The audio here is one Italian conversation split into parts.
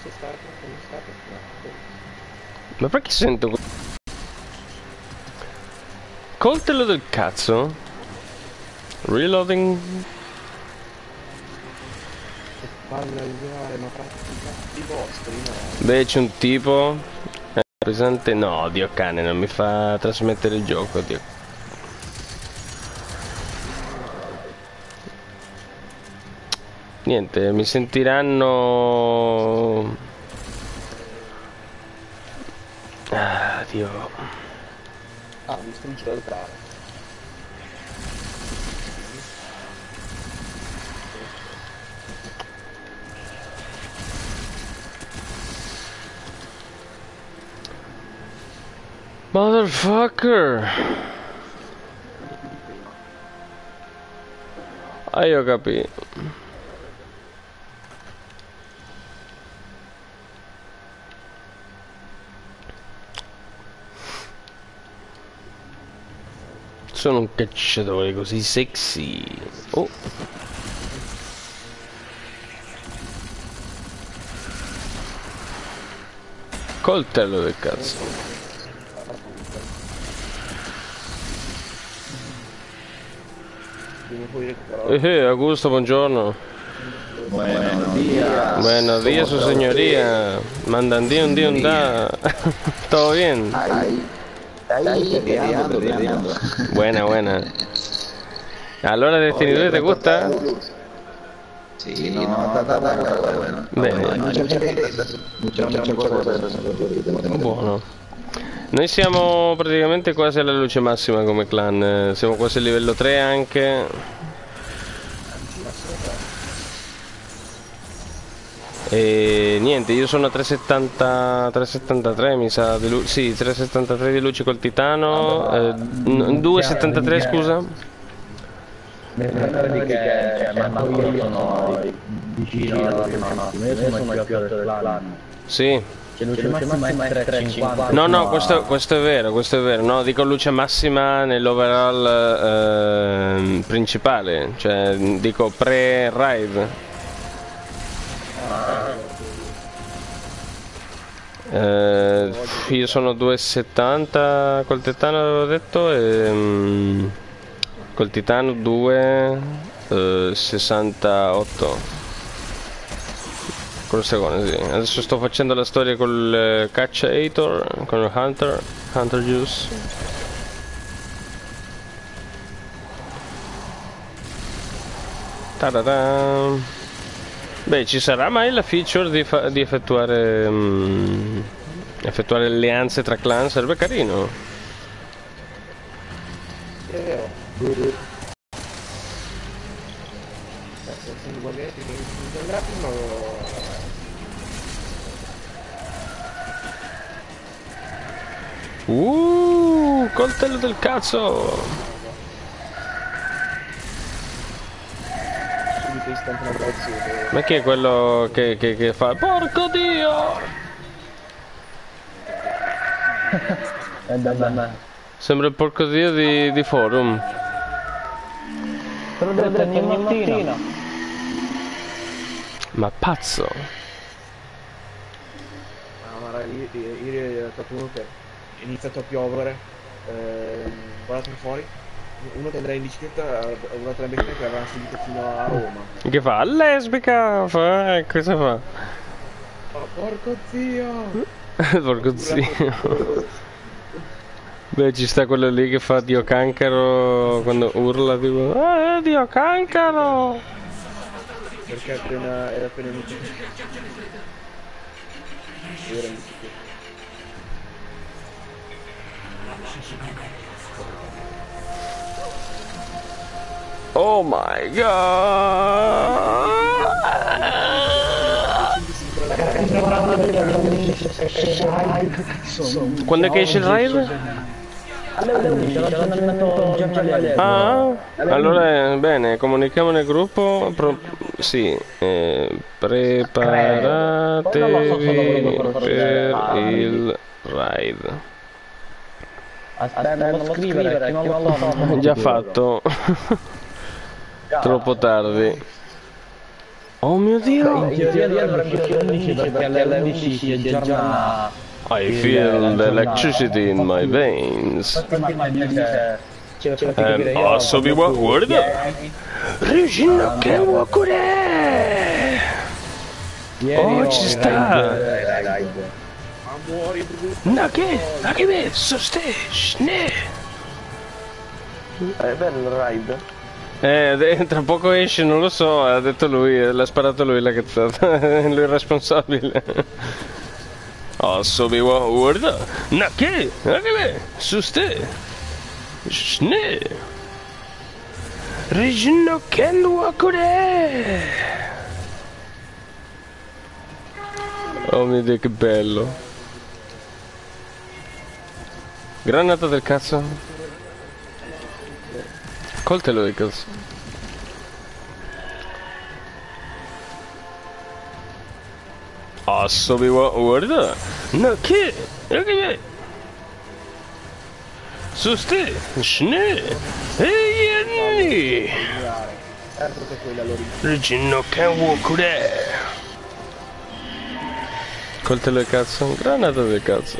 Ma perché sento... Coltello del cazzo? Reloading... Beh, c'è un tipo... presente? No, Dio cane, non mi fa trasmettere il gioco, Dio. Niente, mi sentiranno... Ah, Dio. Ah, mi sto da entrare. Motherfucker! Ah, io capì. Sono un cacciatore così sexy. Oh. Coltello del cazzo. Augusto, buongiorno. Buenos días. Buenos días, su señoría. Mandan un da. ¿Todo bien? Ahí, peleando. Buena, buena. Allora Destiny 2 te gusta? Sí, no, está bueno. Bene. Muchas cosas. Buono. Noi siamo praticamente quasi alla luce massima come clan. Siamo quasi a livello 3 anche. E niente, io sono a 370, 373 mi sa di luce, sì, 373 di luce col titano, 273 scusa. Vedi che manco io sono vicino alla luce massima, io sono il più alto del clan. Sì. Che luce massima è 350. No, questo è vero, no, dico luce massima nell'overall principale, cioè dico pre-raid. Io sono 270 col titano avevo detto e col titano 268 con il secondo, sì. Adesso sto facendo la storia col Cacciator, con il Hunter Juice. Ta-da-da. Beh, ci sarà mai la feature di effettuare alleanze tra clan? Sarebbe carino. È vero. Sono guardiati che sono gratis, ma... Coltello del cazzo! Ma chi è quello che fa? Porco Dio! Sembra il porco Dio di forum. Te l'ho detto ogni mattina. Ma pazzo! Guarda, ieri è stato uno che è iniziato a piovere, guardate fuori, uno che andrà in bicicletta, una trambetta che aveva subito fino a Roma. Che fa? Lesbica! Cosa fa? Oh, porco zio! Porco zio! Beh, ci sta quello lì che fa Dio cancaro quando urla tipo Dio cancaro! Perché era appena iniziato. Era in bicicletta. Oh my god! Quando è che esce il raid? Ah, allora bene, comunichiamo nel gruppo. Sì, preparatevi per il raid. Aspetta, non lo scrivere, che non lo so. Già fatto. Troppo tardi. Oh mio Dio! In teoria dovrebbe essere 11 perché alle 11 si aggiorna. I feel the electricity in my veins. Obi-Wan, guarda! Regina Kenwakure! Oh, ci sta! Nake me, sostesh, ne! È bello il raid. Tra poco esce, non lo so, ha detto lui, l'ha sparato lui la cazzata, lui è il responsabile. Obi-Wan, guarda! Nake me, sostesh, ne! Regina Kenwakure! Oh mio Dio, che bello. Granata del cazzo. Coltelo del cazzo. Obi-Wan, guarda. No, che me. Suste, scne. Ehi, Regina Kenwakure. Coltello del cazzo, granata del cazzo.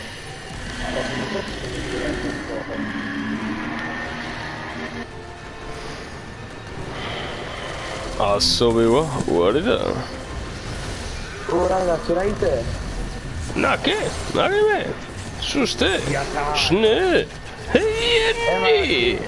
Obi-Wan, guarda. Oh ragazzi, raid. Nake me. Suste, scne. Ehi,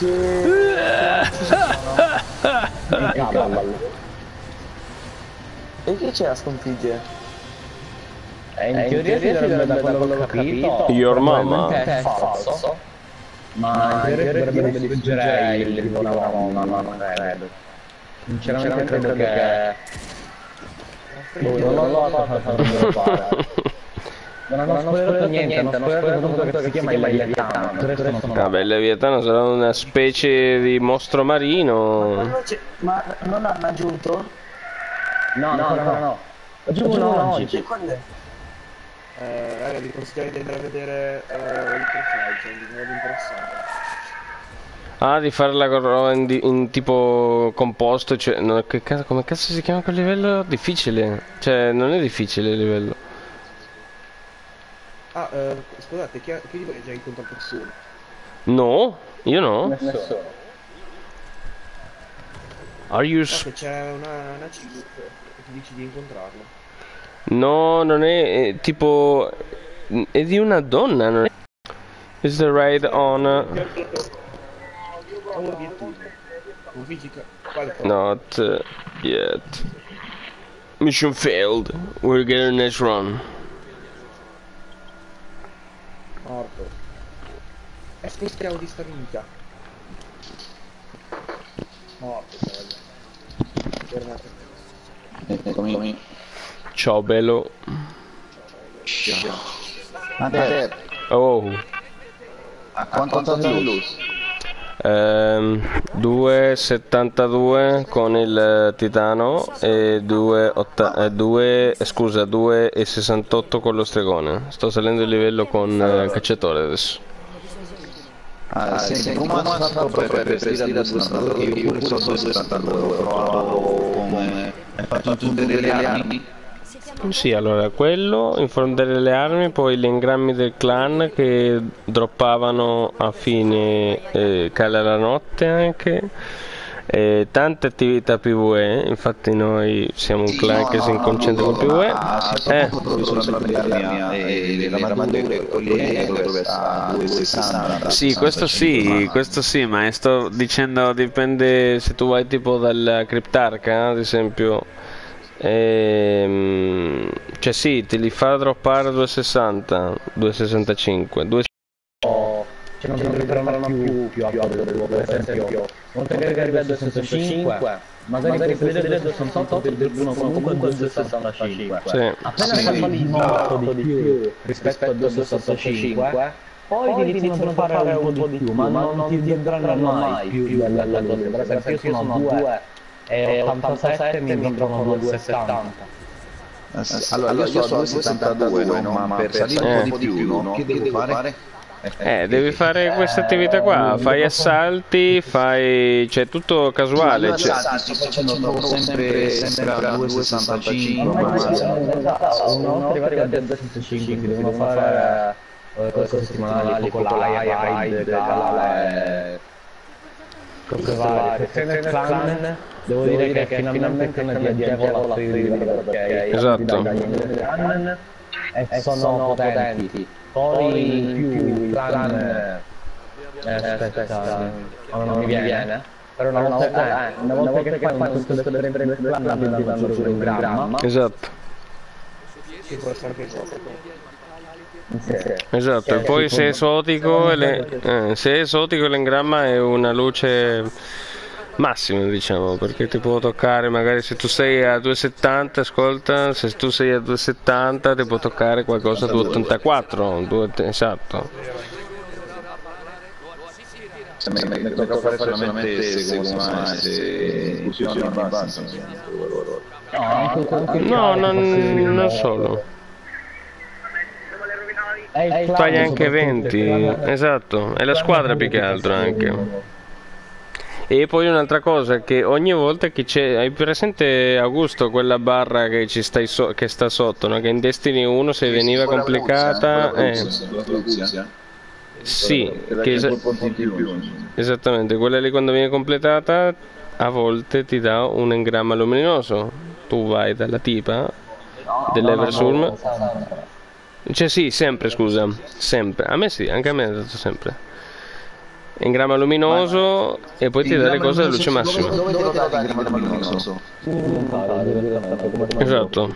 E che c'è a sconfiggere? In teoria si dovrebbe, da quello che ho capito, Your mama. è falso. Ma in teoria dovrebbe distruggere il libro, non credo. Sinceramente credo che... non lo so. Non hanno spoilerato niente, hanno spoilerato tutto che si chiama il Leviatano. Vabbè, il Leviatano sarà una specie di mostro marino. Ma non hanno aggiunto? No. Aggiungono oggi. E quando è? Raga, vi consiglio di andare a vedere il personaggio, di modo interessante. Ah, di fare la roba in tipo composto, cioè, no, come cazzo si chiama quel livello? Difficile, cioè, non è difficile il livello. Ah, scusate, chi di voi ha già incontrato persone? No, io no. Nessuno. Are you... No, che c'è una cheese che ti dici di incontrarlo. No, non è tipo... è di una donna, non è... Is the raid on... Ha un obiettivo. Un fisico. Qualcosa. Not yet. Mission failed. We're getting next run. Morto. Spostiamo di sta minchia. Morto, fermate. Eccomi. Ciao bello. Ma te, Oh. a quanto di luz? 2,72 con il titano e 2,68 con lo stregone. Sto salendo il livello con cacciatore adesso. Senti, come hanno fatto per vestire da 62 che io pure sono 62, ho provato come faccio aggiungere le armi. Sì, allora quello, infondere le armi, poi gli ingrammi del clan che droppavano a fine cala la notte anche, tante attività PvE, infatti noi siamo un clan che si concentra con PvE. Sì, questo sì, ma sto dicendo dipende se tu vai tipo dal Cryptarca, ad esempio. Cioè sì, te li fa droppare 2,60, 2,65, 2... Cioè non ritorneranno più a per esempio oltre che arrivi a 265 magari puoi vedere 268 e uno comunque 265. Sì. Appena salvi molto di più rispetto a 265 poi ti iniziano a fare un po' di più, ma non ti andranno mai più della cosa. Per esempio io sono a 2,87 mi vengono 2,70. Allora io so a 2,72, no? Ma per salire un po' di più, no? Che devo fare? Devi fare queste attività qua, fai assalti, fai... cioè tutto casuale. Io sto facendo sempre a 2,65, sono arrivati a 2,65, si devono fare cose settimanali, tipo l'Aia, cose varie. Se nel clan, devo dire che finalmente ti agevola il livello, perché Esatto. e sono potenti. Poi in più il clan aspetta, non mi viene. Però una volta che fai questo del clan ti danno giù un gramma. Esatto. Sì, può essere anche il Sì. Esatto, e poi se è esotico, se è esotico l'engramma è una luce massima, diciamo, perché ti può toccare, magari se tu sei a 2,70, ascolta, se tu sei a 2,70 ti può toccare qualcosa a 2,84, esatto. mi tocca fare solamente se fusioni basta. No, non solo. Fai anche 20, esatto, è la squadra più che altro anche. E poi un'altra cosa, che ogni volta che c'è, hai presente Augusto quella barra che ci stai che sta sotto, no? Che in Destiny 1 se veniva complicata, sì, che esattamente, quella lì quando viene completata a volte ti dà un engramma luminoso. Tu vai dalla tipa dell'Eversurm, cioè sì, sempre, scusa, sempre, a me sì, anche a me è dato sempre engramma luminoso e poi ti dà le cose a luce massima. Dove devo dare il gramma luminoso? Esatto.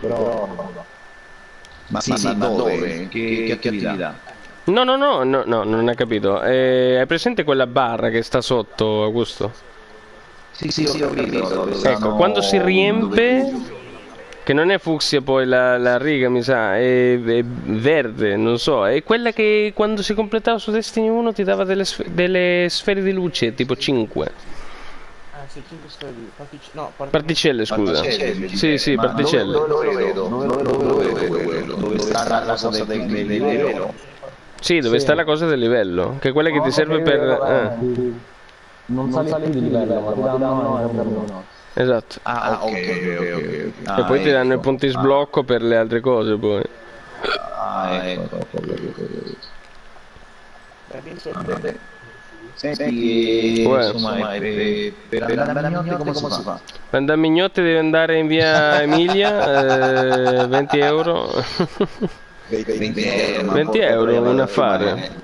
Ma dove? Che attività? No, non hai capito. Hai presente quella barra che sta sotto, Augusto? Sì, ho capito. Ecco, quando si riempie, che non è fucsia poi la riga, mi sa, è verde, non so, è quella che quando si completava su Destiny 1 ti dava delle sfere di luce, tipo 5. sì, 5 sfere di particelle, scusa. Sì, particelle. Dove vedo quello? Dove sta la cosa del livello? Sì, dove sta la cosa del livello, che è quella che ti serve per... Non sali più di livello, ma ti danno Esatto. Ok. E poi ti danno i punti sblocco per le altre cose poi. Ecco. Vabbè. Senti, insomma, per andare a Mignotti come si fa? Per andare a Mignotti devi andare in via Emilia, 20 euro. 20 euro, un affare.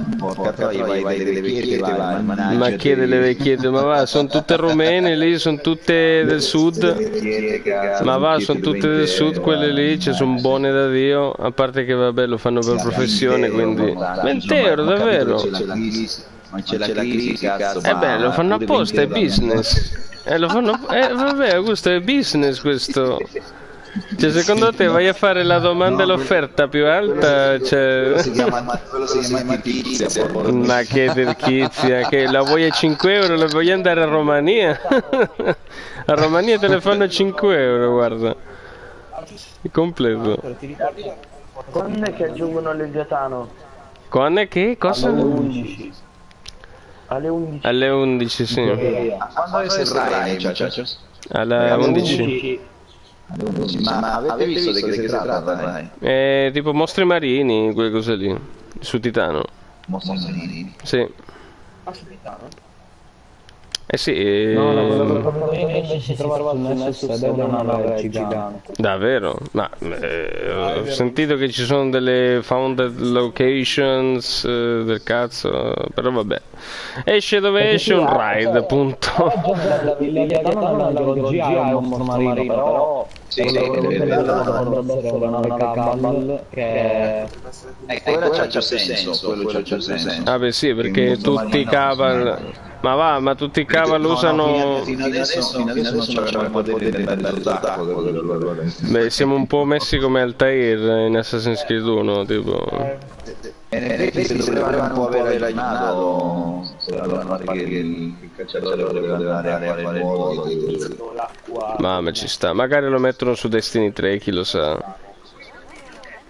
Ma che delle vecchiette? Ma va, sono tutte rumene lì, sono tutte del sud. Ma va, sono tutte del sud quelle lì, ci sono buone da Dio. A parte che vabbè, lo fanno per professione, quindi 20 euro davvero. Ma c'è la crisi, cazzo. Beh, lo fanno apposta, è business. Vabbè, Augusto, è business questo. Cioè, secondo te vai a fare la domanda e l'offerta più alta? Cioè... Quello si chiama Tizia. Ma che del Chizia, che la vuoi a 5 euro? La voglio andare a Romania? A Romania te le fanno a 5 euro, guarda. Il completo. Quando è che aggiungono il Leviatano? Quando è che? Cosa? Alle 11. Alle 11. Alle 11, sì. Quando è Serrai, ciao? Alla 11. Ma avete visto di che si tratta? Tipo mostri marini, quelle cose lì. Su Titano. Mostri marini? Sì. Su Titano? Sì. No, invece si trova sul Nessus ed è una nave gigante. Davvero? Ma ho sentito che ci sono delle founded locations del cazzo, però vabbè. Esce dove esce un raid, appunto. Il Leviatano nella mitologia è un mostro marino, però dovrebbe essere una nave Cabal che... Quello c'ha senso. Ah beh sì, perché tutti i Cabal... Ma tutti i Cabal usano... Fino adesso non c'avevamo il potere di andare sott'acqua. Beh, siamo un po' messi come Altair in Assassin's Creed 1, tipo... Se dovevano un po' aver ragionato, che il cacciatore doveva andare a fare nuovo. Ma ci sta, magari lo mettono su Destiny 3, chi lo sa.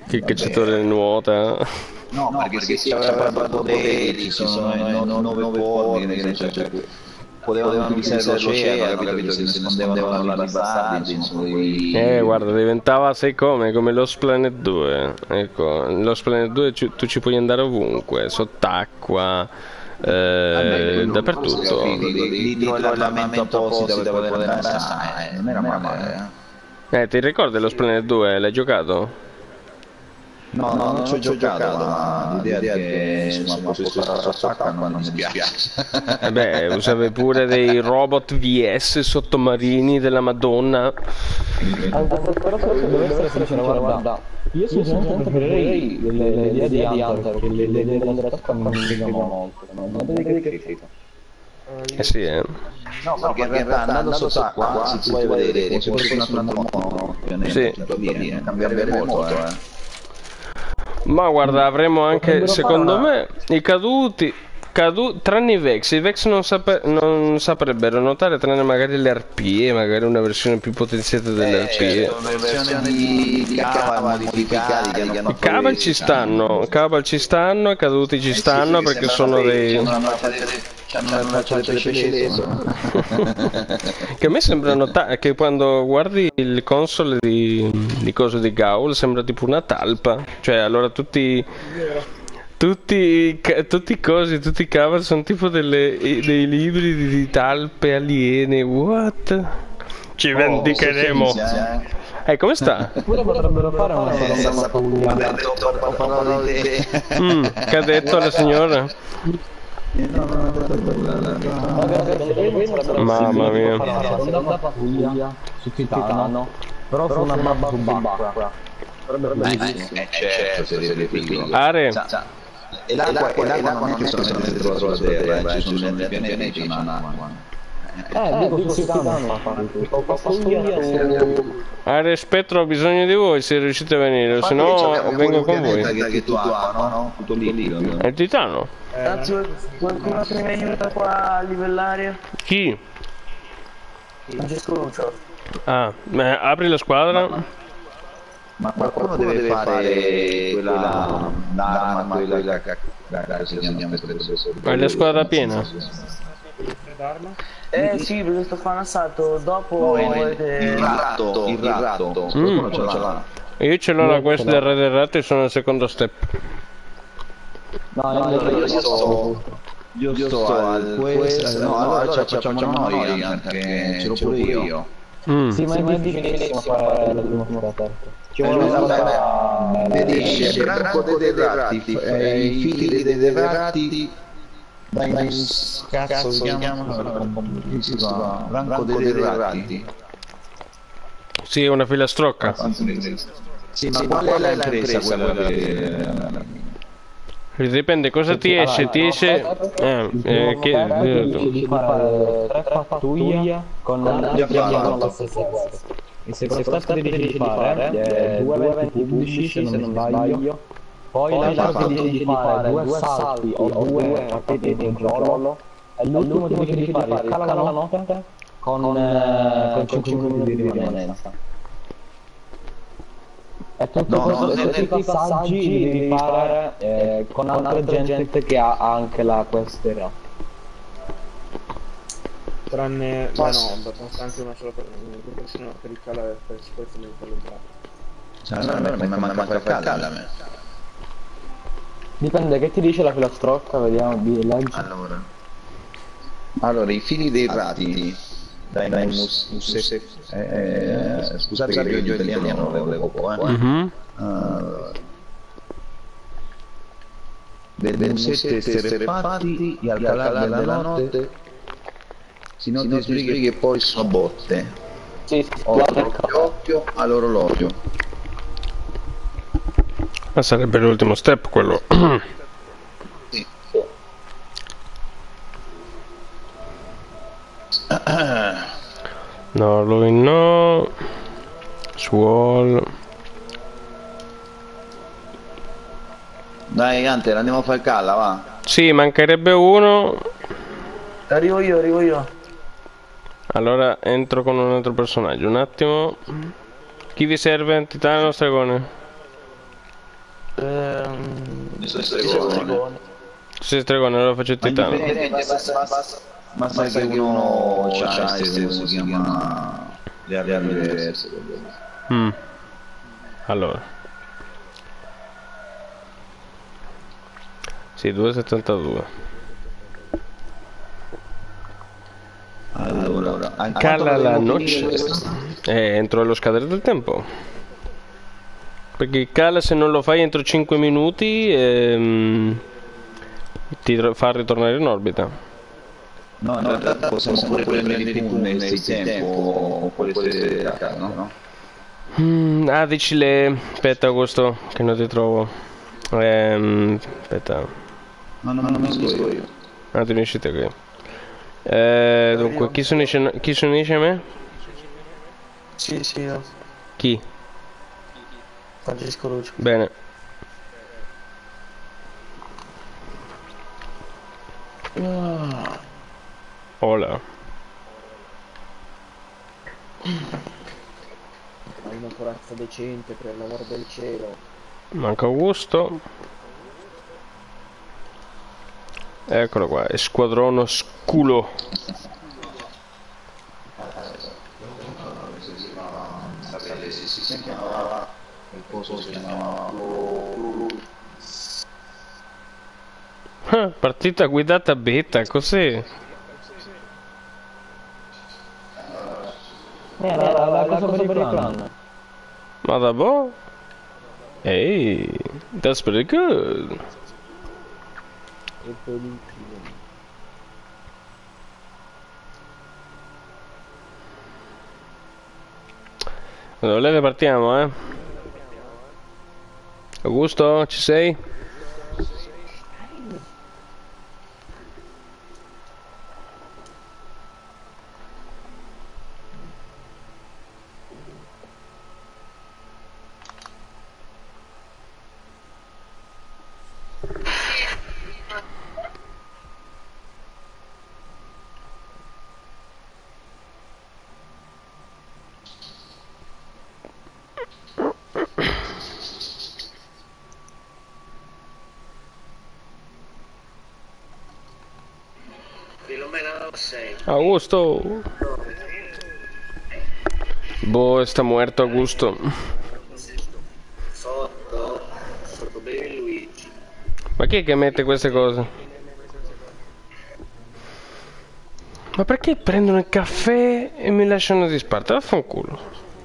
che il cacciatore nuota. No, perché si aveva poteri, ci sono i 9 polli, cioè, potevano utilizzare l'oceano, capito? Che si nascondevano là bastardi, Guarda, diventava, sai come Lost Planet 2. Ecco, in Lost Planet 2 tu ci puoi andare ovunque, sott'acqua, dappertutto. Dietro l'armamento apposito dove poter andare, non era male, Ti ricordi Lost Planet 2? L'hai giocato? No, non ci ho giocato, ma l'idea è che insomma posso sparare sott'acqua non mi dispiace. Beh, usavi pure dei robot VS sottomarini della Madonna. Anche però se devo essere sincero, guarda, io sinceramente preferirei l'idea di Hunter, che l'idea della sott'acqua non mi piace molto. Non vedi che schifo. Sì, No, perché in realtà andando sott'acqua si può vedere come se fosse un altro mondo, sì. Cambierebbe molto, Ma guarda, avremo anche, secondo me, i caduti, tranne i Vex non saprebbero nuotare, tranne magari le arpie, magari una versione più potenziata delle arpie. Una versione di Cabal modificati I Cabal ci stanno, i caduti ci stanno perché sono dei... C'hanno la faccia del pesce leso. Che a me sembrano che quando guardi il console di coso di Gaul sembra tipo una talpa. Cioè allora tutti i Cabal sono tipo dei libri di talpe aliene. What? Ci vendicheremo. Come sta? Eppure potrebbero fare una Che ha detto la signora? Mamma mia. Una pattuglia su Titano, però su una mappa subacquea. Certo, se deve piccolo. Are. E l'acqua non è che solamente sulla terra, ci sono dentro i pianeti, ma dico su Titano. Are Spettro, ho bisogno di voi se riuscite a venire, se no vengo con voi. che tu no? Tutto liquido. È il Titano? Qualcuno che mi aiuta qua a livellare? Chi? Francesco Lucio. Apri la squadra. Ma qualcuno deve fare quella l'arma, quella che si chiama Hai la squadra piena? Sì, perché sto facendo assalto, dopo il ratto. Qualcuno ce l'ha. Io ce l'ho la quest del Re del Ratto e sono al secondo step. Io sto al quest. No, allora facciamo noi perché ce l'ho pure io. Sì, ma è difficilissimo fare la prima step. Ci vuole Vedi, il branco dei ratti, i fili dei ratti. Cazzo si chiamano? Branco dei ratti. Sì, una filastrocca. Sì, ma qual è la impresa quella Dipende cosa ti esce, di fare 3 pattuglie con la stessa quest. Il secondo step ti dice di fare 2 eventi pubblici, se non sbaglio. Poi l'altro ti dice di fare 2 salti o 2 partite di controllo. E l'ultimo ti dice di fare il cala la notte con 5 minuti di rimanenza. E tutto questi passaggi li devi fare con altra gente che ha anche la quest era. Tranne... no, basta anche una sola persona per il cala per sicurezza di farlo entrare. come manca fare calda a me. Dipende che ti dice la filastrocca, vediamo di leggi. Allora, i fili dei ratti. Scusate che io italiano non avevo poco, del musette esterrefatti e al calare della notte si noti sbrighe che poi sono botte. Sì, Occhio all'orologio. Ma sarebbe l'ultimo step quello. Sì. No, lui no. Swall. Dai Hunter, andiamo a fare calla, va. Sì, mancherebbe uno. Arrivo io. Allora entro con un altro personaggio. Un attimo. Chi vi serve? Titano o Stregone? Stregone. Se stregone non lo faccio titano. Basta che uno c'ha queste, come si chiama, le armi diverse. Allora. Sì, 2,72. Allora, Cala la noce. Entro lo scadere del tempo. Perché cala se non lo fai entro 5 minuti ti fa ritornare in orbita. no, in realtà possiamo pure prendere i punti nel tempo con quelle no? Dici le... Aspetta Augusto, che non ti trovo. Aspetta. No, non mi scuso io. Ah, tu ne uscite qui. Dunque, chi si unisce a me? Sì, io. Chi? Francesco Lucio. Bene. Hola. Hai una corazza decente, per l'amor del cielo. Manca Augusto. Eccolo qua, squadrono sculo. Partita guidata beta, cos'è? La cosa per il clan. Ma da boh? Hey, that's pretty good. E poi l'infine. Quando volete partiamo, Augusto, ci sei? Augusto. Boh, está muerto Augusto. Ma chi è che mette queste cose? Ma perché prendono il caffè e mi lasciano di sparte? Vaffanculo.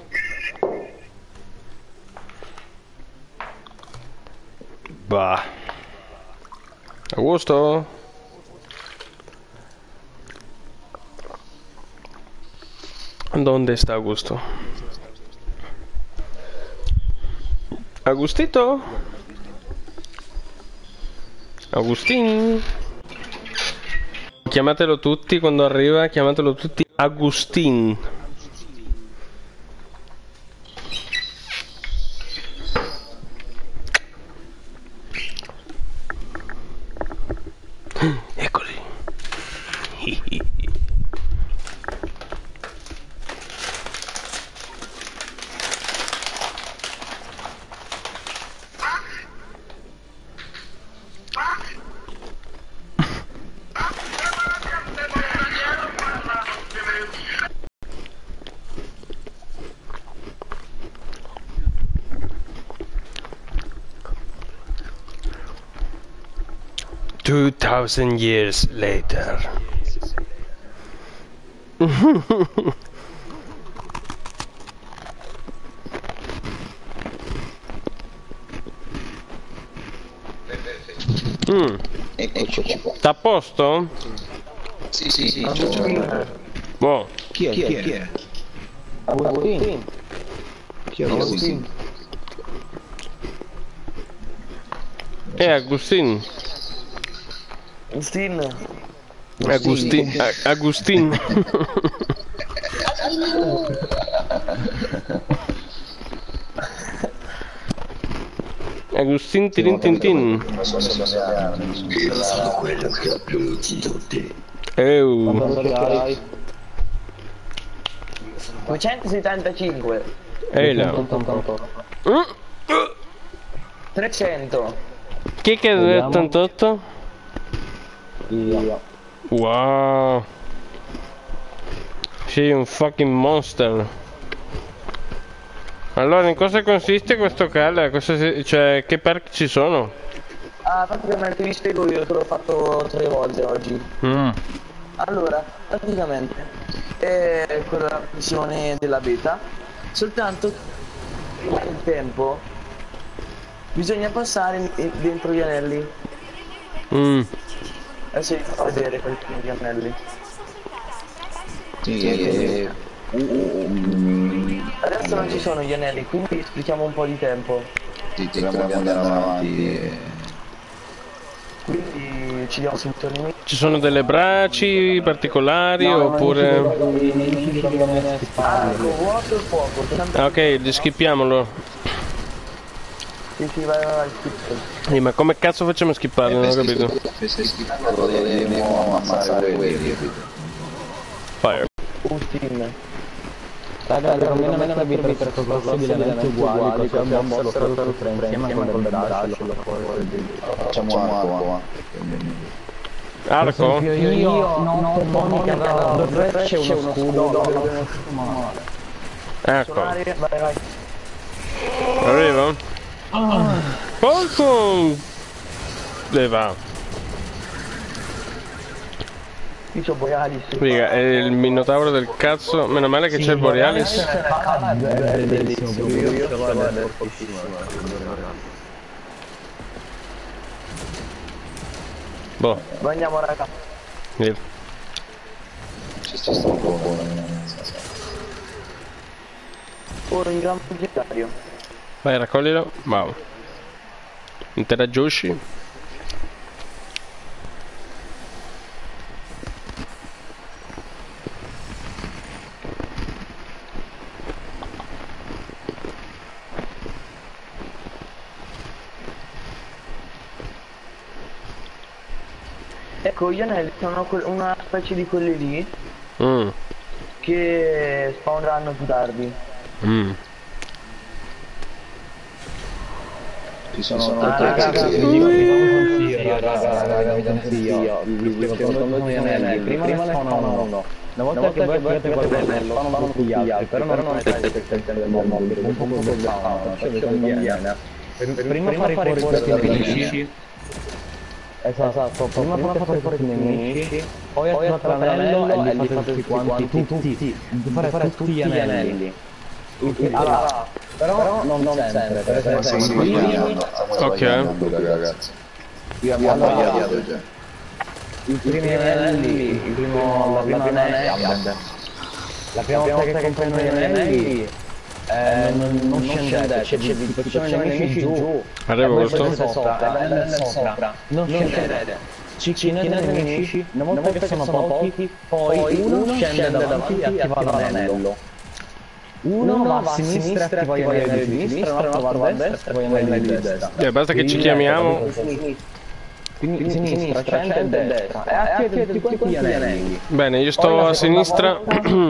Bah. Augusto? ¿Dónde está Augusto? Agustito? Agustin? Chiamatelo tutti quando arriva, chiamatelo tutti Agustin. Eccoli. 2000 years later. Eccoci qua. Sta a posto? Sì. Boh. Chi è? Agustin. Chi è Agustin? Agustin. Agustin. Agustin Tirintintin. Sono quello che ha più ucciso te. 275. Ehi là. 300. Chi che è 88? Io. Wow. Sei un fucking monster. Allora, in cosa consiste questo Cal? Cioè, che perk ci sono? Ah, praticamente vi spiego io, te l'ho fatto 3 volte oggi. Allora, praticamente è quella la versione della beta, soltanto il tempo bisogna passare dentro gli anelli. Adesso vi faccio vedere quali sono gli anelli. Sì, Adesso non ci sono gli anelli, quindi sprechiamo un po' di tempo. sì, cerchiamo di andare avanti. Quindi ci diamo subito il nemico. Ci sono delle bracci particolari oppure... Ah, con vuoto e fuoco. Ah, ok, li skippiamolo. Sì, vai, skip. Ma come cazzo facciamo a skipparli? Non ho capito. Se schifano dobbiamo ammazzare quelli, capito? Fire. Team. Raga, almeno la vita per possibilmente uguali, cioè un boss lo fa insieme con il dash, Facciamo arco, Arco? io no, Tony che aveva due frecce e uno scudo. Ecco. Vai. Arriva? Poco! Dove va? Io c'ho Borealis. Riga, è il minotauro del cazzo. Meno male che c'è il Borealis. È bellissimo, Boh, Andiamo raga. via. Ci sta un po'. Ora in gran proprietario. Vai, raccoglilo. Wow. Interagisci. Ecco, gli anelli sono una specie di quelli lì che spawneranno più tardi. Ci sono ragazzi, vi do un consiglio, vi spiego gli anelli, prima ne spawnano uno, una volta che voi attivate quell'anello spawnano tutti gli altri, però non è il tempo del mobile, un po' come spawnano, cioè vi conviene prima fare fuori questi nemici. Esatto, prima fate fuori i nemici, poi attivate l'anello e li fate tutti quanti, tutti, fare tutti gli anelli. Allora, però non sempre, per esempio, Ok. Ragazzi. Io abbiamo sbagliato già. i primi anelli, la prima anelli, la prima volta che comprano gli anelli non scendete, ci sono i nemici giù, Arrivo questo? sopra, non scendete, ci chinete i nemici, una volta che sono pochi, poi uno scende davanti e attiva l'anello. Uno va a sinistra e attiva gli anelli di sinistra, un altro va a destra e attiva gli anelli di destra. Basta che ci chiamiamo. Quindi sinistra, centro e destra, e attivate tutti gli anelli. Bene, io sto a sinistra.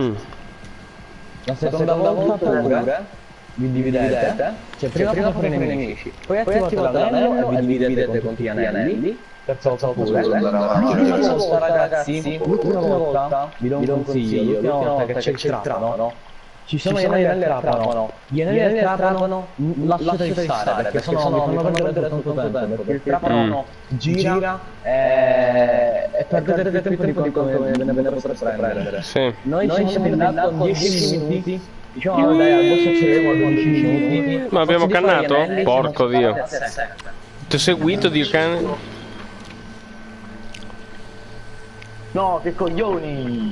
La seconda volta pure vi dividete, cioè prima fate fuori i nemici, poi attivate l'anello e vi dividete con tutti gli anelli, terza volta pure. L'ultima volta ragazzi, l'ultima volta vi do un consiglio, l'ultima volta che c'è il trapano, ci sono gli anelli che trapano, gli anelli che trapano lasciateli stare perché sennò vi fanno perdere tanto tempo, perché il trapano gira e perdete tempo di quanto ve ne potreste prendere. Sì. Noi siamo andati con 10 minuti, diciamo dai, adesso ci vediamo con 10 minuti. Ma abbiamo cannato? Porco dio. Ti ho seguito, dio cane? No, che coglioni!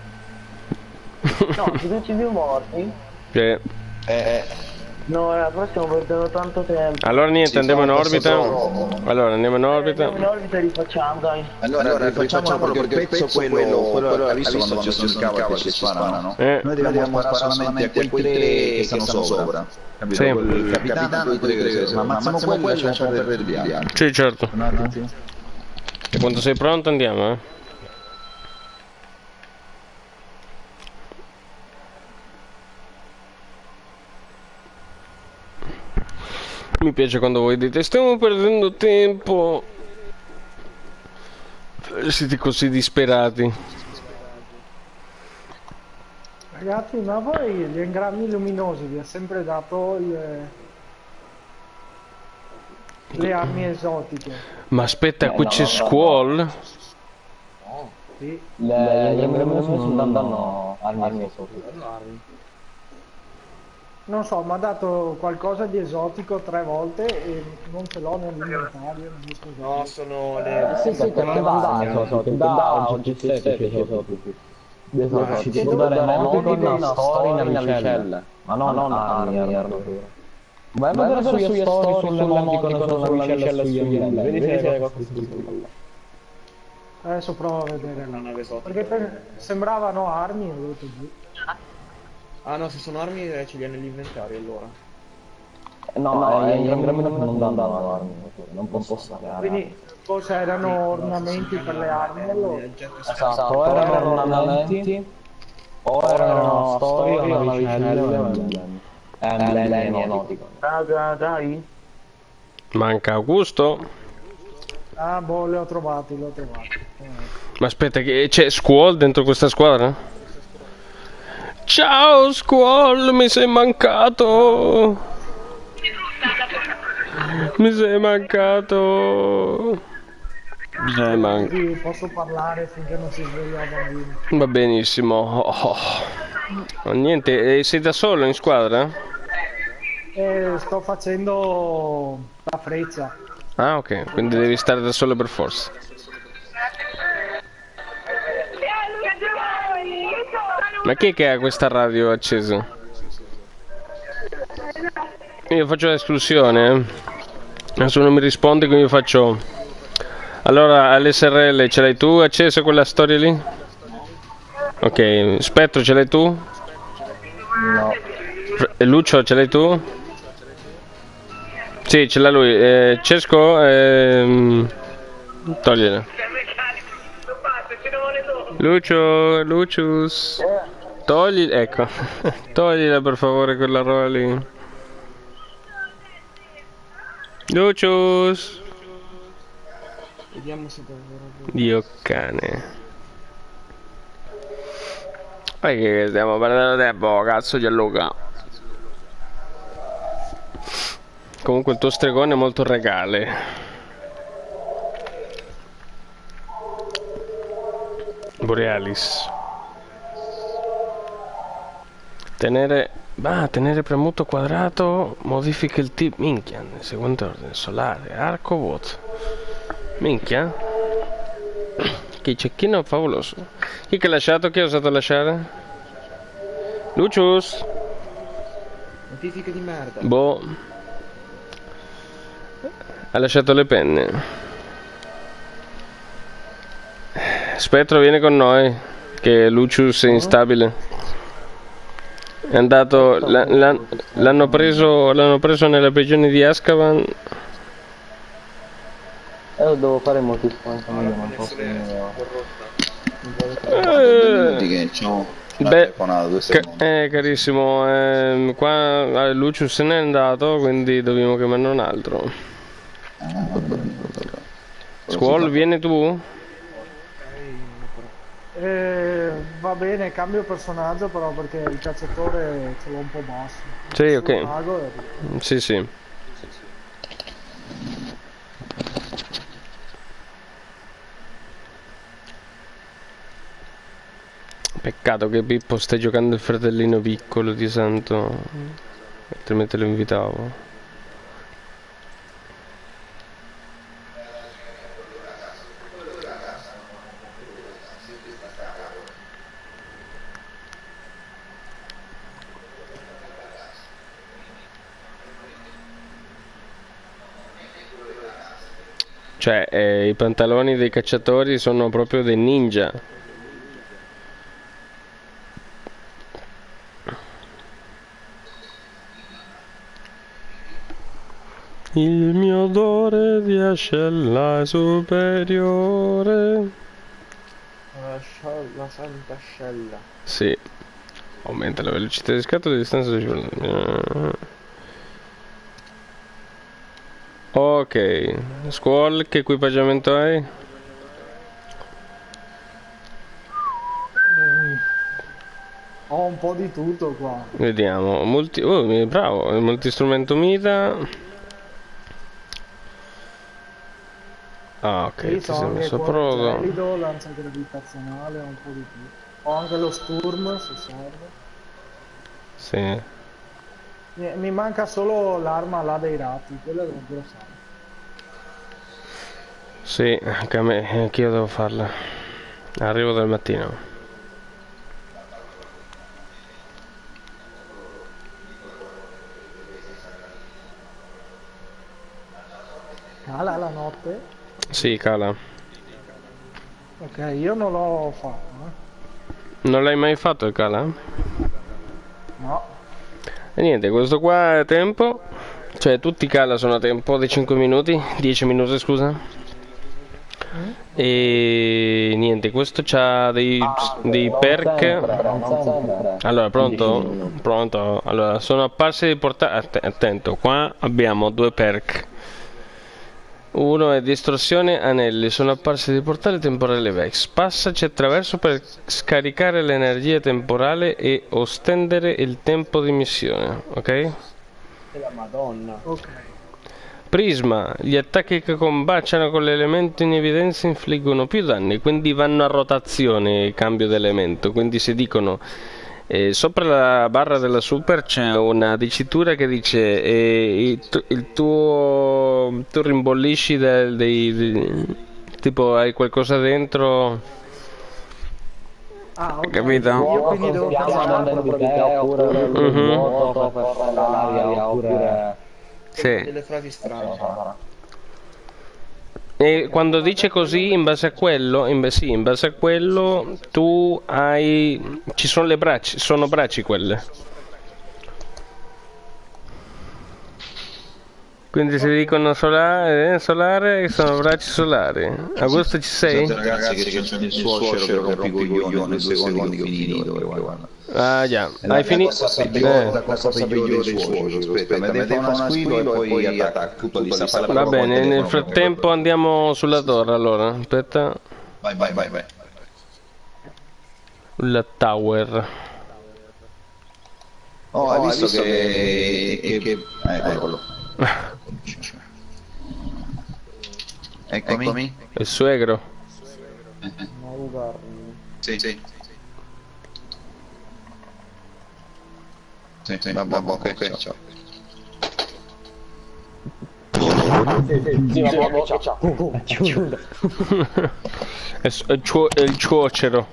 No, ci sono più morti? Sì. No, però stiamo perdendo tanto tempo. Allora niente, andiamo in orbita. Allora andiamo in orbita. Andiamo in orbita e rifacciamo, dai. Allora rifacciamolo perché il pezzo quello hai visto quando ci sono i cavalli che sparano? Noi dobbiamo sparare solamente a quei tre che stanno sopra. Capito? Sì. Il capitano e i tre che ma ammazziamo quello e lasciamo perdere il bianco. Sì, certo. E quando sei pronto andiamo, Mi piace quando voi dite stiamo perdendo tempo. Siete così disperati. Ragazzi, ma voi gli engrammi luminosi vi ha sempre dato le armi esotiche? Ma aspetta, qui c'è Squall? Sì. Gli engrammi luminosi non danno armi esotiche. Non so, mi ha dato qualcosa di esotico 3 volte e non ce l'ho nell'inventario. No, sono le... Sì, che non dà esotiche, dà oggetti estetici esotici. Ci può dare emoticon, storie, navicelle, ma non armi, armature. Vai a vedere sugli storie, sull'emoticon, sulla navicella e sugli emblemi, vedi se c'è qualcosa di più. Adesso provo a vedere una nave esotica. perché sembravano armi e ho detto giù. Ah no, se sono armi ce li ha nell'inventario allora. No, gli engrammi non danno armi, non posso stare armi. Quindi forse erano ornamenti per le armi allora. Esatto, o erano ornamenti, o erano storie, o navicelle, o emblemi emoticon. Dai. Manca Augusto. Ah, boh, li ho trovati. Ma aspetta, che c'è Squall dentro questa squadra? Ciao Squall, mi sei mancato. Mi sei mancato. Sì, posso parlare finché non si sveglia il bambino. Va benissimo. Niente, sei da solo in squadra? Sto facendo la freccia. Ah, ok, quindi devi stare da solo per forza. Ma chi è che ha questa radio accesa? Io faccio l'esclusione. Adesso non mi risponde, quindi io faccio. Allora, all'SRL ce l'hai tu accesa quella storia lì? Ok, Spettro ce l'hai tu? No. E Lucio ce l'hai tu? Sì, ce l'ha lui. Cesco, togliela. Lucius. Togli, ecco. Toglila per favore quella roba lì. Lucius. Vediamo se davvero... Dio cane. Ma che stiamo perdendo tempo, cazzo Gianluca. Comunque il tuo stregone è molto regale. Borealis. Tenere premuto quadrato modifica il tipo. Minchia, nel seguente ordine solare, arco vuoto. Minchia. Che cecchino favoloso. Chi che ha lasciato? Chi ha osato lasciare? Lucius. Notifiche di merda. Boh. Ha lasciato le penne. Spettro viene con noi. Che Lucius è instabile. È andato. L'hanno preso nella prigione di Azkaban. Devo fare molti sponsor, non posso che c'ho una Beh, telefonata 2 secondi. carissimo, qua Lucius se n'è andato, quindi dobbiamo chiamare un altro. Vabbè. Squall, vieni tu? Va bene, cambio personaggio però perché il cacciatore ce l'ho un po' basso. Sì, ok. Mago Sì, sì. Peccato che Pippo stai giocando il fratellino piccolo di Santo, altrimenti lo invitavo. Cioè, i pantaloni dei cacciatori sono proprio dei ninja. Il mio odore di ascella è superiore. La santa ascella. Sì. Aumenta la velocità di scatto e la distanza di Ok, Squall, che equipaggiamento hai? Ho un po' di tutto qua. Vediamo, bravo, il multistrumento Mida. Ah, ok, Sì, ti sei so anche messo cuore prodo. gelido, lancia gravitazionale, un po' di tutto. Ho anche lo Sturm se serve. Sì. Mi manca solo l'arma là dei ratti, quella non lo so. Sì, anche a me, anch'io devo farla. Arrivo dal mattino. Cala la notte? Sì, cala. Ok, io non l'ho fatto, Non l'hai mai fatto il cala? No. E niente, questo qua è tempo. Cioè tutti i cala sono a tempo di 5 minuti, 10 minuti scusa. E niente, questo c'ha dei perk. Allora, pronto? Pronto? Allora, sono apparsi dei portali. Attento, qua abbiamo due perk. Uno è distorsione anelli, sono apparsi dei portali temporali Vex. Passaci attraverso per scaricare l'energia temporale e ostendere il tempo di missione, ok? E la Madonna. Ok. Prisma, gli attacchi che combaciano con l'elemento in evidenza infliggono più danni, quindi vanno a rotazione, cambio d'elemento, quindi se dicono sopra la barra della super c'è una dicitura che dice tu rimbollisci tipo hai qualcosa dentro, Ah, ok. capito? Io quindi devo dentro di te oppure vuoto per fare l'aria oppure... Sì. Delle frasi strane. E quando dice così, in base a quello, in base a quello, tu hai... ci sono le braccia, sono bracci quelle. Quindi se dicono solare, sono bracci solari. Augusto ci sei? Scusate ragazzi che c'è il suocero che rompe i coglioni, 2 secondi che ho finito. Guarda. Ah già, hai finito? La cosa peggiore del suocero, aspetta, mi devi fare una squillo e poi attacca tutto lì. Va bene, nel frattempo andiamo sulla torre allora, aspetta. Vai. La tower. Oh, hai visto che... Eccolo. Eccomi. Il suegro. Sì. Vabbè, ok, ciao. È il ciocero.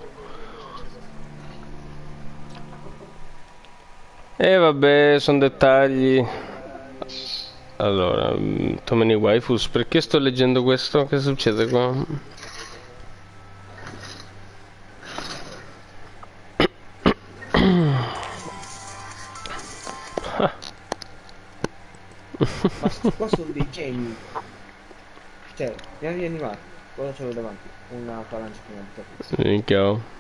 E vabbè, sono dettagli. Allora, too many waifus, perché sto leggendo questo? Che succede qua? Ma qua sono dei geni. Cioè, piani animati. Cosa c'è davanti? Una falange prima di capire. Minchia.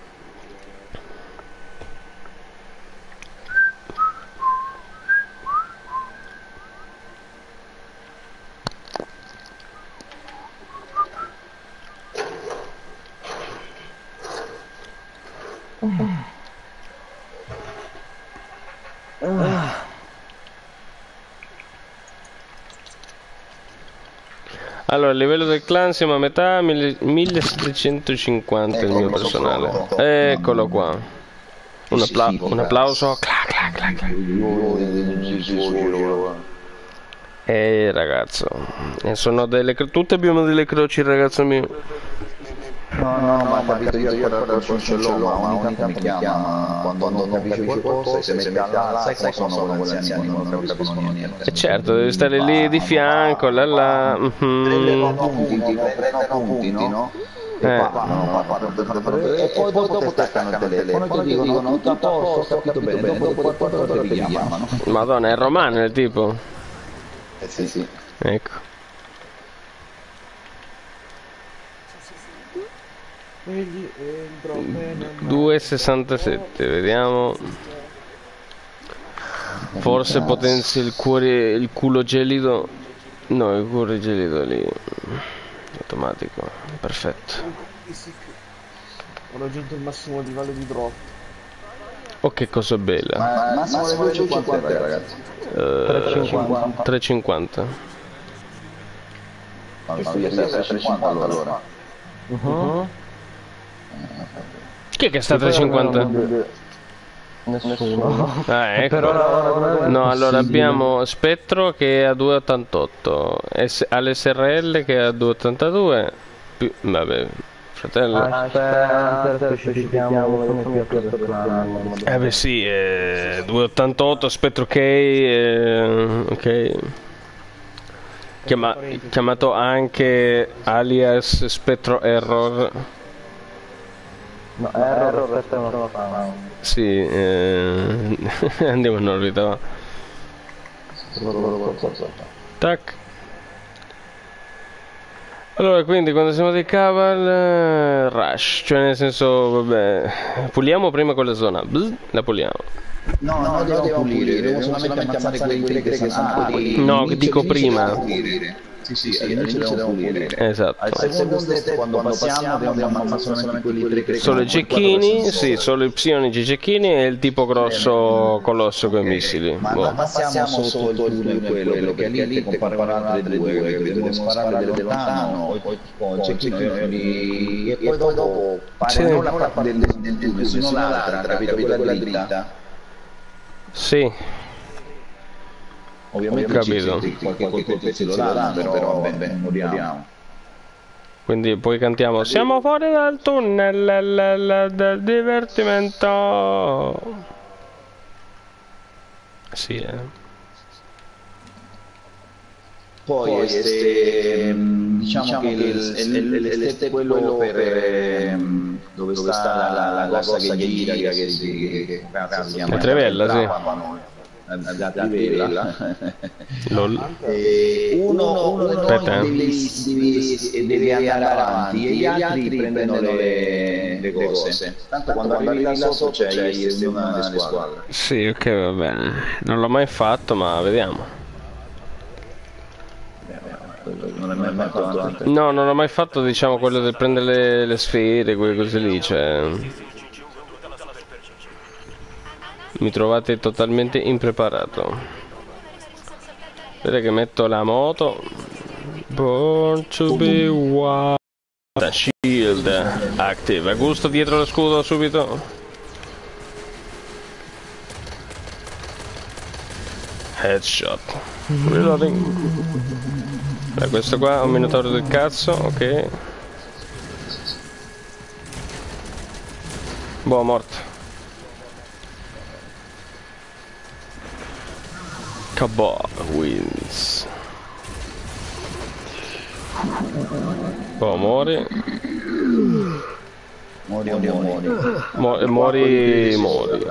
Allora, il livello del clan siamo a metà, 1750 il mio personale. Eccolo qua. Un applauso. Clac. Ragazzo. Sono tutte abbiamo delle croci, ragazzo mio. No, ma capito, io ancora il cancello, ma ogni tanto mi chiama quando non capisce qualcosa e se mette alla... Sai come sono quegli anziani quando non capiscono niente. E certo, devi stare lì di fianco, là. Prendono punti, no? E poi dopo ti attaccano il telefono e ti dicono tutto a posto, ho capito bene, dopo 4 ore ti chiamano. Madonna, è romano il tipo? Sì. Ecco. 2,67, vediamo. Forse potenzia il culo gelido. No, il corrigelito lì. Automatico. Perfetto. Ho raggiunto il massimo livello di drop. Oh, che cosa bella. Ma massimo livello 50, ragazzi. 350. 350. Ma io sto a 350 allora. Chi è che sta a 350? Nessuno. Ah, ecco. Però No, allora abbiamo Spettro che è a 2,88, all'SRL che è a 2,82, vabbè, fratello. Aspetta, specifichiamo come più a questo clan. Beh sì, 2,88, Spettro ok, ok. Chiamato anche alias Spettro Error. No, error resta una fa. Sì, andiamo in orbita. Tac. Allora, quindi quando siamo dei Caval, rush, cioè nel senso, vabbè, puliamo prima quella zona, la puliamo. No, devo pulire, devo solamente ammazzare quelli che sono no, dico prima. Sì, all'inizio devo pulire. Esatto. Al secondo step, quando passiamo, dobbiamo ammazzare solamente quelli che solo i cecchini, sì, solo i psionici cecchini e il tipo grosso colosso con i missili. Ma passiamo sotto il tunnel quello, perché lì comparavano altre due, che dobbiamo sparare da lontano, poi il cecchino e poi dopo fare non la parte del tunnel, sino l'altra, capito, quella dritta. Sì. Ovviamente capito. Qualche colpo ce lo danno, però moriamo. Quindi poi cantiamo siamo fuori dal tunnel del divertimento. Sì, Poi diciamo che il step quello per dove sta la cosa che gira, che si chiama Trevella, sì. La trivella. Lol. Uno deve andare avanti e gli altri prendono le cose. Tanto quando arrivi là sotto c'è una squadra. Sì, ok, va bene. Non l'ho mai fatto, ma vediamo. Non è mai fatto anche. No, non ho mai fatto, diciamo, quello del prendere le sfere, quelle cose lì, cioè. Mi trovate totalmente impreparato. Vedete che metto la moto. Born to be wild. Shield active. Gusto dietro lo scudo subito. Headshot. Reloading. Questo qua è un minotauro del cazzo, ok. Boh, morto. Cabal wins. Oh, muori. Muori.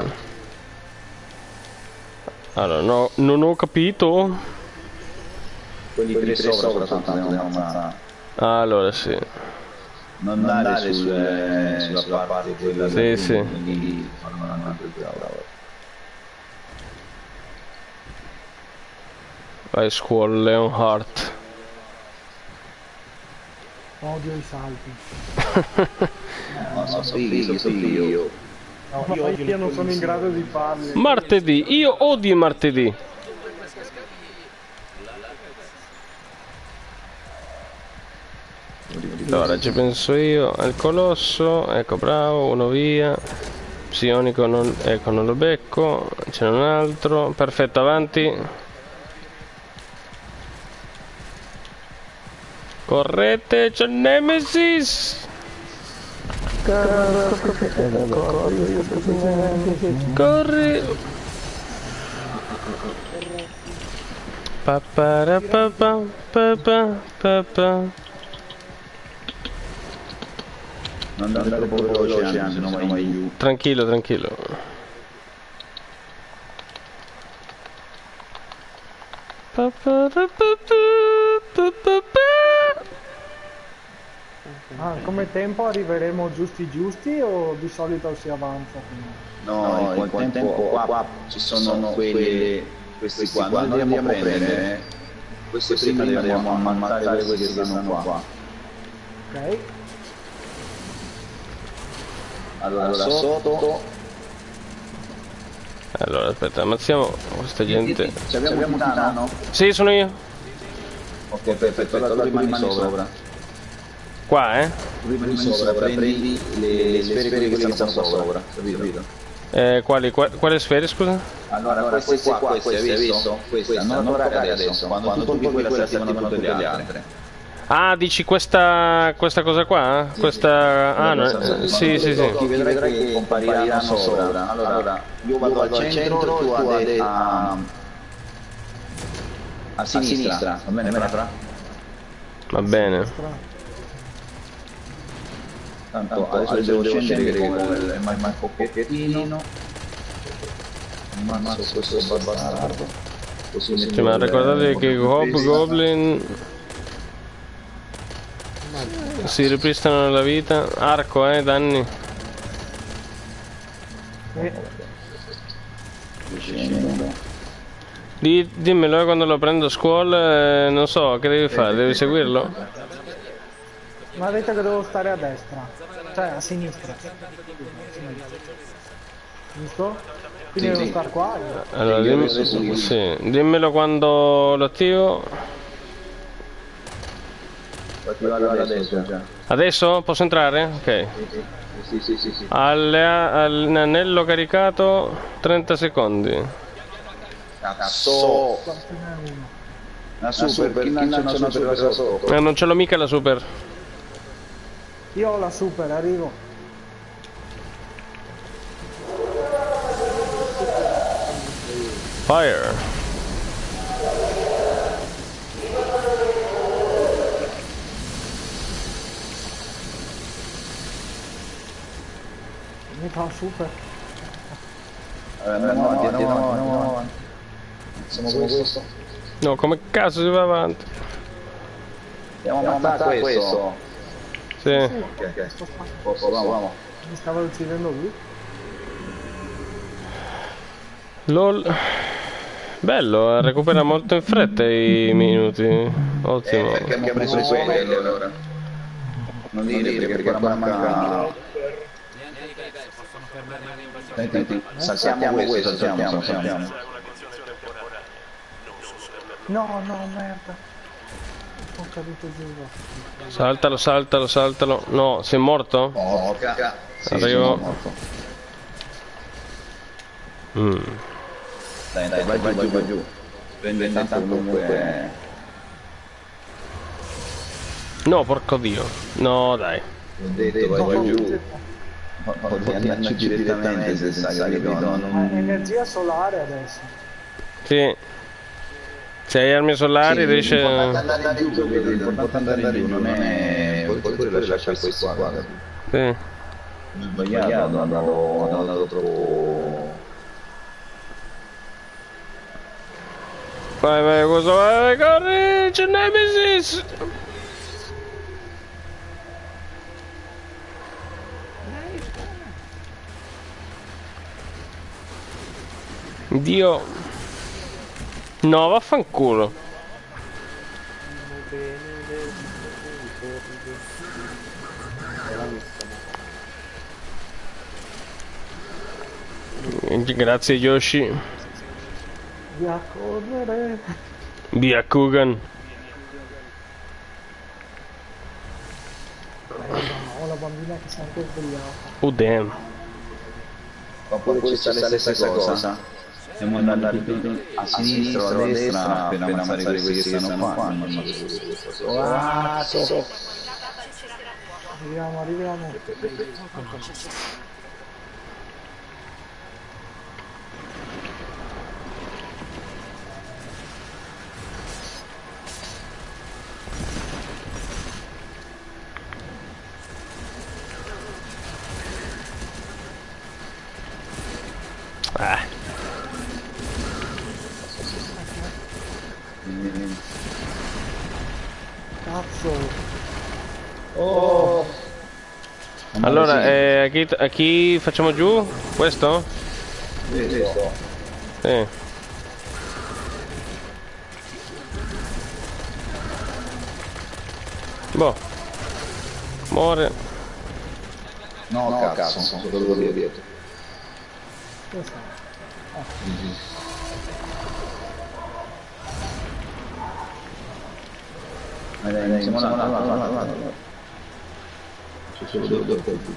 Allora, no, non ho capito. Quelli tre sopra dobbiamo ammazzare. Allora, sì. Non andare sulla parte quella. Sì. Vai Squall Leonhardt. Odio i salti. No, sono io. No, io non sono in grado di farli. Martedì, io odio martedì. Allora ci penso io al colosso, ecco bravo, uno via. Psionico non, ecco non lo becco, c'è un altro, perfetto avanti. Correte, c'è Nemesis! Corri! Non andare troppo veloce, se no vai giù. Tranquillo. Come tempo arriveremo giusti o di solito si avanza? No, in quel tempo qua ci sono questi qua, noi dobbiamo prendere Queste prima dobbiamo ammazzare quelli che stanno qua. Ok. Allora sotto. Allora aspetta, ammazziamo questa gente. Ci abbiamo un titano? Sì, sono io. Ok, perfetto, allora rimani sopra. Qua, eh? Rimani sopra, prendi le sfere che stanno sopra, capito? Quale sfere, scusa? Allora, queste hai visto? Questa, non toccare adesso, quando tu tocchi quella si attivano tutte le altre. Ah, dici questa cosa qua? Questa... Ah, no, sì. Vedrai che compariranno sopra. Allora, io vado al centro, tu a sinistra. Va bene, Va bene. Tanto adesso devo scendere il un pochettino. Ammazzo questo bastardo. Sì, ma ricordate che i Hobgoblin si ripristinano la vita. Arco, danni. Dimmelo quando lo prendo a scuola, non so, che devi fare? Devi seguirlo? Ma ha detto che devo stare a destra, cioè a sinistra. Giusto? Quindi devo stare qua. Allora, dimmelo quando lo attivo. Adesso? Posso entrare? Ok. Sì. All'anello caricato 30 secondi. Cazzo! La super, chi lancia una super sotto? Non ce l'ho mica la super. Io ho la super, arrivo. Fire. Mi fa super. Andiamo avanti. Siamo questo. No, come cazzo si va avanti? Andiamo a ammazzare questo. Sì. Ok. Vamos. Mi stava uccidendo lui. LOL. Bello, recupera molto in fretta i minuti. Ottimo. Perché abbiamo preso i quelli allora. Non dire perché qua manca. Senti, saltiamo questo, saltiamo. No, merda. Ho caduto giù. Saltalo. No, sei morto? Porca. Arrivo. Dai, vai giù. Prendi tanto comunque. No, porco dio. No, dai. Ho detto vai giù. Potrei andarci direttamente se sai, capito? Energia solare adesso. Sì. Se hai armi solari riesce... L'importante andare giù, non è... Poi lasciare questi qua. Sì. Sbagliato, andato troppo... Vai, cosa vai, corri, c'è Nemesis! Dio... No, vaffanculo. Grazie Yoshi. Via correre. Via Kugan. Ho la bambina che si è anche svegliata. Oh damn. Oppure ci sta la stessa cosa. Siamo andati a sinistra o a destra per ammazzare quelli che stanno qua. Arriviamo. Cazzo. Oh. Allora, a chi facciamo giù? Questo? Sì. Sì. Boh. Muore. No, cazzo, sono quello lì dietro. Dove sta? Dai, siamo là. Ci sono due colpi.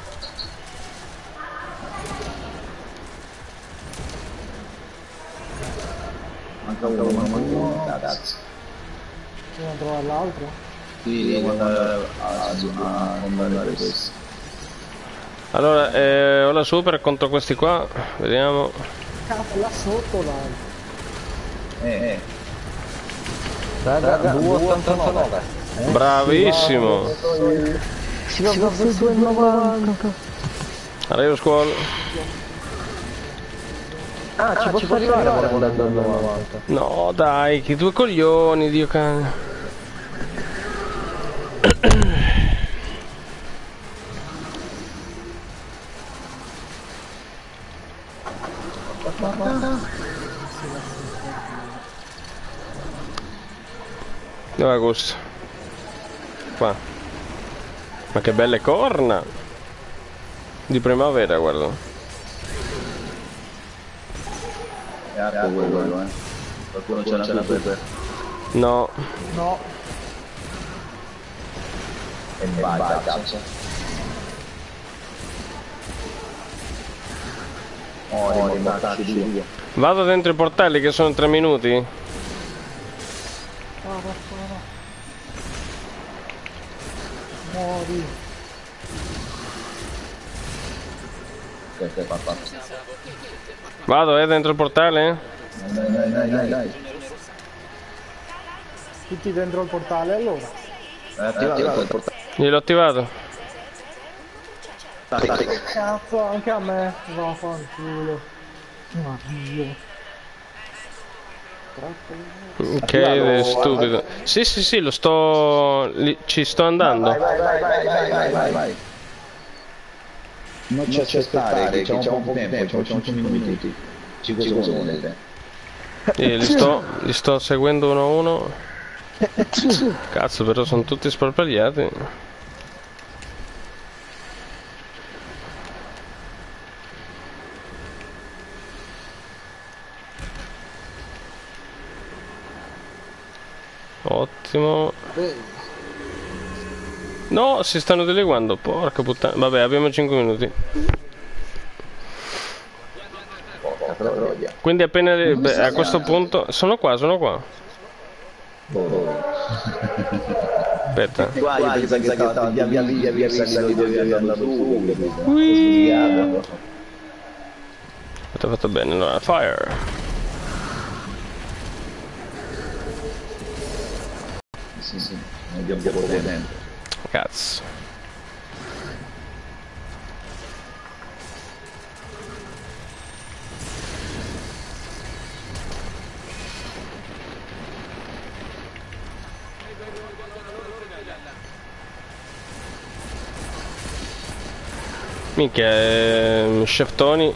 Manca uno, cazzo. Dobbiamo trovare l'altro? Sì, devo andare a combattere questo. Allora, ora super contro questi qua. Vediamo. Cazzo, là sotto l'altro. Raga, 2,89. Bravissimo. Si va verso i 2,90. Arrivo squall. Ah, ci posso arrivare andando al 90. No, dai, che due coglioni, Dio cane. Dove è questo? Qua. Ma che belle corna! Di primavera, guarda. È arco quello, Qualcuno ce l'ha per... No. No. E vai, cazzo. Oh, rimortacci via. Vado dentro i portelli che sono 3 minuti. No. Muori. Vado, dentro il portale? Dai. Tutti dentro il portale allora. Attivato il portale. Gliel'ho attivato. Cazzo, anche a me. Vaffanculo. Ma Dio. Ok, è stupido. Sì, lo sto... ci sto andando. Vai. Non ci aspettare, che c'è un po' di tempo, c'è 5 minuti. 5 secondi. Li sto seguendo uno a uno. Cazzo, però sono tutti sparpagliati. Ottimo. No, si stanno dileguando. Porca puttana. Vabbè, abbiamo 5 minuti. Quindi appena... beh, a questo punto... Sono qua. Aspetta. Qua pensa che stava via salito via andato tu. Avete fatto bene, allora. Fire. Sì, abbiamo un po' di tempo. Cazzo. Minchia, Chef Tony.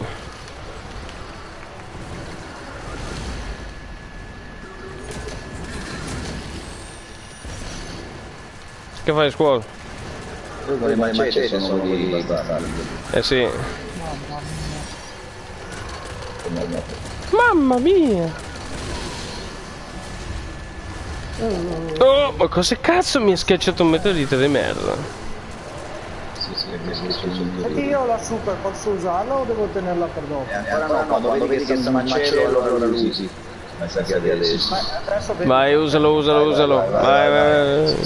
Che fai, scuola? Con le macete sono di bastardi. Eh sì. Mamma mia! Oh, ma cosa cazzo mi è schiacciato un meteorite di merda? Perché io ho la super, posso usarla o devo tenerla per dopo? No, quando vedi che sta un macello allora lo usi. Ma sa che adesso. Vai, usalo. Vai.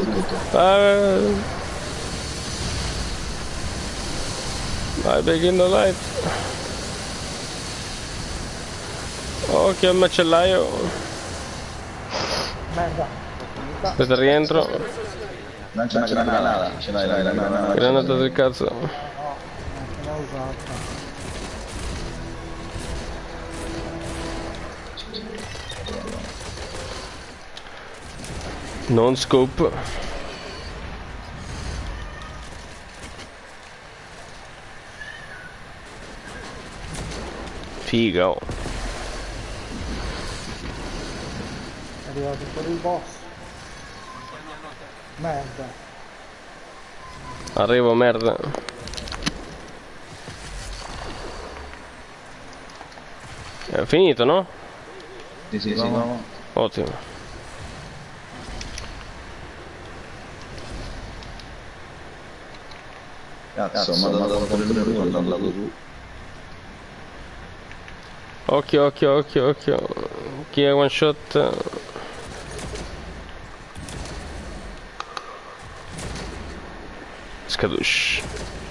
Vai, begin the light. Occhio al macellaio. Merda. Questo rientro. Non c'è una granata. Ce l'hai la granata. Granata del cazzo. No, non l'ho usata. Non scope. Figa. È arrivato per il boss. Merda. Arrivo, merda. È finito, no? Sì, no. Ottimo. Cazzo, ma da andando giù. Occhio. Chi è one shot? Scadush.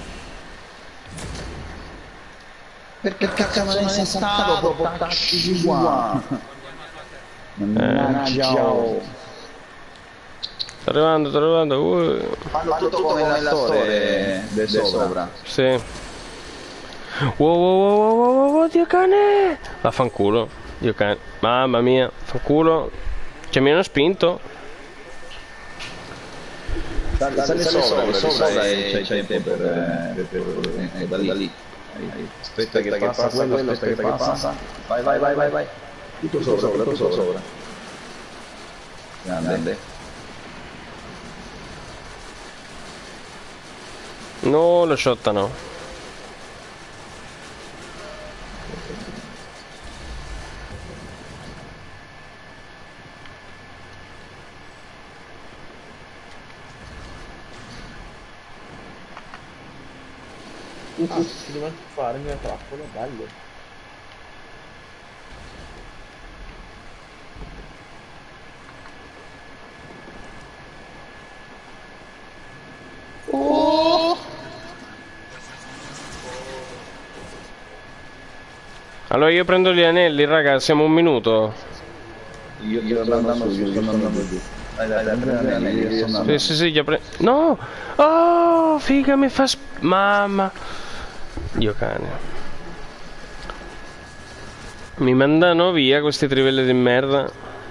Perché cazzo non sei stato? Portacci qua. Ciao. Sto arrivando. Fanno tutto come nella storia del sopra. Sì. Wow, Dio cane! Vaffanculo, Dio cane. Mamma mia, fanculo. Cioè mi hanno spinto. Sali sopra e c'è tempo per da lì. Aspetta che passa quello, aspetta che passa. Vai. Tutto sopra. Grande. No, lo shottano. Si deve fare il mio trappola, bello. Allora io prendo gli anelli, raga, siamo un minuto. Io sto andando giù. Dai, Sì, già no! Oh, figa, mi fa mamma. Dio cane. Mi mandano via questi trivelli di merda.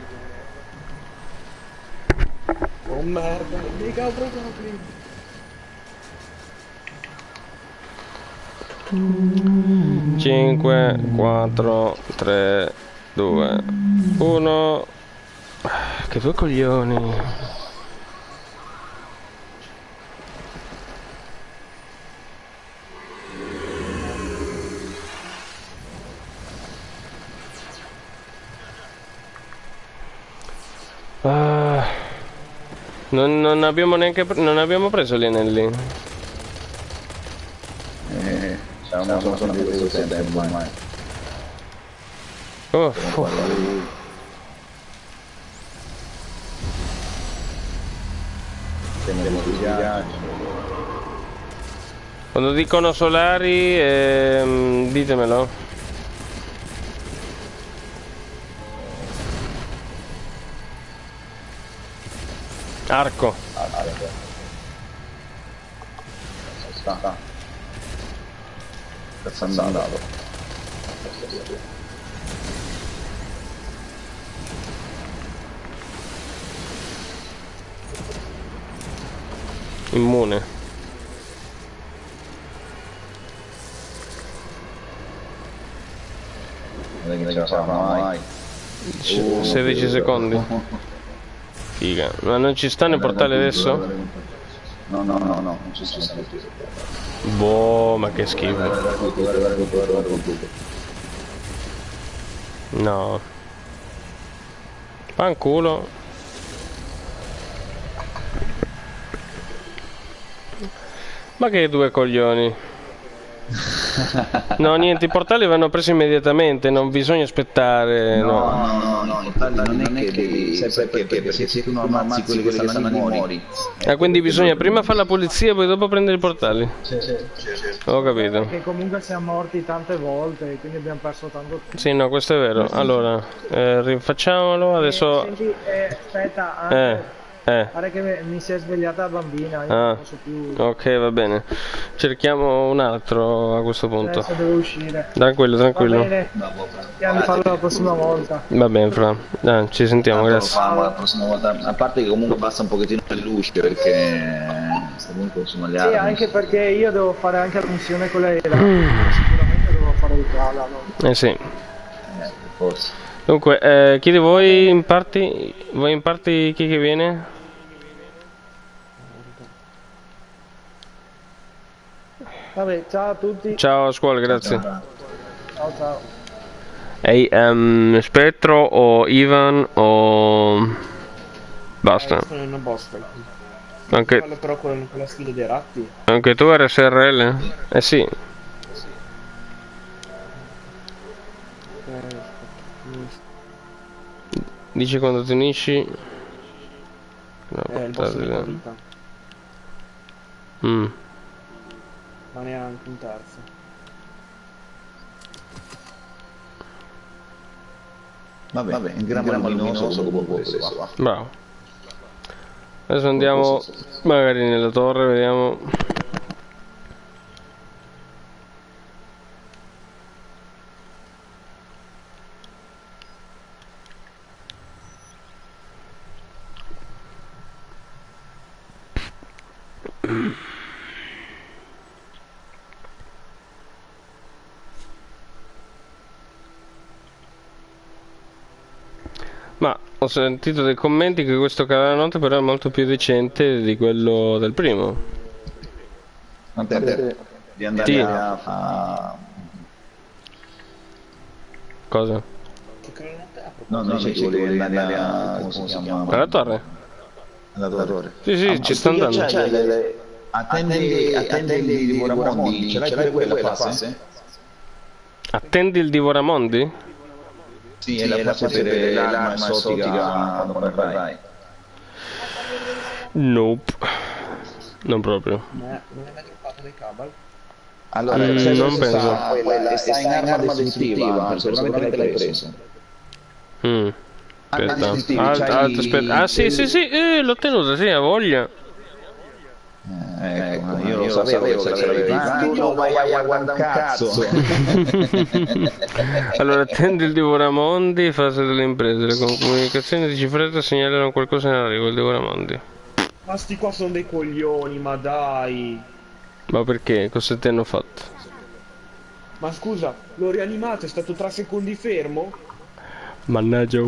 Oh merda, mica ho preso una prima. 5, 4, 3, 2, 1. Che due coglioni. Non abbiamo neanche non abbiamo preso gli anelli. Siamo di questo tempo ormai. Quando dicono solari, ditemelo. Arco. Cazzo andato. Immune. Non ce la fa mai. 16 secondi. Figa. Ma non ci sta nel portale adesso? No, non ci sta. Boh, ma che schifo. No. Fanculo. Ma che due coglioni. No, niente, i portali vanno presi immediatamente, non bisogna aspettare. No, i portali non è che devi, sai perché se tu non ammazzi quelli che stanno lì muori. Quindi bisogna prima fare la pulizia e poi dopo prendere i portali. Sì. Ho capito. Perché comunque siamo morti tante volte, quindi abbiamo perso tanto tempo. Sì, no, questo è vero. Allora, rifacciamolo adesso. Senti, aspetta, anche... Pare che mi si è svegliata la bambina, io non posso più. Ok, va bene. Cerchiamo un altro a questo punto. Adesso devo uscire. Tranquillo. Va bene. Andiamo a farlo la prossima volta. Va bene, Fra. Ci sentiamo, grazie. La prossima volta. A parte che comunque basta un pochettino di luce perché comunque insomma le armi. Sì, anche perché io devo fare anche la missione con lei. Sicuramente devo fare il cala, no? Sì. Forse. Dunque, chi di voi in party? Voi in party chi che viene? Vabbè, ciao a tutti. Ciao a scuola, grazie. Ciao ciao. Ehi, Spettro o Ivan o... Basta. Sono in una boss fight. Anche, Parlo però con la sfida dei ratti. anche tu RSRL? Eh sì. Dici quando ti unisci? No, Il boss di vita. Ma neanche un terzo. Vabbè, in gran luminoso comunque questo qua. Bravo. Adesso andiamo magari nella torre, vediamo. Ma ho sentito dei commenti che questo Calannotte però è molto più decente di quello del primo. Di andare Sì. a... Cosa? No, dice che volevi andare a... come si chiama? Alla torre? Alla torre. Sì, sì, ci sta andando. Attendi il Divoramondi, ce l'hai pure quella fase? Attendi il Divoramondi? Sì, è la fase per l'arma esotica quando vai. Nope. Non proprio. Non è mai droppato dei cabal? Allora, non penso. sta in arma distruttiva, sicuramente l'hai preso. Aspetta. Distruttivi, Aspetta. Ah sì, sì, sì, l'ho tenuta, sì, ha voglia. Ecco, io lo sapevo che ce l'avevi. Ma tu non vai a guardare un cazzo. Allora, attendi il Divoramondi, fase delle imprese. Le comunicazioni di cifretta segnalano qualcosa nell'arrivo il Divoramondi. Ma sti qua sono dei coglioni, ma dai. Ma perché? Cosa ti hanno fatto? Ma scusa, l'ho rianimato, è stato 3 secondi fermo? Mannaggia.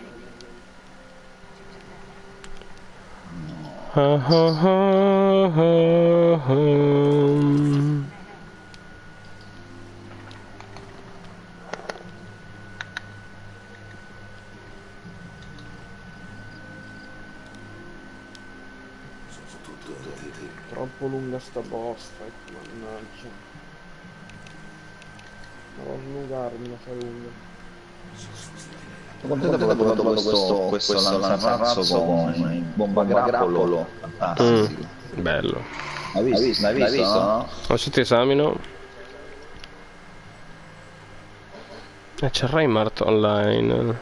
Troppo lunga sta boss fight, mannaggia. Non devo slungarmi, la fa lunga. Contento che ho trovato questo lanzarazzo con bomba grappolo. Fantastico. Bello. L'hai visto? No? Adesso ti esamino. C'è Reinhardt online.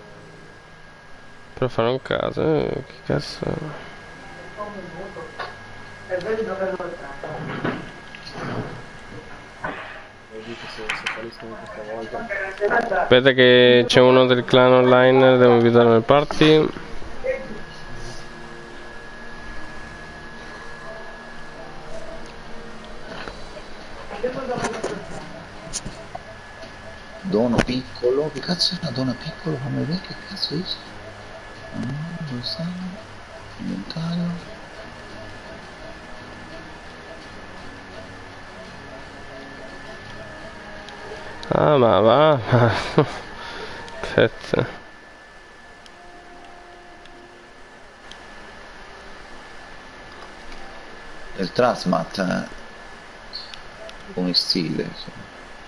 Per fare un caso. Che cazzo. Aspetta che c'è uno del clan online, devo invitare nel party. Dono piccolo, che cazzo è una donna piccolo? Fammi vedere che cazzo dice. Dove stanno? Inventario. Ah ma va. Aspetta. Il Trasmat come stile. Insomma.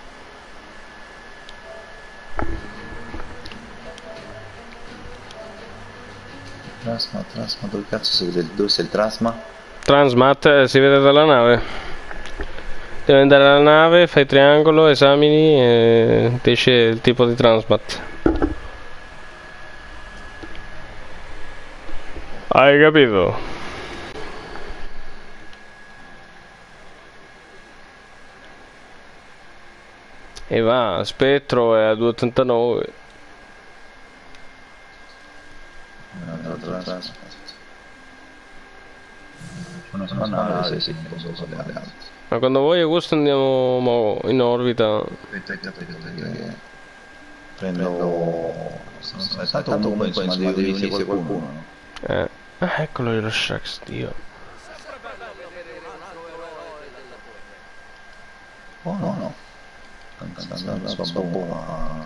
Trasmat, dove cazzo si vede? Dove c'è il Trasmat? Transmat si vede dalla nave. Devi andare alla nave, fai triangolo, esamini e ti esce il tipo di Transmat. Hai capito? E va, Spettro è a 2,89. Una nave, sì, Ma quando vuoi Augusto andiamo in orbita. Aspetta, prendo... Tanto comunque insomma devi venire qualcuno, no? Ah, eccolo lo Shax, Dio. Oh no. Lanza bomba.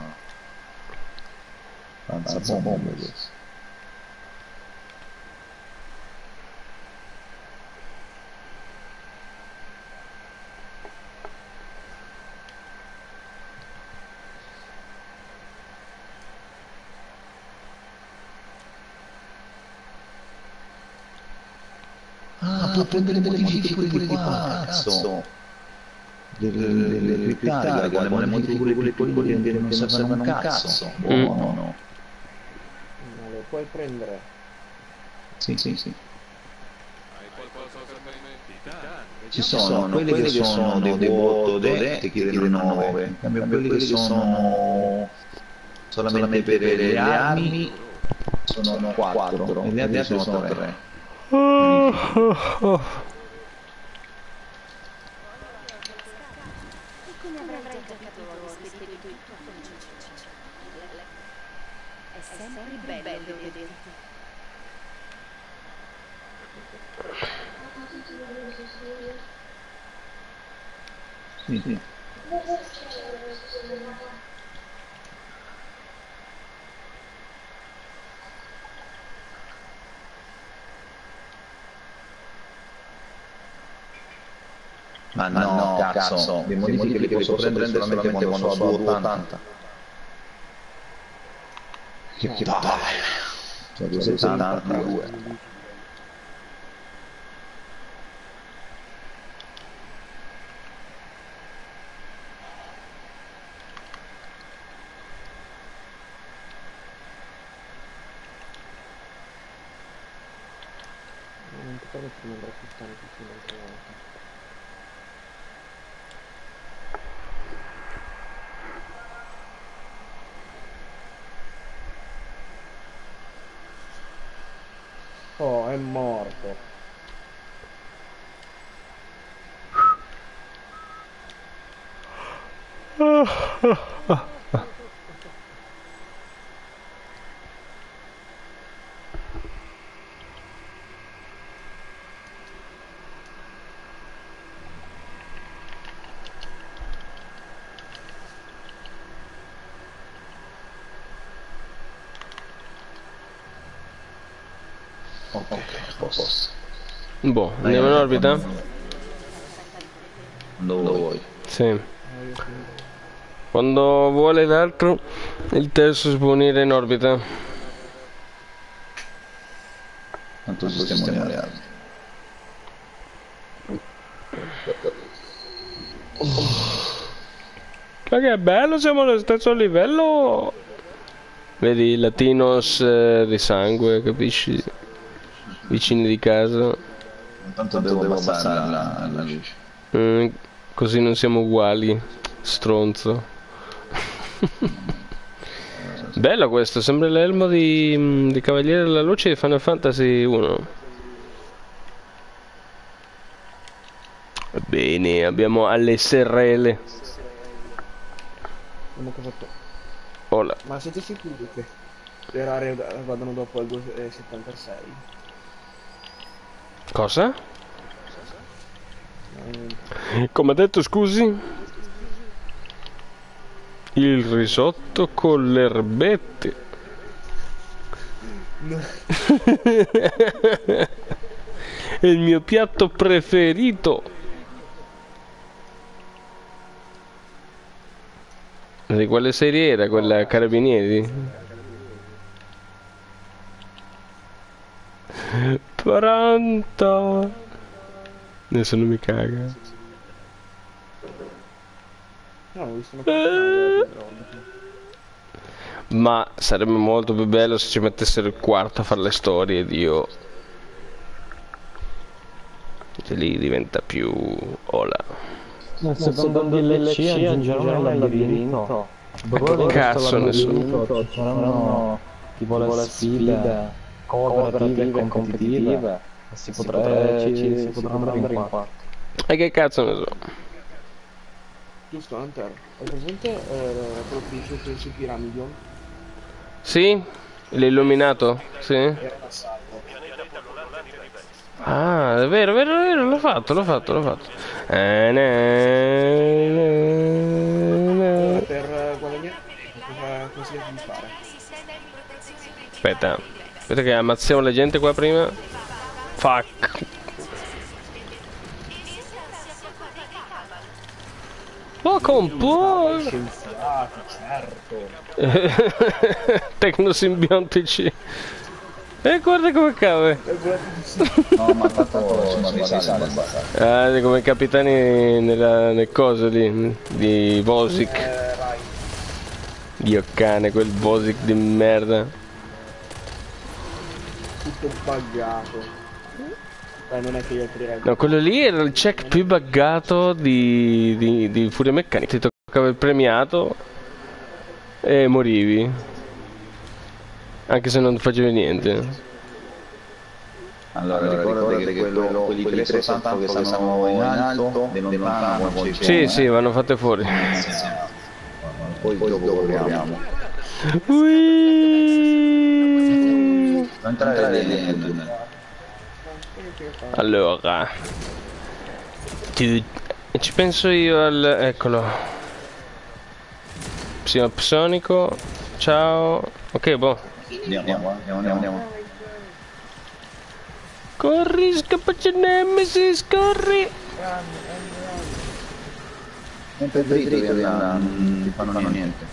Lanza bomba questo. Può prendere delle modifiche pure di qua, cazzo. Dell'Italia, con le modifiche quelle piccole che non servono un cazzo. Buono. Non le puoi prendere. Sì. Ci sono quelli che sono dei vuoto che chiedono 9, in cambio quelli che sono solamente per le armi sono 4 e gli altri sono 3. Oh. Come avrai giocato ospite di tutto? È sempre bello vederti. Sì. Ma no, cazzo, le modifiche che posso prendere solamente quando sono a 280. Che palle. Cioè 270, 2. Non ti permetto di andare più stanco più un'altra volta. Oh, è morto. Ok, a posto. Boh, andiamo in orbita? Quando vuoi. Sì. Quando vuole l'altro, il terzo si può unire in orbita. Tanto sistema le armi. Ma che bello, siamo allo stesso livello. Vedi, Latinos di sangue, capisci? Vicini di casa. Tanto devo abbassare la luce. Così non siamo uguali, stronzo. Bello questo, sembra l'elmo di Cavaliere della Luce di Final Fantasy 1. Bene, abbiamo alle SRL. Hola. Ma siete sicuri che le rare vadano dopo il 276? Cosa? Come ha detto, scusi? Il risotto con le erbette. No. È il mio piatto preferito. Di quale serie era? Quella Carabinieri? Pronto? Nessuno mi caga. No, ho visto una Ma sarebbe molto più bello se ci mettessero il quarto a fare le storie, Dio. E lì diventa più... Ola. Nel secondo DLC aggiungeranno il labirinto. Che cazzo nessuno? Saranno tipo le sfide cooperative e competitive. Si potrà andare in quarto. E che cazzo ne so? Giusto, Hunter. Hai presente quello che dice su Pyramidion? Sì? L'illuminato? Sì? Era passato. Ah, è vero, l'ho fatto. Per guadagnare cosa consigliate di fare? Aspetta che ammazziamo la gente qua prima. Fuck. Ma con po'. Scienziati, certo. Tecnosimbiontici. E guarda come cave. No, ma tanto non risale. Ah, come capitani nel coso di Vosik. Dio cane, quel Vosik di merda. Tutto buggato. Non è che io tirerei. No, quello lì era il check più buggato di Furia Meccanica. Ti toccava il premiato e morivi. Anche se non facevi niente. Allora ricordate che quelli tre soltanto che stanno in alto, di lontano. Sì, vanno fatte fuori. Poi dopo proviamo. Non entrare dentro. Allora ci penso io al... eccolo. Psionico. Ciao. Ok, boh. Andiamo. Corri, scappaci Nemesis, corri. Sempre dritto, non ti fanno niente.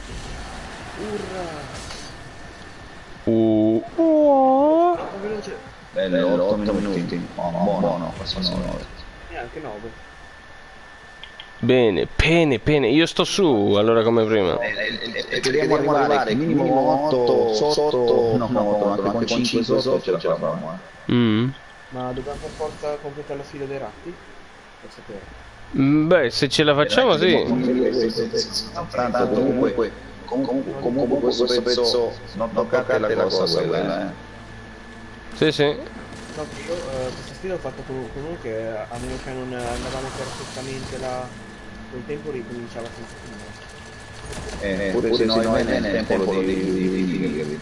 Bello, 8 minuti. Buono, passano 9. Neanche 9. Bene, pene. Io sto su, allora come prima. Dobbiamo arrivare minimo 8 sotto, no, anche con 5 sotto ce la facciamo. Ma dobbiamo per forza completare la fila dei ratti? Per sapere. Beh, se ce la facciamo sì. Tanto comunque questo pezzo non toccate la cosa quella, Sì. No, io questa sfida l'ho fatta con uno che a meno che non andavamo perfettamente col tempo ricominciava senza finire. Pure se no è nel tempo di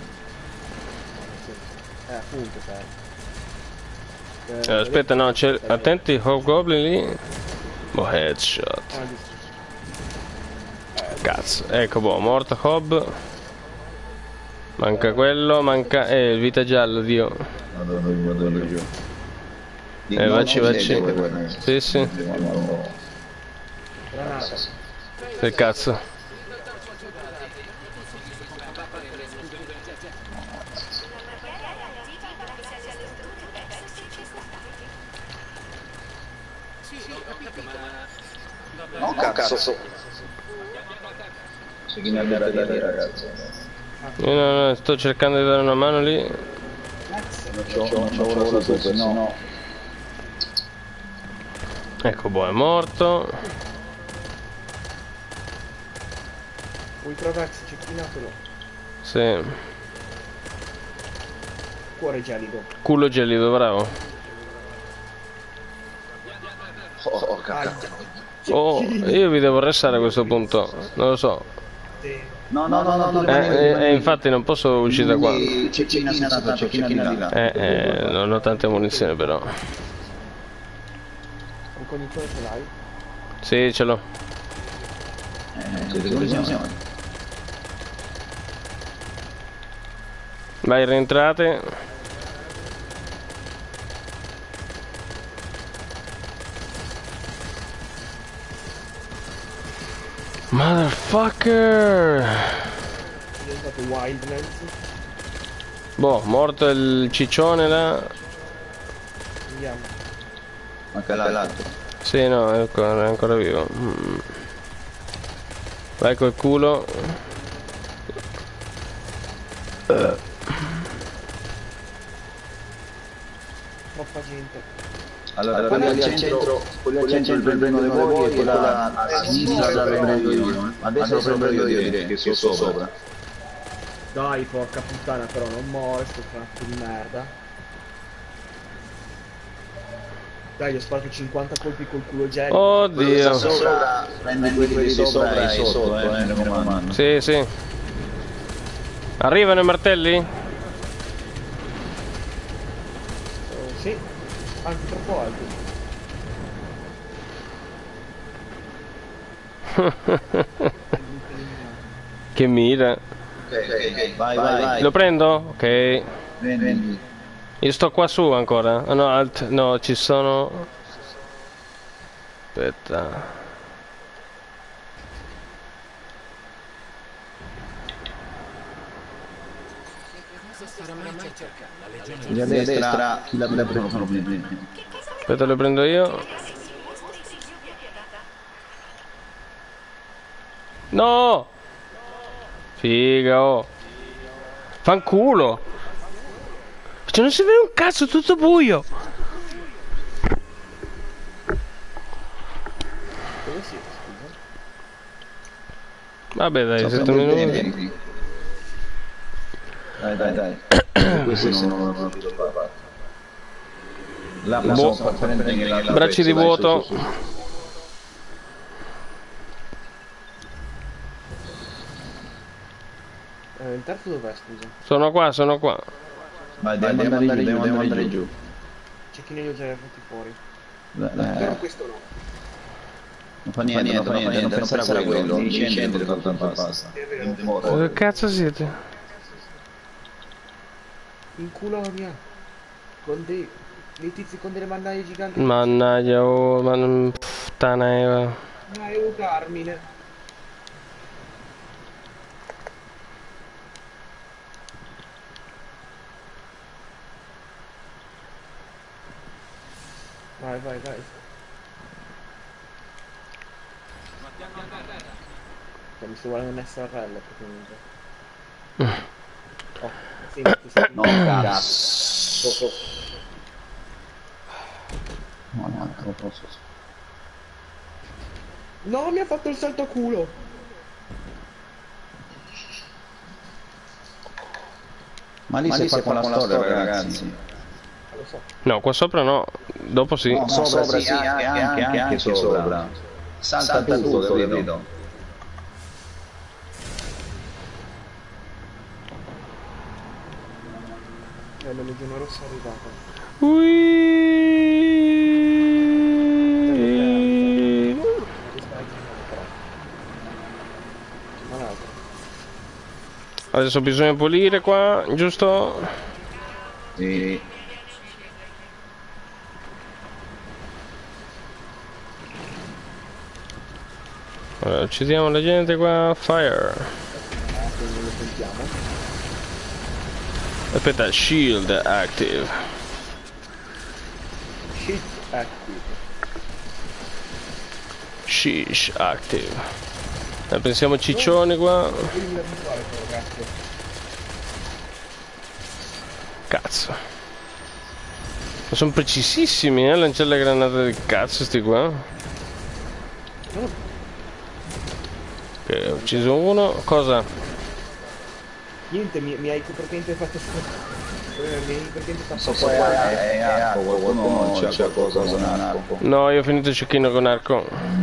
appunto, sai. Aspetta, no, c'è... Attenti, Hobgoblin lì. Boh, headshot. Cazzo, ecco, boh, morto Hob. Manca quello, manca... il vita giallo, Dio. Vado giù. Vacci. Sì. Che cazzo. No, cazzo. C'è chi mi abbia da lì, ragazzi. Io no, sto cercando di dare una mano lì. Non c'ho ora tutto, no. Ecco, boh, è morto. Ultravax, cecchinatelo. Sì. Cuore gelido. Culo gelido, bravo. Oh, cazzo. Oh, io vi devo restare a questo punto. Non lo so. No, infatti non posso uscire da qua. Cecchina di là. Non ho tante munizioni però. Un conduttore ce l'hai? Sì, ce l'ho. Vai, rientrate. Motherfucker! È diventato Wildlands. Boh, morto il ciccione là. Andiamo. Manca l'altro. Sì, no, è ancora vivo. Vai col culo. Troppa gente. Allora, quelli al centro il prendono le voi e quella a sinistra la prendo io. Adesso lo prendo io, direi, che sono sopra. Dai, porca puttana, però non muore sto cazzo di merda. Dai, gli ho sparato 50 colpi col culo gel. Oddio. Sopra, prende quelli di sopra e sotto, mi raccomando. Sì. Arrivano i martelli? Sì, anche troppo alti. Che mira. Ok, vai. Lo prendo? Ok. Vieni. Io sto qua su ancora. Ah, no, no, ci sono. Aspetta. Lì a destra, chi la prende? Aspetta, lo prendo io. No! Figa, oh. Fanculo! Cioè non si vede un cazzo, tutto buio! Dove siete, scusa? Vabbè dai, 7 minuti. Dai. Questo non lo fare. La Bracci di vuoto. Il terzo dov'è, scusa? Sono qua. Vai, devo andare giù. C'è chi ne li ho già fatti fuori. Però questo no. Non fa niente, non pensare a quello, non scendere tanto basta. Che cazzo siete? In culo mia. Con dei tizi con delle mannaie giganti. Mannaggia, oh, ma puttana Eva. Ma è un Carmine. Vai. Mi sto guardando un SRL praticamente. Oh, senti. No, cazzo. No, non posso. No, mi ha fatto il salto a culo. Ma lì si fa con la storia, ragazzi. Lo so. No, qua sopra no, dopo sì. No, sopra sì, anche sopra. Salta tutto, capito? La legione rossa è arrivata. Adesso bisogna pulire qua, giusto? Sì. Allora, uccidiamo la gente qua, fire. Non lo sentiamo. Aspetta, shield active. Shit active. Sheesh active. Pensiamo ciccioni qua. Cazzo. Ma sono precisissimi, lanciare le granate del cazzo sti qua. Ok, ho ucciso uno. Cosa? Niente, mi hai praticamente fatto mi hai praticamente fatto So è arco, qualcuno c'ha qualcosa con arco. No, io ho finito il cecchino con arco.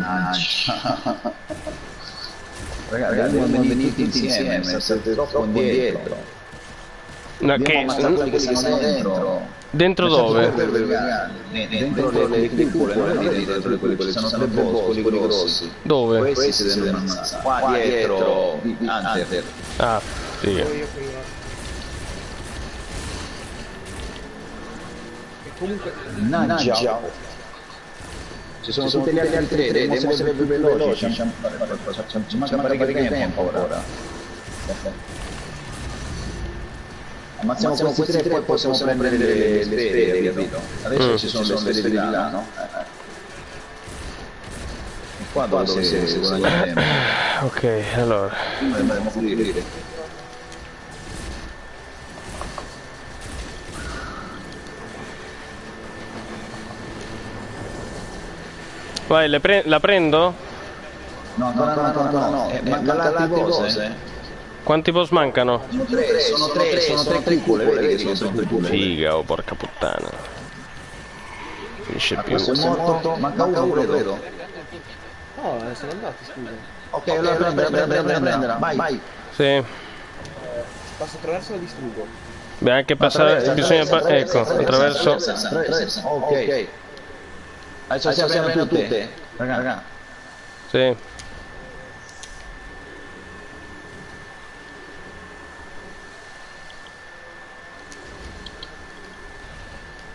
Ragazzi, devono venire tutti insieme, state troppo indietro. No, Dobbiamo ammazzare quelli che sono dentro. Dentro dove? Dentro le cupole, non è dentro quelle che sono tre boss, quelli grossi. Dove? Questi si devono ammazzare. Qua dietro, Hunter. Ah, figa. E comunque Naggia. Ci sono tutti gli altri tre, dobbiamo essere più veloci. Ci manca parecchio tempo ancora. Ammazziamo questi tre e poi possiamo prendere le sfere, capito? Adesso ci sono le sfere di là, no? E qua dove si guadagna tempo. Ok, allora. Dobbiamo pulire. Vai, la prendo? No. Manca altre cose. Quanti boss mancano? Sono tre cupole, vedi che sono tre cupole. Figa, oh porca puttana. Finisce più. Questo è morto, manca uno, credo. no, sono andati, scusa. Ok, allora prendela. Vai. Sì. Passo attraverso e la distruggo. Beh, anche passare, bisogna ecco, attraverso. Ok. Adesso si aprono tutte. Raga. Sì.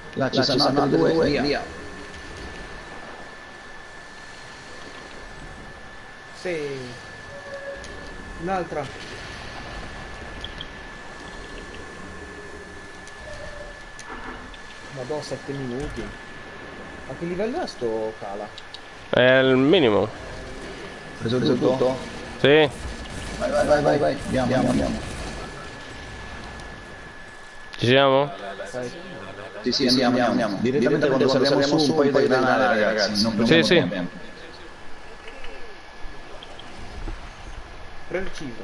Là ci sono altri due, via. Sì. Un'altra. Madò, 7 minuti. A che livello è sto cala? È il minimo. Preso tutto? Sì. Vai. Andiamo. Ci siamo? Sì, andiamo. Direttamente quando saliamo su un paio di granate, ragazzi. Non Sì. tempo. Preciso.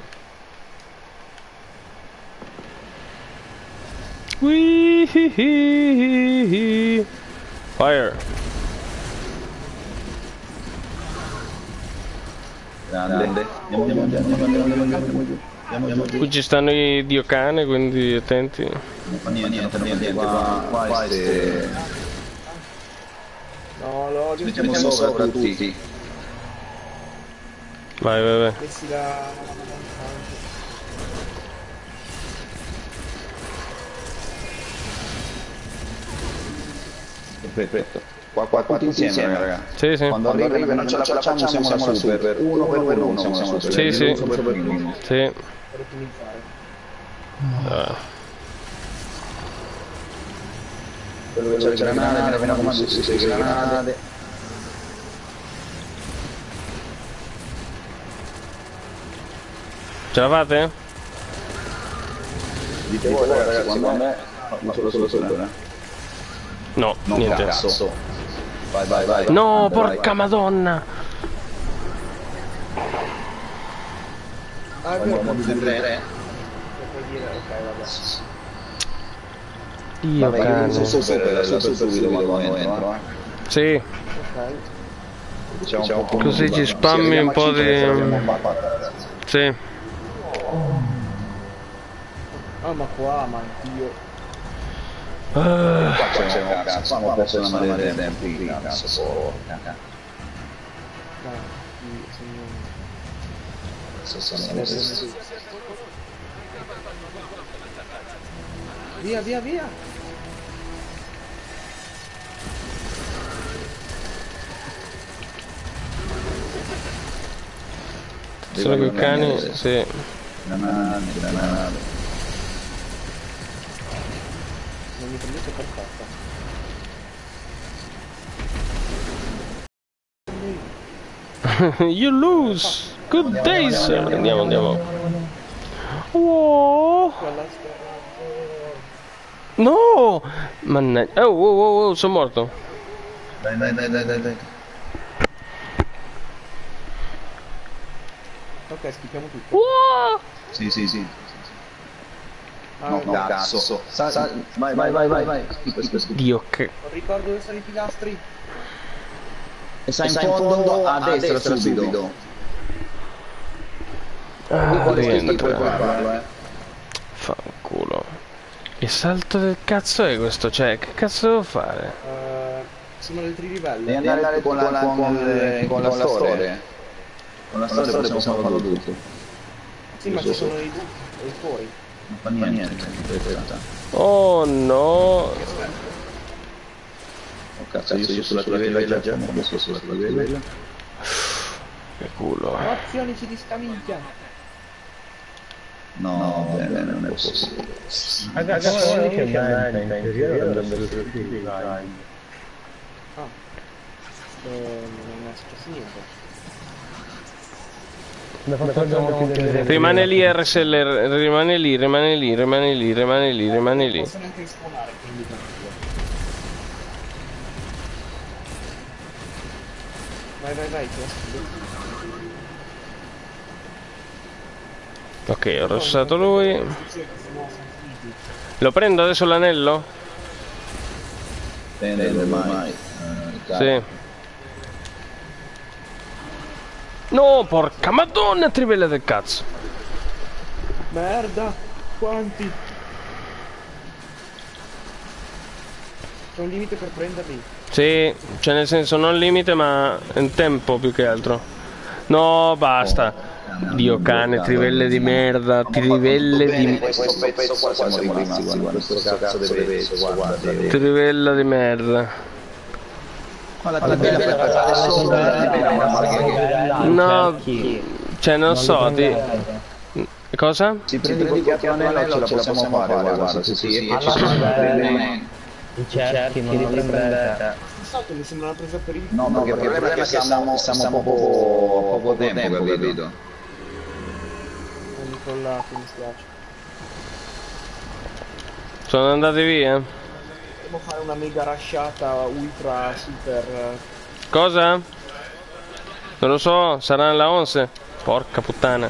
Fire. Grande. Andiamo giù. Qui ci stanno i dio cane, quindi attenti. Non fa niente. Qua No, lo mettiamo sopra tutti. Vai. messi la... Perfetto. Qua tutti insieme, ragazzi. Sì. Quando arriva non ce la facciamo, siamo la super. Uno per uno siamo la super. Sì. per ottimizzare. Quello che c'è le granate, mi raccomando, sì, granate. Ce la fate? Dite voi, ragazzi, quando a me ma solo sopra. No, niente. Cazzo. Vai. No, porca madonna. Ah, è vero. Andiamo tutti e tre. Puoi dire, ok, vabbè. Dio cane. Super subito quando entro. Sì, Ok. Diciamo così ci spammi un po' di... Sì. Ah, ma qua, ma Dio. Qua c'è un cazzo, qua posso una marea di tempi, cazzo, porca. Via. Sono quei cani, sì. Granate. Non mi prendete per fatta. You lose. Good day, sir. Andiamo. Oh. No! Mannaggia. Oh, sono morto. Dai. Ok, schifiamo tutto. Oh. Sì. Ah, No, cazzo. Vai. Schifo. Dio che... non ricordo dove sono i pilastri. E sta in fondo a destra subito. Rientra. Fanculo. Che salto del cazzo è questo? Cioè, che cazzo devo fare? Sono altri livelli. Devi andare con la storia. Con la storia possiamo farlo tutto. Sì, ma ci sono i fuori. Non fa niente. Oh no! Oh cazzo, io sono sulla trivella già, ma adesso sulla trivella. Che culo. Azionici di scamiglia. No, bene, non è possibile. Non è successo niente. Rimane lì RSL, rimane lì. Posso neanche rispawnare, quindi tranquillo. Vai, ti aspetto. Ok, ho rossato lui. Lo prendo adesso l'anello? Ormai. Sì. No, porca madonna, trivella del cazzo. Merda, quanti? C'è un limite per prenderli. Sì, cioè nel senso non limite ma in tempo più che altro. No, basta. Dio cane, trivelle di merda, trivelle di... Questo pezzo qua siamo rimasti, guarda, questo cazzo di pezzo, guarda. Trivella di merda. Guarda, bella per passare sopra. No, cioè non so, cosa? Si prende qualche anello, ce la possiamo fare, guarda, sì. I cerchi non li prendete. Salto mi sembra una presa per il No, perché il problema è che siamo poco tempo, capito? Sono incollato, mi spiace. Sono andati via? Dobbiamo fare una mega rasciata ultra super. Cosa? Non lo so, sarà nella 11? Porca puttana.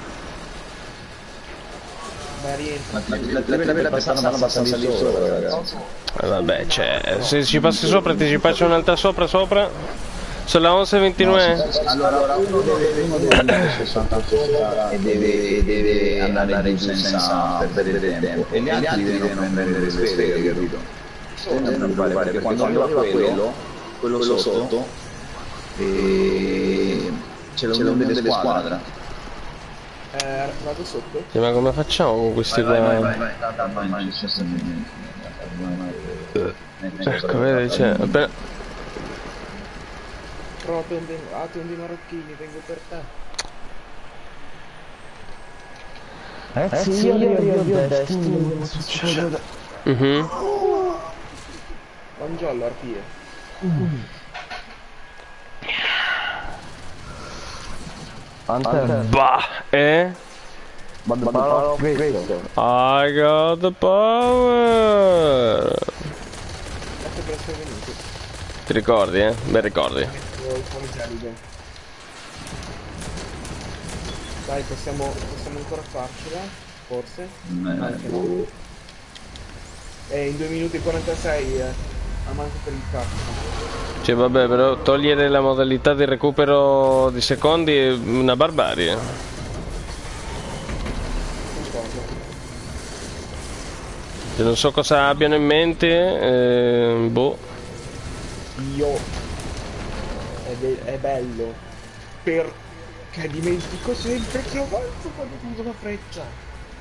Beh, rientra. La trivella passano di sopra, ragazzi. Vabbè, cioè, se ci passi sopra ti ci faccio un'altra sopra. Sulla 11:29? Allora uno deve andare 60 sopra e deve andare giù senza perdere tempo. E gli altri devono prendere le sfere, capito? Non è preoccupare, perché quando arriva quello sotto, c'è l'unione delle squadre. Vado sotto? Sì, ma come facciamo con questi qua? Ecco, vedi, c'è appena... Tondi marocchini, vengo per te. Sì, io destino, non succede. Buongiorno, arpie. Bah, I got the power. Ti ricordi, eh? Beh, ricordi. Dai, possiamo ancora farcela, forse? Anche no. E in 2 minuti e 46 a manco per il cazzo. Cioè, vabbè, però togliere la modalità di recupero di secondi è una barbarie. Cioè, non so cosa abbiano in mente, boh. È bello. Perché dimentico sempre che avanzo quando uso la freccia.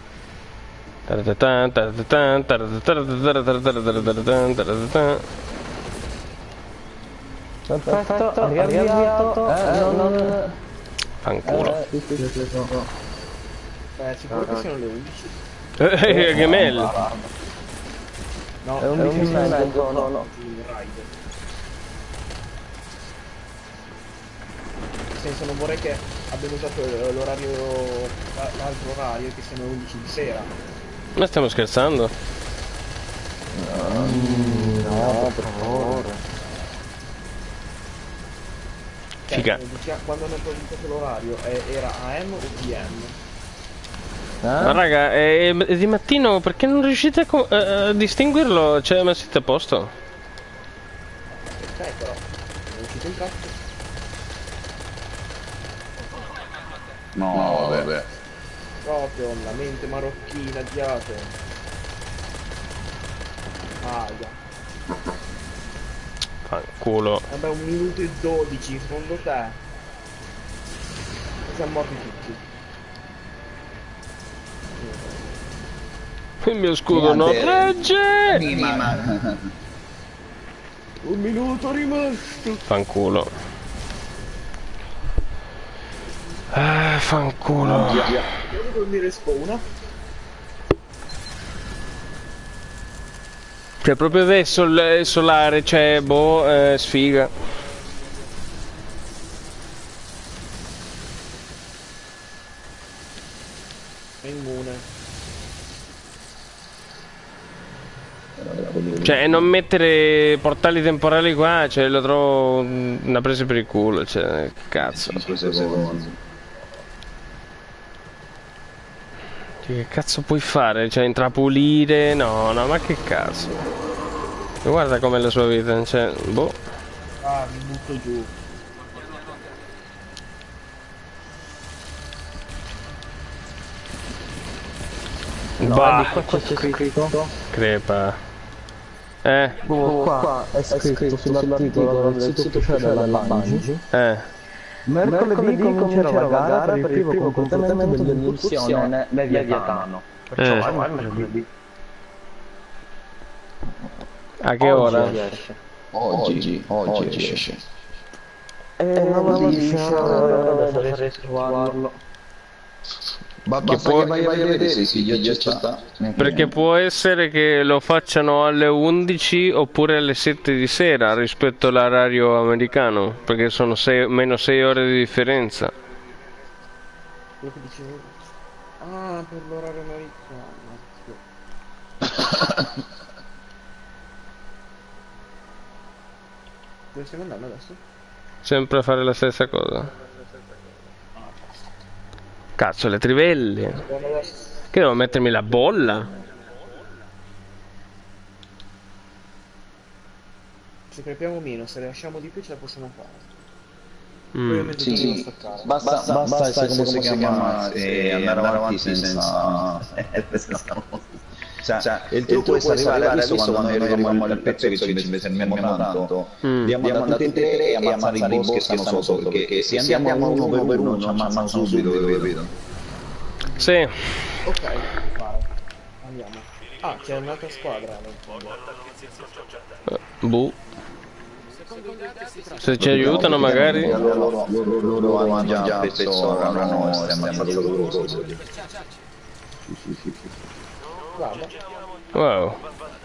Perfetto, riavviato. Fanculo. Sicuro che siano le 11. Gemelli. No, È 11:30, no. Nel senso, non vorrei che abbiamo usato l'orario, l'altro orario, che siano 11 di sera. Ma stiamo scherzando? No, per favore. Figa. Quando hanno presentato l'orario era AM o PM? Ma raga, è di mattino, perché non riuscite a distinguerlo? Cioè, ma siete a posto? Però, è uscito il cazzo. No, vabbè. Proprio la mente marocchina di Ate. Aia. Fanculo. Vabbè, 1 minuto e 12, secondo te? Siamo morti tutti. Il mio scudo non regge! 1 minuto rimasto. Fanculo. Fanculo. Devo mi respawna. Cioè, proprio adesso il solare, cioè, boh, sfiga. È immune. Cioè, non mettere portali temporali qua, cioè, lo trovo una presa per il culo, cioè, cazzo. 5 secondi. Che cazzo puoi fare? Cioè, entra a pulire? No, ma che cazzo? E guarda com'è la sua vita, cioè, boh. Ah, mi butto giù. Bah, qua c'è scritto. crepa. Qua è scritto sull'articolo del sito ufficiale della Bungie. Mercoledì comincerà la gara per il primo completamento dell'incursione Leviatano. Perciò vai mercoledì. A che ora? Oggi esce. Non lo adesso riesco a trovarlo. Basta che vai a vedere se già sta. Perché può essere che lo facciano alle 11 oppure alle 7 di sera rispetto all'orario americano, perché sono meno 6 ore di differenza. Quello che dicevo. Ah, per l'orario americano. Dove stiamo andando adesso? Sempre a fare la stessa cosa. Cazzo, le trivelle. Che devo mettermi la bolla? Se crepiamo meno, se ne lasciamo di più ce la possiamo fare. Ovviamente sì. Basta come si chiama andare avanti senza cioè, il trucco è arrivare adesso quando noi arriviamo al pezzo che ci fermiamo tanto, andiamo da tutti e tre e ammazzare i boss che stanno sotto, perché se andiamo uno per uno ci ammazzano subito, capito? Sì. Ok, vai, andiamo. Ah, c'è un'altra squadra. Boh. Se ci aiutano magari. Loro hanno già un pezzo, avranno ammazzato loro cose. Guarda. Wow.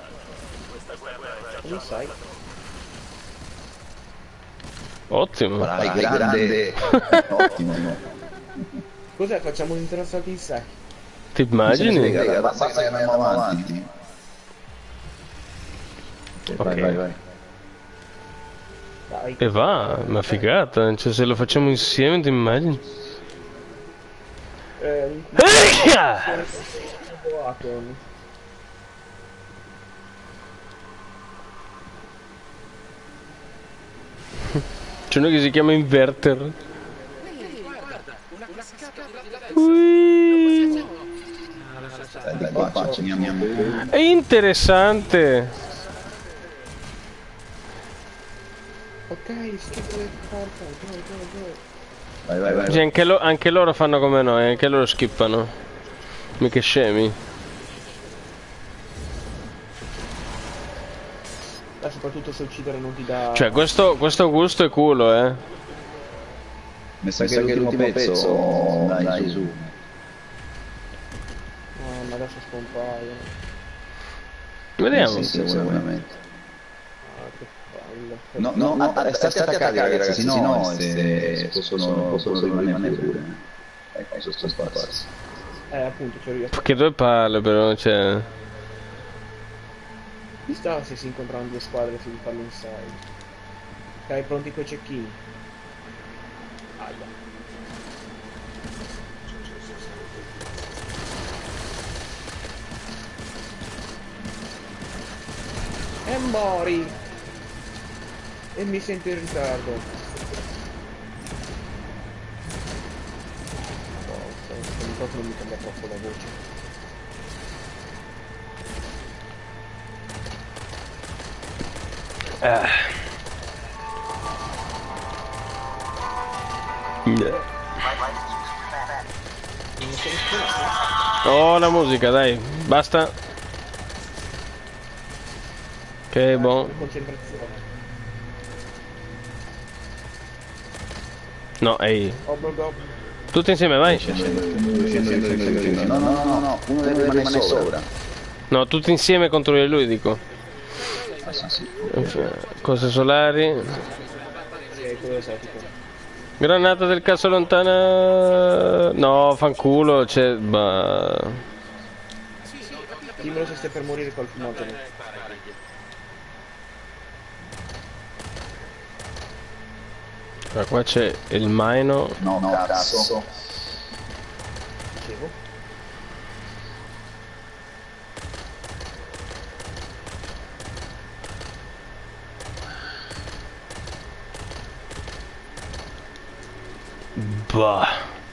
Come sai? Ottimo. Vai, grande. Ottimo. Cos'è? Facciamo un interessato in sé. Ti immagini? Basta che andiamo avanti. Ok. Vai. Dai. E va, ma figata, cioè se lo facciamo insieme ti immagini? C'è uno che si chiama Inverter. È interessante. Ok, schifo le porte, go. Vai. Cioè, anche loro fanno come noi, anche loro skippano. Mica scemi. Soprattutto se uccidere non ti dà... Cioè, questo gusto è culo, eh. Mi sa che l'ultimo pezzo dai su. Ma adesso scompaio. Vediamo. Sì, sicuramente. No, state attaccati ragazzi, sennò possono rimanere pure. Ecco, sono sparsi. Appunto, c'ero io. Che due palle però, cioè... Chissà se si incontrano due squadre se li fanno in 6. Ok, pronti coi cecchini. Aia. E mori! E mi sento in ritardo. Non mi cambia troppo la voce. Oh, la musica, dai, basta. Ok, buon. Concentrazione. No, ehi. Obbligo. Tutti insieme, vai. No, uno deve rimanere sopra. No, tutti insieme contro di lui, dico. Cose solari. Granata del cazzo lontana. No, fanculo, c'è. Dimmelo se stai per morire col fumogeno. Ma qua c'è il mino. No, cazzo. Dicevo. Bah.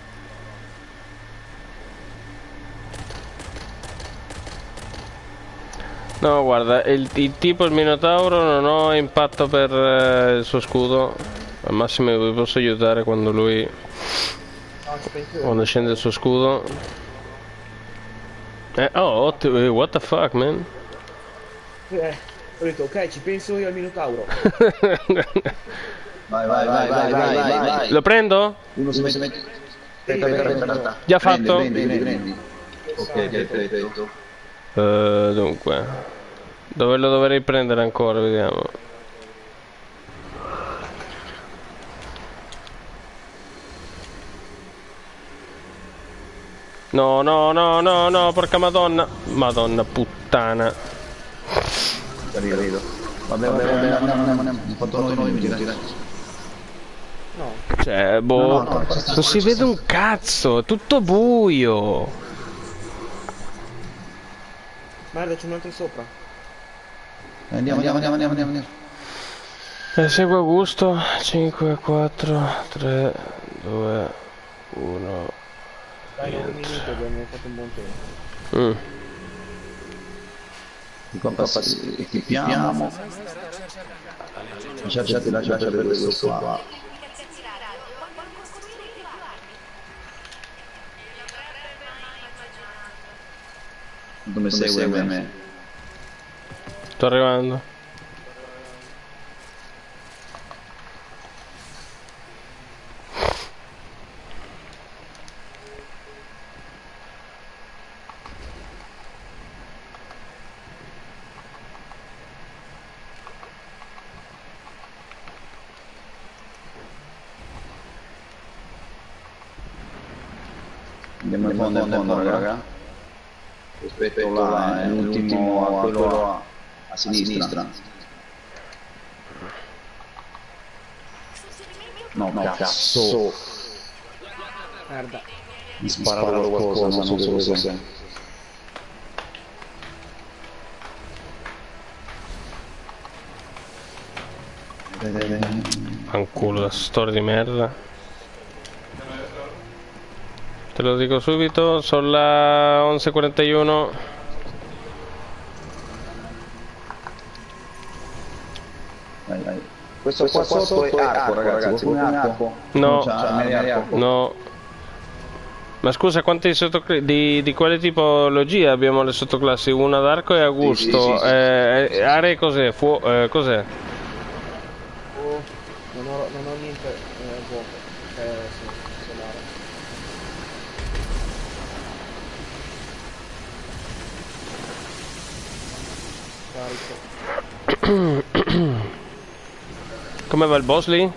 No, guarda, il tipo il Minotauro non ho impatto per il suo scudo. Al massimo vi posso aiutare quando lui... ci penso io. quando scende il suo scudo. What the fuck, man? Ho detto, ok, ci penso io al Minotauro. Vai. Lo prendo? Uno si mette... Aspetta. Già fatto? Prendi. Ok, perfetto. Dunque, dove lo dovrei prendere ancora? Vediamo. No, porca madonna. Madonna puttana. Arrivo. Vabbè, andiamo. Fatto noi, mi tira. No. Cioè, boh, No, non si vede un cazzo, è tutto buio. Merda, c'è un altro sopra. Andiamo. Segue Augusto. 5, 4, 3, 2, 1. Dai, 9 minuti abbiamo fatto un buon tempo. Qua equipiamo. Lasciate per questo qua. Come segue me? Sto arrivando. Andiamo in fondo, raga. Rispetto là, è l'ultimo a quello a sinistra. No, cazzo. Merda. Mi sparato qualcosa, non so cos'è. Fanculo, la storia di merda. Te lo dico subito, sono la 11:41. Vai. Questo qua sotto è arco, ragazzi. Arco? No. Ma scusa, quante di quale tipologia abbiamo le sottoclassi? Una d'arco e Augusto. Sì. Aree cos'è? Cos'è? Non ho niente vuoto. Solare. Carico. Come va il boss lì?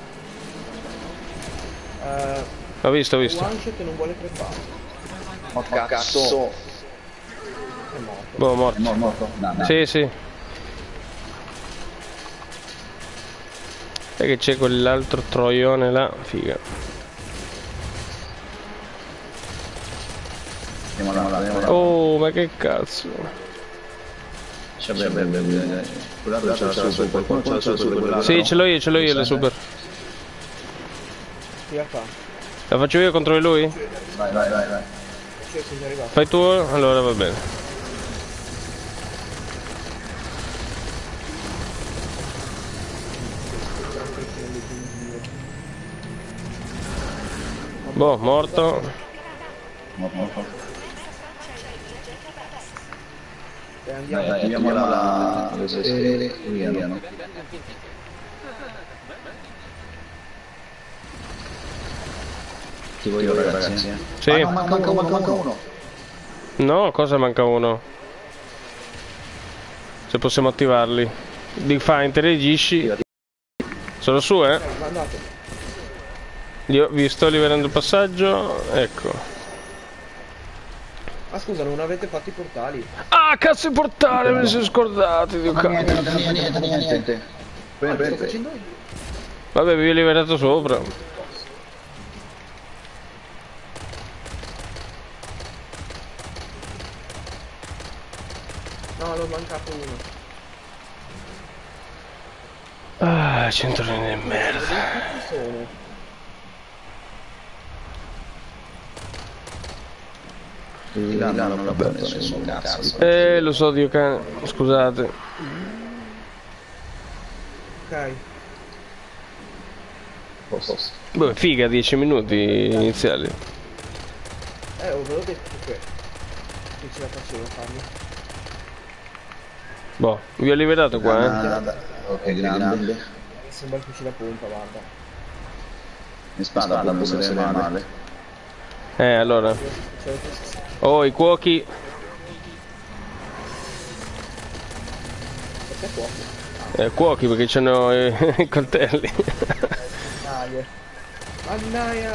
Ho visto. One shot non vuole crepare. Oh, cazzo. È morto. Boh, morto. Morto. No. Sì. E che c'è quell'altro troione là, figa. Andiamo là. Oh, ma che cazzo. Quell'altro c'è la super. Qualcuno c'è la super. Sì, ce l'ho io le super. Tira qua. La faccio io contro di lui? Vai. Sì, sono già arrivato. Fai tu? Allora va bene. Boh, morto. Andiamo là. Via. Ti voglio, ragazzi. Sì. Manca uno. No, cosa manca uno? Se possiamo attivarli. Defiant, reagisci. Sono su, Andate. Vi sto liberando il passaggio. Ecco. Ah scusa, non avete fatto i portali? Ah, cazzo i portali, me li sono scordati. Dio cazzo. Niente. Sto facendo io. Vabbè, vi ho liberato sopra. No, l'ho mancato uno. Ah, centrone di merda. Quanti sono? Non va bene nessuno, cazzo. Lo so, Dio cane. Scusate. Ok. Boh, figa, 10 minuti iniziali. Ve l'ho detto che ce la facevo a farlo. Boh, vi ho liberato qua, Ok, grande. Sembra il fucile a pompa, guarda. In spada può essere male. Allora. Oh, i cuochi. Perché fuoco? Cuochi perché c'hanno i coltelli. Mannaia.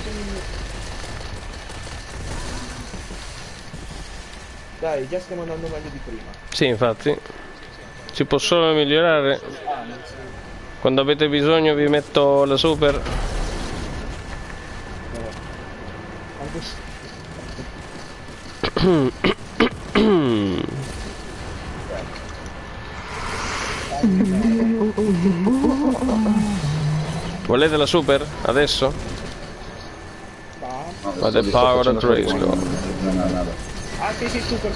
Dai, già stiamo andando meglio di prima. Sì, infatti. Si può solo migliorare. Quando avete bisogno vi metto la super. Volete la super? Adesso? Ma the power of Grayskull. Ah sì, super.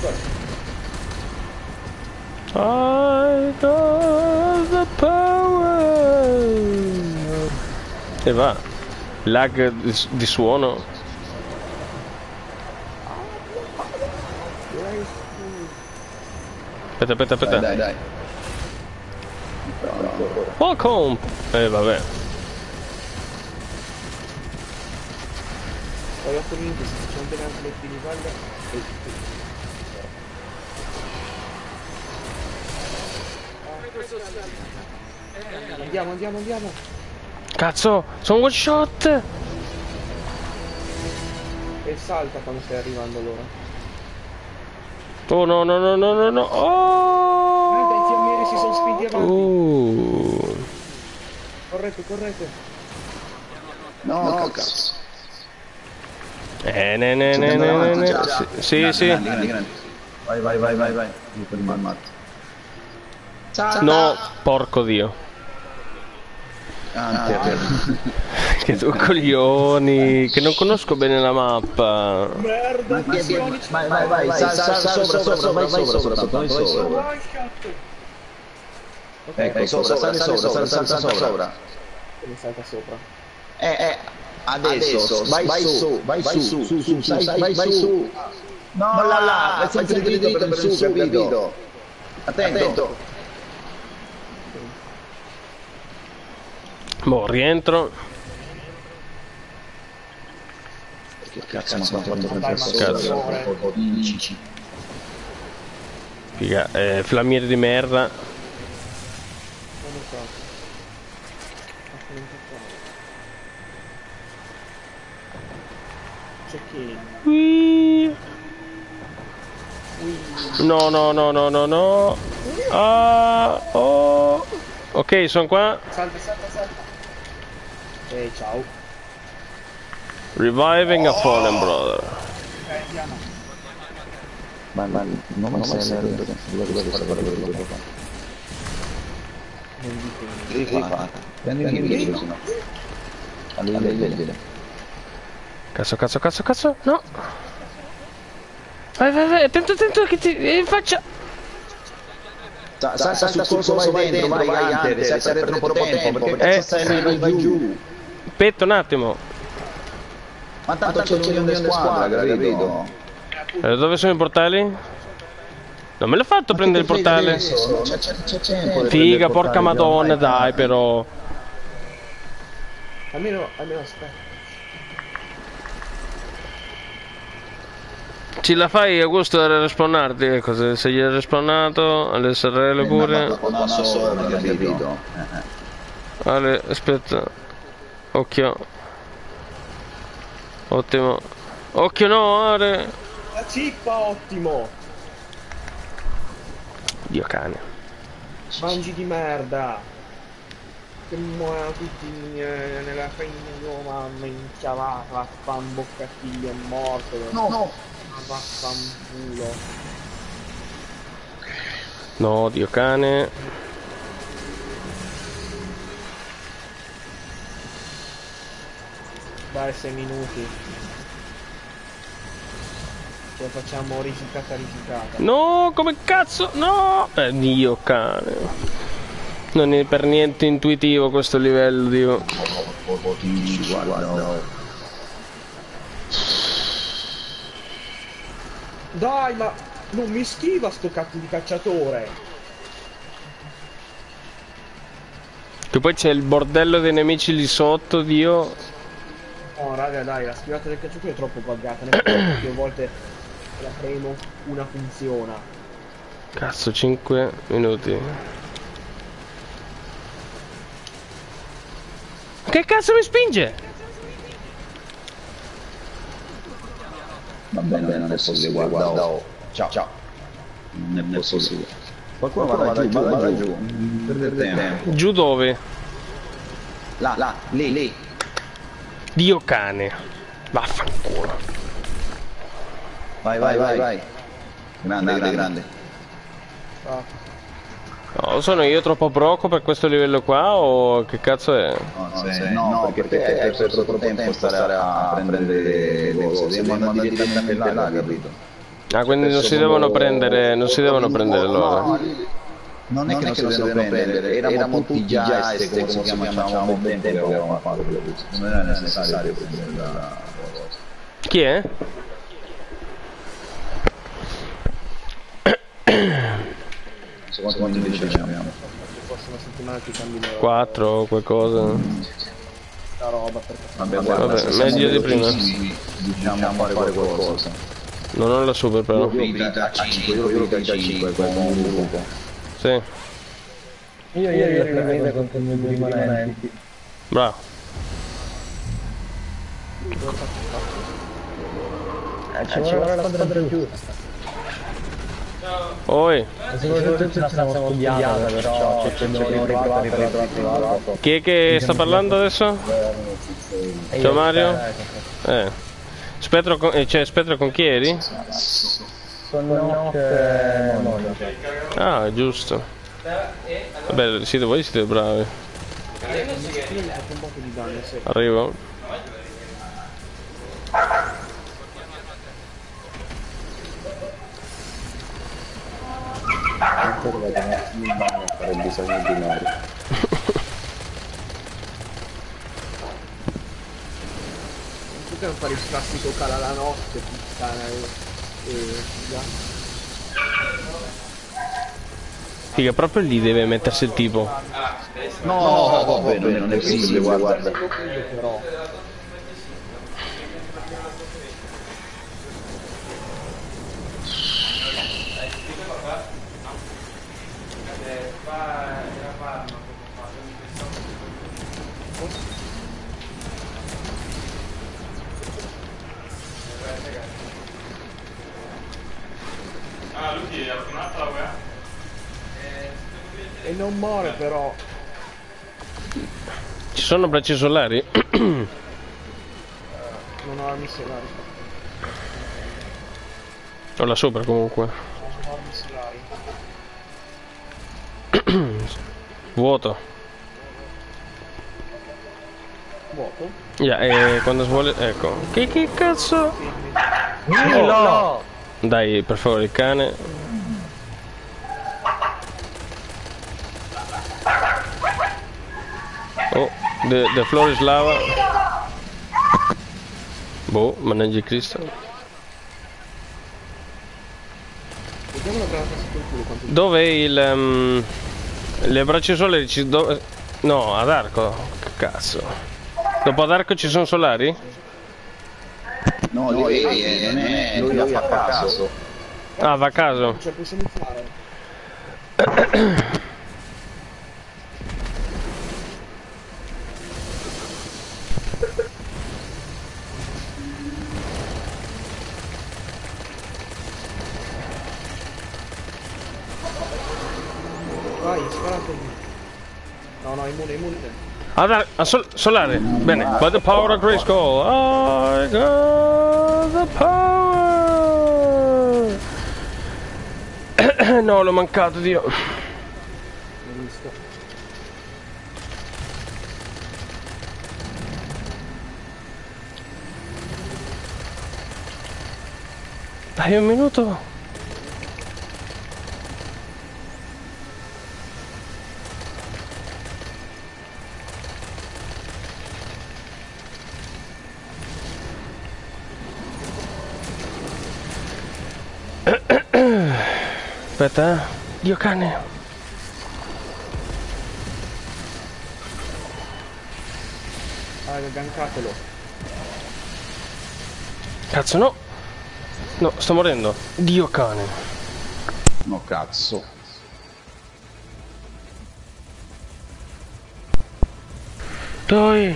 I got the power. E va. Lag di suono. Aspetta. Dai. Welcome. Vabbè. Ho 8 minuti, se facciamo bene anche le livelli. Andiamo. Cazzo, sono one shot. E salta quando stai arrivando loro. Oh no. Oh! Guarda, i fiammieri si sono spinti avanti. Correte. No, cazzo. Sì. Vai. No, porco dio. Che due coglioni. Che non conosco bene la mappa. Merda, Vai, sal sopra. Ecco, sopra. Come salta sopra? Adesso, vai su. No, là, fai il dritto per il su, capito? Attento. Boh, rientro. Che cazzo mi ha fatto Cazzo. Figa, flammiere di merda. Non lo so. C'è che... No. Oh. Ok, sono qua. Salta. Ciao. Reviving a fallen brother. Ma non sei Cazzo. No. Vai. Attento che ti faccia. Salta sul corso, vai dentro, vai Hunter, se stai troppo tempo, perché stai giù. Aspetta un attimo. Ma tanto c'è l'unione squadra, capito? Dove sono i portali? Non me l'ha fatto prendere il portale? C'è tempo. Figa, porca madonna, dai però. Almeno aspetta. Ce la fai Augusto a respawnarti? Ecco, se gli hai respawnato, alle SRL pure. Capito? Ale, aspetta. Occhio. Ottimo. Occhio no, Ale. La cippa, ottimo. Dio cane. Mangi di merda. Che muoiono tutti nella mamma minchia, vaffanbocca figlio è morto. No. Vaffanculo. No, Dio cane. Dai, 6 minuti. Ce la facciamo risicata. No, come cazzo? No! Dio cane. Non è per niente intuitivo questo livello, Dio. Dai, ma non mi schiva sto cazzo di cacciatore. Che poi c'è il bordello dei nemici lì sotto, Dio. No, raga, dai, la schivata del cacciatore è troppo buggata. Ne a volte la premo, una funziona. Cazzo, 5 minuti. Che cazzo mi spinge? Va bene, non è possibile, guarda, oh. Ciao. Non è possibile. Qualcuno vada giù. Perdete tempo. Giù dove? Là, lì. Dio cane. Vaffanculo. Vai. Grande. No, sono io troppo broco per questo livello qua o che cazzo è? No, perché hai perso troppo tempo stare a prendere le cose. Devi andare direttamente là, capito? Ah, quindi non si devono prendere loro. No, non è che non si devono prendere, eravamo tutti già come si chiamavamo ben tempo che avevamo fatto quelle cose. Non era necessario prendere la cosa. Chi è? Quanto minuti ci abbiamo? Forse una settimana che cambino 4 o qualcosa. la roba perché Vabbè, meglio di prima. Diciamo fare qualcosa. Non ho la super però. Io finita a 5, io finita a 5 con un gruppo. Sì. Io ieri con i rimanenti. Bravo. Ci vorrà la squadra giusta. Oi. Sicuramente la stiamo studiando, però ci abbiamo riprovato. Chi è che sta parlando adesso? Ciao Mario? Spettro con chi eri? Con Noc. Ah, giusto. Vabbè, voi siete bravi. Arrivo. Fare bisogno di Mario. perché non fare il classico cala la notte, puttana e già. Figa, proprio lì deve mettersi il tipo. No, vabbè, non è possibile, guarda. Però. Ah, lui ha suonato la wea? E non muore però. Ci sono bracci solari? Non ho armi solari. Ho là sopra comunque. Non ho armi solari. Vuoto. Vuoto? Quando vuole. Ecco. Che cazzo? No! Dai, per favore, il cane. Oh, the floor is lava. Boh, mannaggia Cristo. Vediamo la granata sotto il culo quanto. Dov'è il... le braccia solari no, ad arco. Che cazzo. Dopo ad arco ci sono solari? No, lui la fa a caso. Ah, va a caso. Cioè possiamo fare. Vai, sparato. No, immune. Solare. Bene. By the power of Grayskull. I got the power. No, l'ho mancato, Dio. Dai, un minuto. Aspetta, Dio cane. Gankatelo. Cazzo, no. No, sto morendo. Dio cane. No, cazzo. Dai.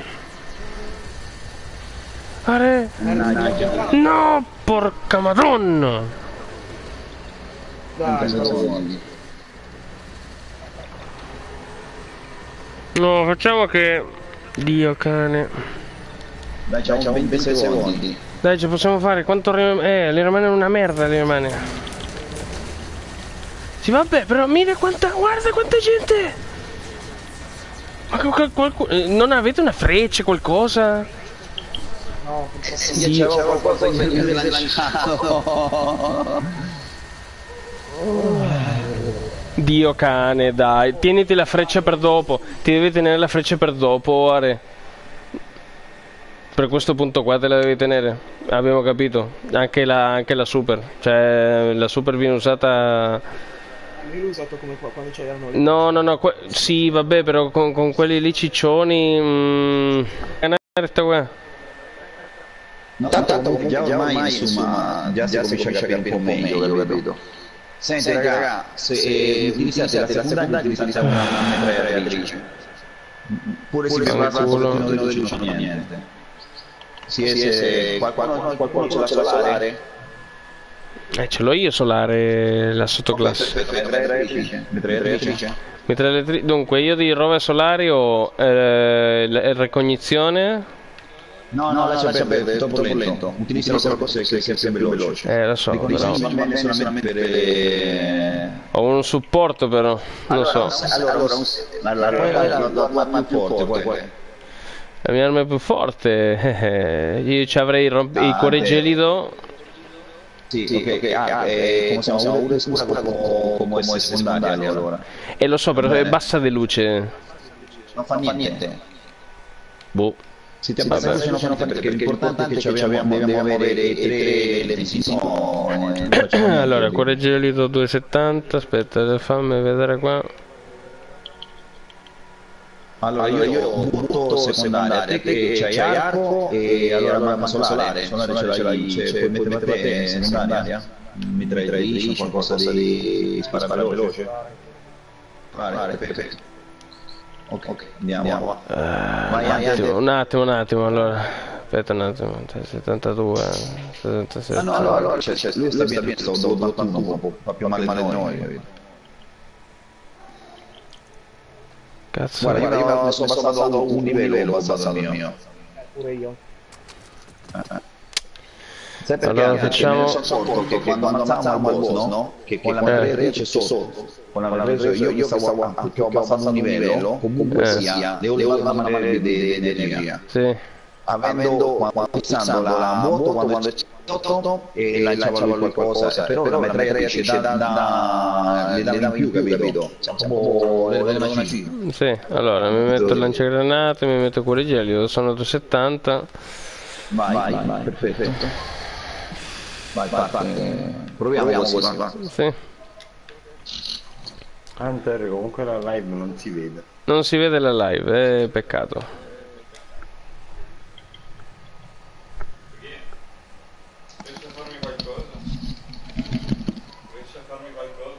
Are. No, porca madonna. Dai, no, facciamo che... Dio cane. Dai, c'è 20 secondi. Dai, ci possiamo fare. Quanto rimane? Le rimane una merda, le rimane. Sì, vabbè, però mira quanta... Guarda quanta gente! Ma non avete una freccia, qualcosa? No, C'è qualcosa che mi avete lanciato. Dio cane, dai. Tieniti la freccia per dopo. Ti devi tenere la freccia per dopo, Are. Per questo punto qua te la devi tenere. Abbiamo capito. Anche la super. Cioè, la super viene usata... Io l'ho usato come qua, quando c'erano lì. No, sì, vabbè, però con quelli lì ciccioni... Sta qua. No, tanto già ormai insomma già si comincia a capire un po' meglio, capito? Senti raga, se utilizzate la seconda utilizzate una mitragliatrice. Pure se qualcuno non c'è niente. Se qualcuno c'è la solare? Ce l'ho io solare, la sottoclasse. Mitragliatrice. Dunque, io di robe solari ho ricognizione. No, lascia perdere, troppo lento. Utilizza qualcosa che sia più veloce. Lo so, però... solamente per... Ho un supporto però, non so. L'arma più forte. La mia arma è più forte. Io ci avrei i cuori gelido. Sì, ok. Come siamo pure come essere secondaria allora. E lo so, però è bassa di luce. Non fa niente. Boh. Si ti abbassa luce non fa niente perché l'importante è che dobbiamo avere i 3 elementi. Allora, cuore gelido 270. Aspetta, fammi vedere qua. Allora io butto secondaria, te che c'hai arco e allora l'arma solare ce l'hai, puoi mettere te secondaria? Mitragliatrice, qualcosa di sparare veloce? Perfetto. Ok, andiamo. Un attimo, allora. Aspetta un attimo, 72, 77. No, allora lui sta bene, sto buttando un po', fa più male noi, capito? Cazzo. Guarda, io mi sono passato un livello basato al mio. Pure io. Sai perché allora facciamo che quando ammazziamo il boss, no? Che con la mitragliatrice sotto. Con la mitragliatrice io stavo che ho abbassato un livello, comunque sia, le ho una manera di energia. Sì. Avendo utilizzando la moto quando è sotto e lanciava lui qualcosa, però la mitragliatrice le dava in più, capito? Siamo una cifra. Sì, allora mi metto il lanciagranate, mi metto cuore gelido, sono 270. Vai, perfetto. Vai, proviamo così, va. Sì. Hunter, comunque la live non si vede. Non si vede la live, è peccato. Riesci a farmi qualcosa? Riesci a farmi qualcosa?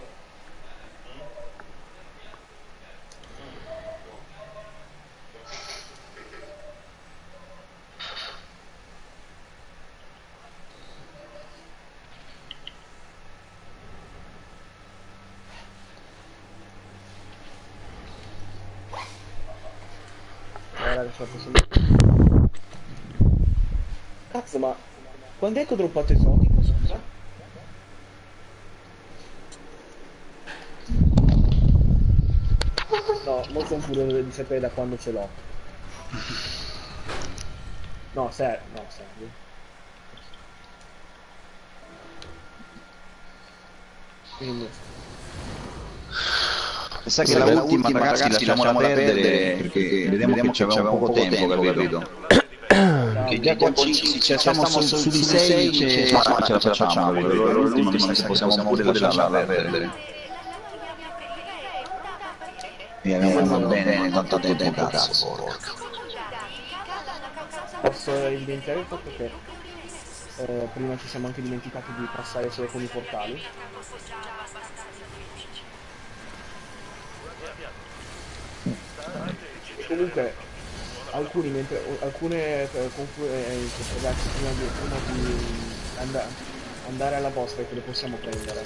Cazzo, ma quando è che ho droppato i soldi? Scusa? No, mo sono curioso di sapere da quando ce l'ho. No, serio. Quindi... Sa che la ultima ragazzi lasciamola perdere perché vediamo che c'aveva un poco tempo, capito? Che già con 5 siamo su di 6 ce la facciamo, l'ultima mi sa che possiamo pure lasciarla perdere. Mi va bene con tanto tempo, cazzo, porca. Posso evidenziare il fatto che prima ci siamo anche dimenticati di passare solo con i portali. E comunque alcune ragazzi prima di andare alla boss che le possiamo prendere.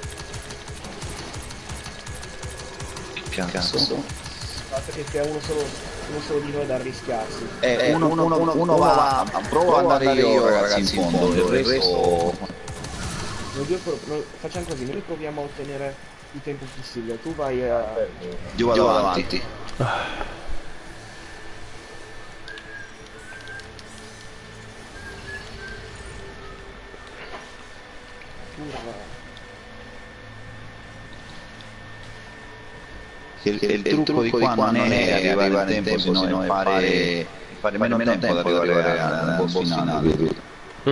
Cazzo. Basta che sia uno solo di noi da arrischiarsi. Uno va, provo ad andare io ragazzi in fondo, il resto... Facciamo così, noi proviamo a ottenere il tempo possibile, tu vai a... Io vado avanti. Il trucco di qua non è arrivare in tempo, sino fare meno tempo ad arrivare al boss finale.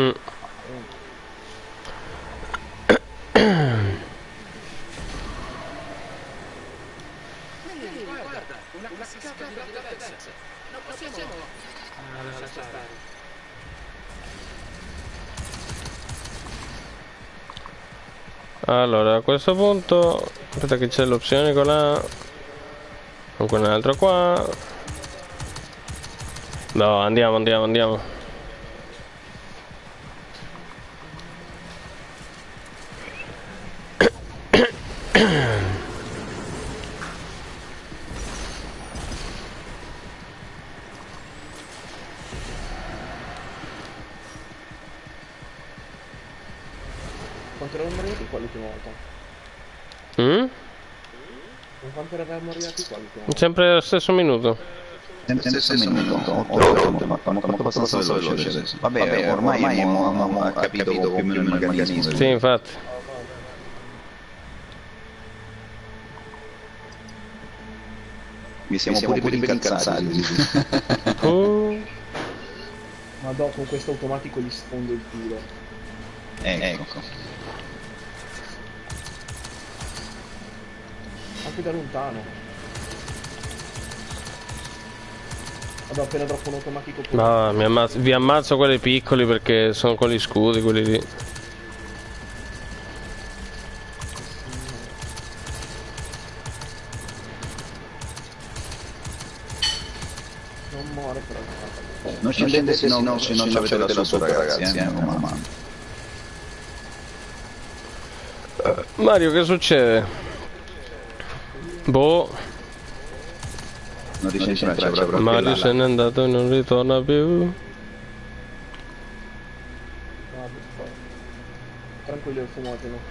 Allora, a questo punto aspetta che c'è l'opzione con la... con un altro qua. No, andiamo. Quanto eravamo arrivati qua l'ultima volta? Con quanto eravamo arrivati qua l'ultima volta? Sempre allo stesso minuto. Stesso minuto, 8 abbastanza veloce adesso. Vabbè, ormai abbiamo capito più o meno il meccanismo. Sì, infatti. Mi siamo pure incazzati. Ma dopo questo automatico gli sfondo il tiro. Ecco. Anche da lontano. Vabbè, appena troppo un automatico. No, vi ammazzo quelli piccoli perché sono con gli scudi quelli lì. Non muore però. Non scendete se non avete la sopra ragazzi, mi raccomando. Mario, che succede? Boh. Non riesce a entrare proprio. Mario se n'è andato e non ritorna più. Tranquillo, il fumogeno.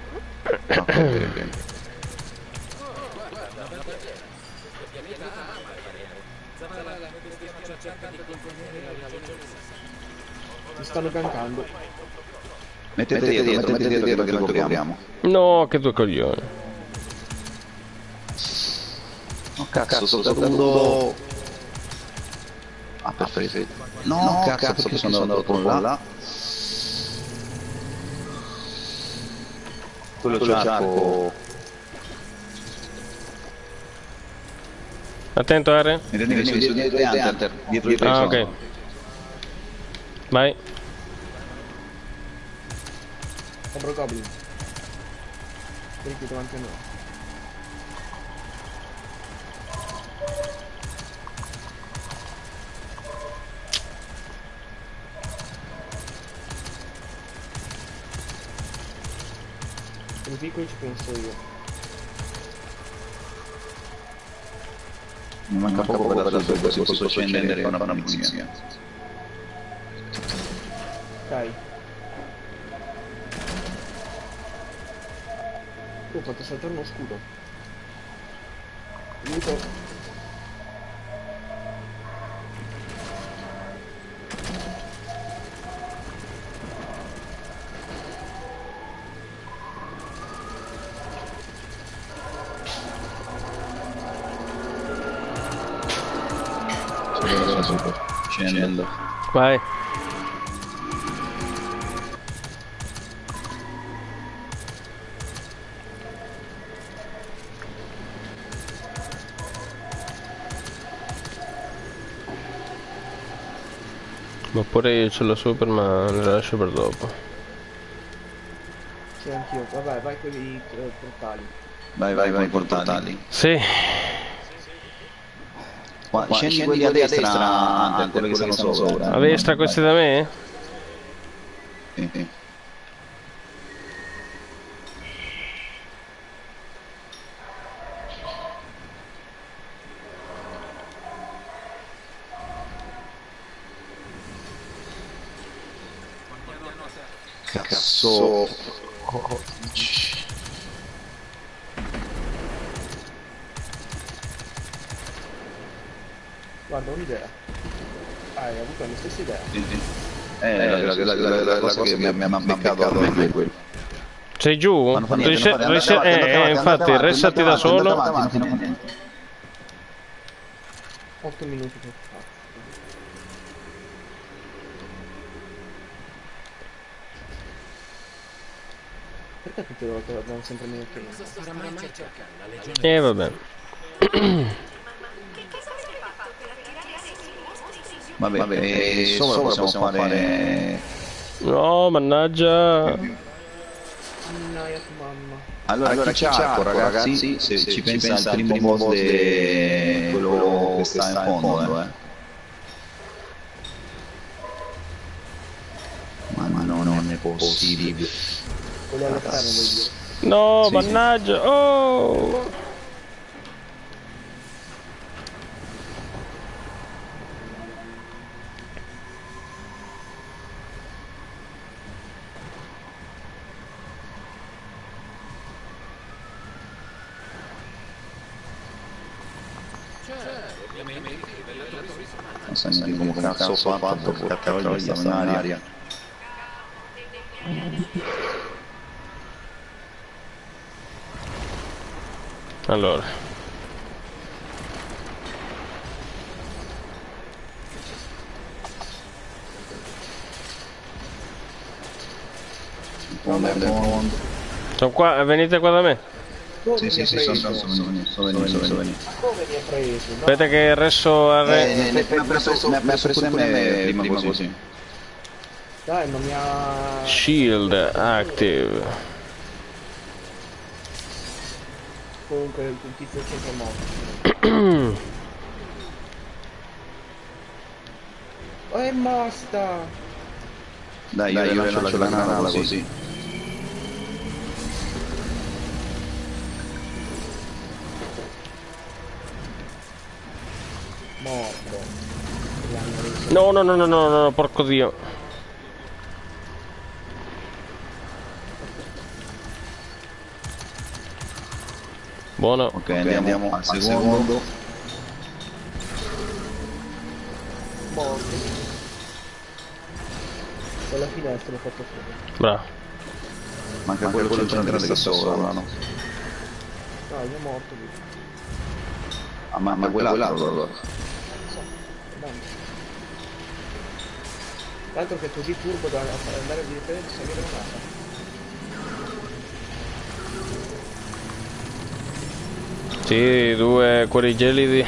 Mi stanno gankando. Mettete dietro che lo copriamo. No, che due coglioni. Oh cazzo, sto nudo. Ah, perfetto. No, cazzo, perché sono andato con là. Quello ciarco. Attento, R. Mi rendevi dietro Hunter. Dietro. Ah, ok. Vai. Compro Goblin. Vieni davanti a noi. I piccoli ci penso io. Mi manca poco per la tua si posso scendere con una polizia. Ok. Ho fatto saltare uno scudo. Aiuto. Scendo. Vai. Ma pure io ce l'ho super, ma le lascio per dopo. Sì, anch'io. Vabbè, vai con i portali. Vai, portali. Sì. Scendi quelli a destra, quelli che stanno sopra. A destra questi da me? Sì. Cazzo. Guarda, un'idea. Hai avuto la stessa idea? La cosa che mi ha beccato a me quello. Sei giù? Infatti, restati da solo. 8 minuti per fare. Perché tutte le volte abbiamo sempre meno tempo? Vabbè. Vabbè, sopra possiamo fare... No, mannaggia. Mannaia tu mamma. Allora chi c'ha arco, ragazzi, se ci pensa il primo boss di quello che sta in fondo, Ma non è possibile. Quello all'esterno vuol dire. No, Sì, mannaggia. Oh. Non so come cazzo ho fatto, porca stava in aria. Allora. Sono qua, venite qua da me. Sì, sono venuto. Come mi ha preso? No? Aspetta che resto a re. Mi ha preso pure me prima così. Dai, non mi ha... Shield active. Comunque il tizio è sempre morto. E basta! Dai, io lancio la granata così. Morto. No, porco dio. Buono. Ok, andiamo al secondo. Morto. Con la finestra l'ho fatto fuori. Bravo. Manca quello centrale che sopra, no? No, io è morto lì. Ah, ma quell'altro allora. Tra l'altro che è così turbo da andare direttamente a salire la mappa. Sì, due cuori gelidi.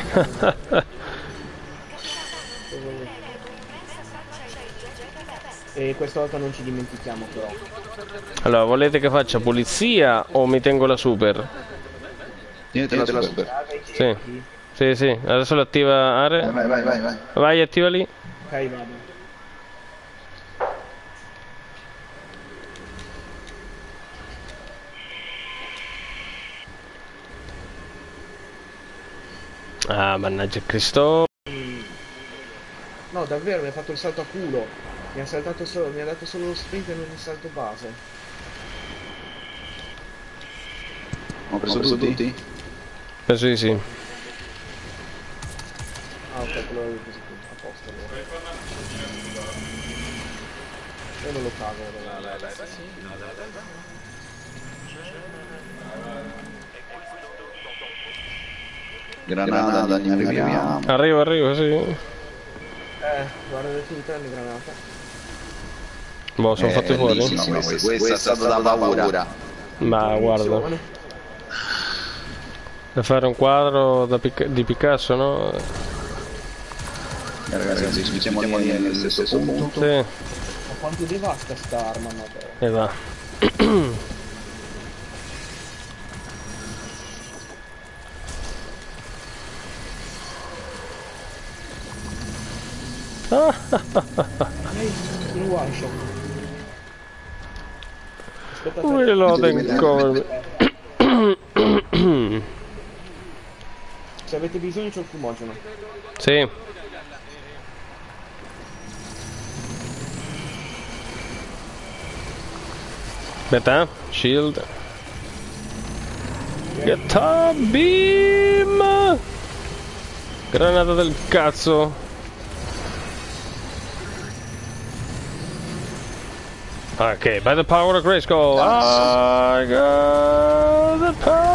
E questa volta non ci dimentichiamo però. Allora, volete che faccia pulizia o mi tengo la super? Tieniti la super. Sì, adesso l'attiva Are. Vai. Vai, attiva lì. Ok, vado. Ah, mannaggia Cristo. No, davvero, mi ha fatto il salto a culo. Mi ha dato solo lo sprint e non il salto base. Ho preso tutti? Penso di sì. Ah, ok, quello l'avevo preso tu. A posto allora. Io non lo cago, dai. Granata, arriviamo. Arrivo, sì. Guarda le finite le granate. Boh, sono fatti fuori? Questo è stato da paura. Ma guarda. Da fare un quadro di Picasso, no? Ragazzi, switchiamo nello stesso punto. Sì. Ma quanto devasta sta arma, no? E va. Un one shot. Aspetta, Reloading cover. se avete bisogno c'è il fumogeno. Sì. Aspetta, shield. Guitar beam. Granata del cazzo. Okay, by the power of Grayskull, I got the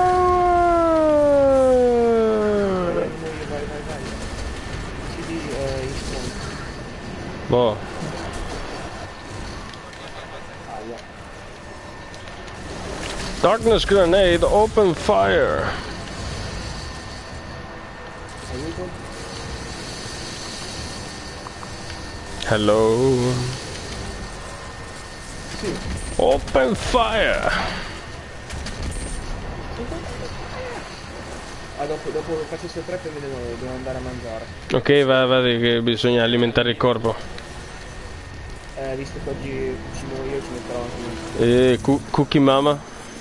power. Boh. Darkness grenade, open fire. Hello. Open fire. Ah, dopo che faccio queste tre mi devo andare a mangiare. Ok, va che bisogna alimentare il corpo. Visto che oggi cucino io ci metterò anche Cookie Mama.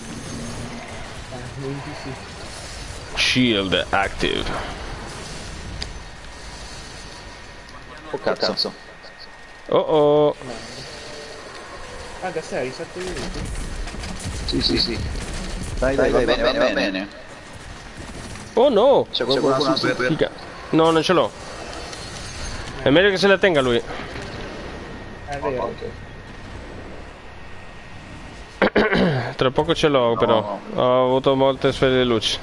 sì. Shield active. Oh cazzo. Oh. Raga, sei 7 minuti? Sì. Dai, va bene. Oh no! C'è qualcuno per... No, non ce l'ho. È meglio che se la tenga lui. È vero. Tra poco ce l'ho però. Ho avuto molte sfere di luce.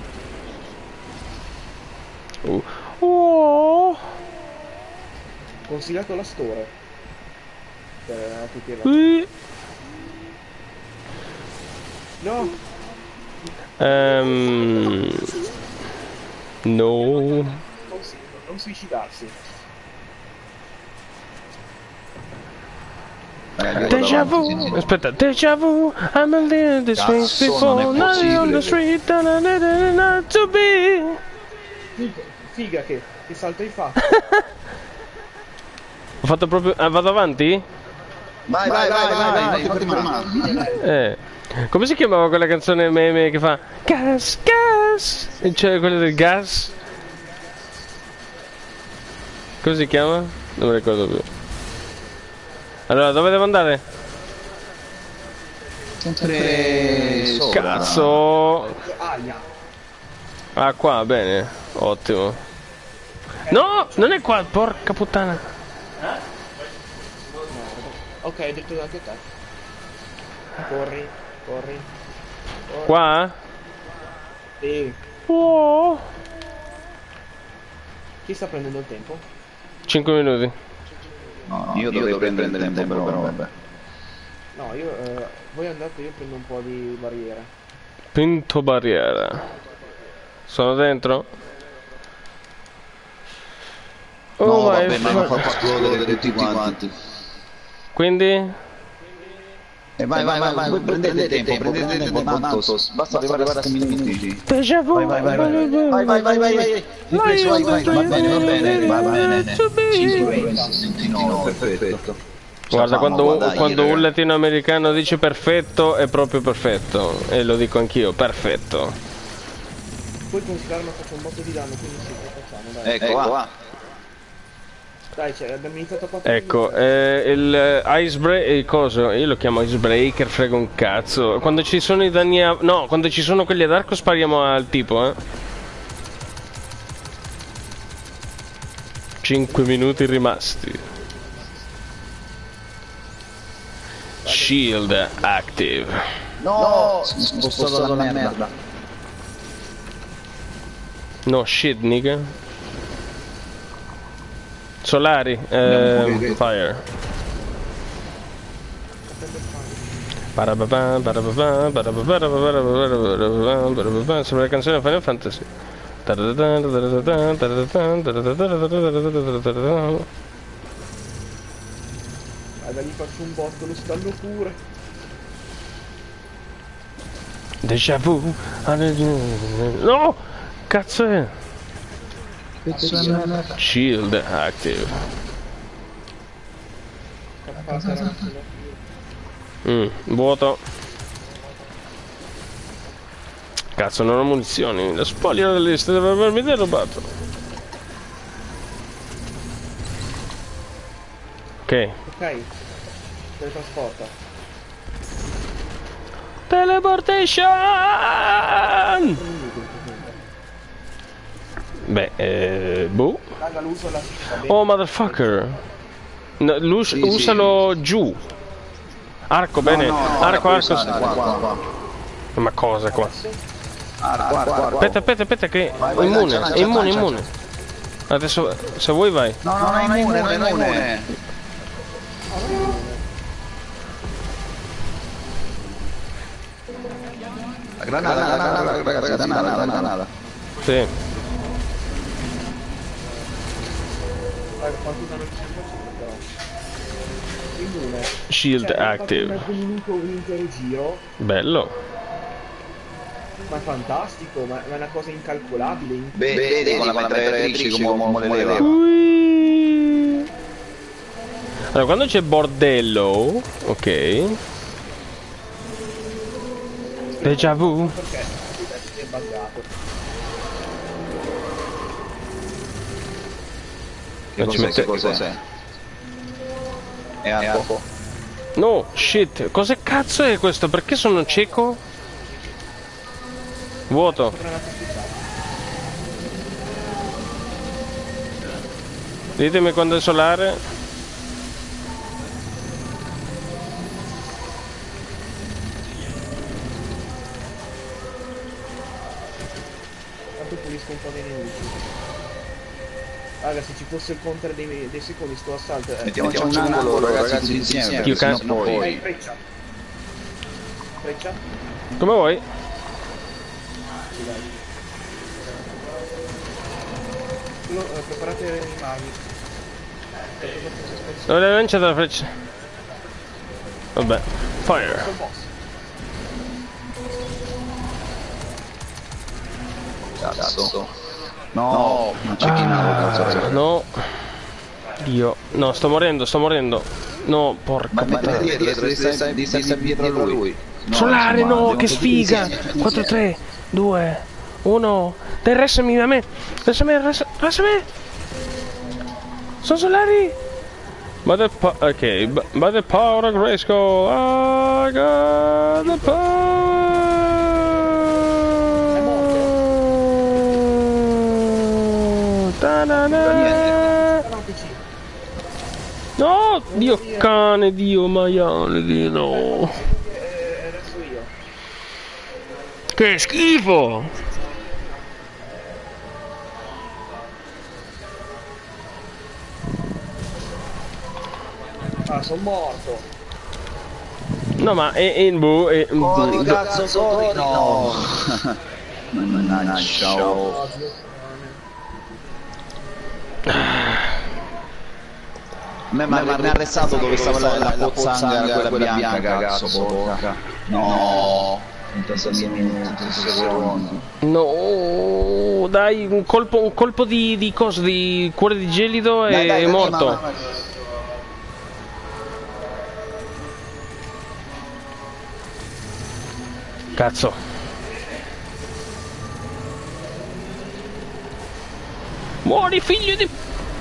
Consigliato la store. Per tutti i No! No. Non suicidarsi. Deja vu. Aspetta, deja vu. I'm a little this face before. Not on the street. Not to be. Figa che salto in faccia. Ho fatto proprio... vado avanti? Vai, fatti fermare. Come si chiamava quella canzone meme che fa gas, gas? Cioè quella del gas? Come si chiama? Non mi ricordo più. Allora, dove devo andare? Sempre sopra. Cazzo! Ah, qua, bene. Ottimo. No, non è qua, porca puttana. Ok, hai detto anche te. Corri. Qua? Sì. Oh. Chi sta prendendo il tempo? 5 minuti. No, io dovrei prendere il tempo però vabbè. No, voi andate, io prendo un po' di barriere. Pinto barriera. Sono dentro? No, vabbè, ma hanno fatto esplodere tutti quanti. Quindi? Vai, prendete tempo, tanto, basta arrivare a 7 minuti. Deja vu. Vai. Va bene. 5:29, perfetto. Guarda, quando un latinoamericano dice perfetto, è proprio perfetto. E lo dico anch'io, perfetto. Poi con Skarma faccio un botto di danno, quindi sì, lo facciamo, dai. Ecco qua. Dai, abbiamo iniziato a 4 Ecco, il icebreaker, cosa? Io lo chiamo icebreaker, frega un cazzo. Quando ci sono i danni a... No, quando ci sono quelli ad arco spariamo al tipo, 5 minuti rimasti. Shield active. No, spostato dalla merda. No shit, nigga. Solari, fire. Sembra la canzone di Final Fantasy. Da lì faccio un botto, lo stallo pure. Déjà vu. No! Cazzo è? Shield active. Vuoto. Cazzo, non ho munizioni. La spoglia delle liste deve avermi derubato. Ok. Ok. Teletrasporta. Teleportation! Beh, boh. Raga, l'uso la... Oh, motherfucker. No, usalo giù. Arco, bene. Arco. Qua. Ma cosa qua? Guarda. Aspetta che è immune. Adesso se vuoi vai. No, è immune. La granata. Sì. Shield active. Un intero giro. Bello. Ma è fantastico, ma è una cosa incalcolabile. Vedi con la mitragliatrice come le leva. Allora, quando c'è bordello, ok. Déjà vu? Perché è buggato. Che cos'è? È arco. No, shit. Cosa cazzo è questo? Perché sono cieco? Vuoto. Ditemi quando è solare. Tanto pulisco un po' dei nemici. Raga, se ci fosse il counter dei secondi sto assalto. Mettiamoci un angolo, ragazzi, insieme. Più Perché sennò poi. Freccia. Come vuoi? Preparate i maghi. Dove l'hai lanciata la freccia? Vabbè. Fire. Cazzo. No, non c'è chi cazzo. No. Dio. No, sto morendo. No, porca puttana. Stai dietro a lui. Solare, no, che sfiga. 4, 3, 2, 1. Dai, restami a me. Restami. Sono solari. By the power of Grayskull, I got the power. No, Dio cane, Dio maiale, Dio no. Che schifo. Ah, sono morto. No, ma è cazzo, sorry, no. Ciao. Mi ha arrestato dove stava la pozzanghera, quella bianca, cazzo, porca. No. No, dai, un colpo di cosa, di cuore di gelido e è morto. Cazzo. Muori, figlio di...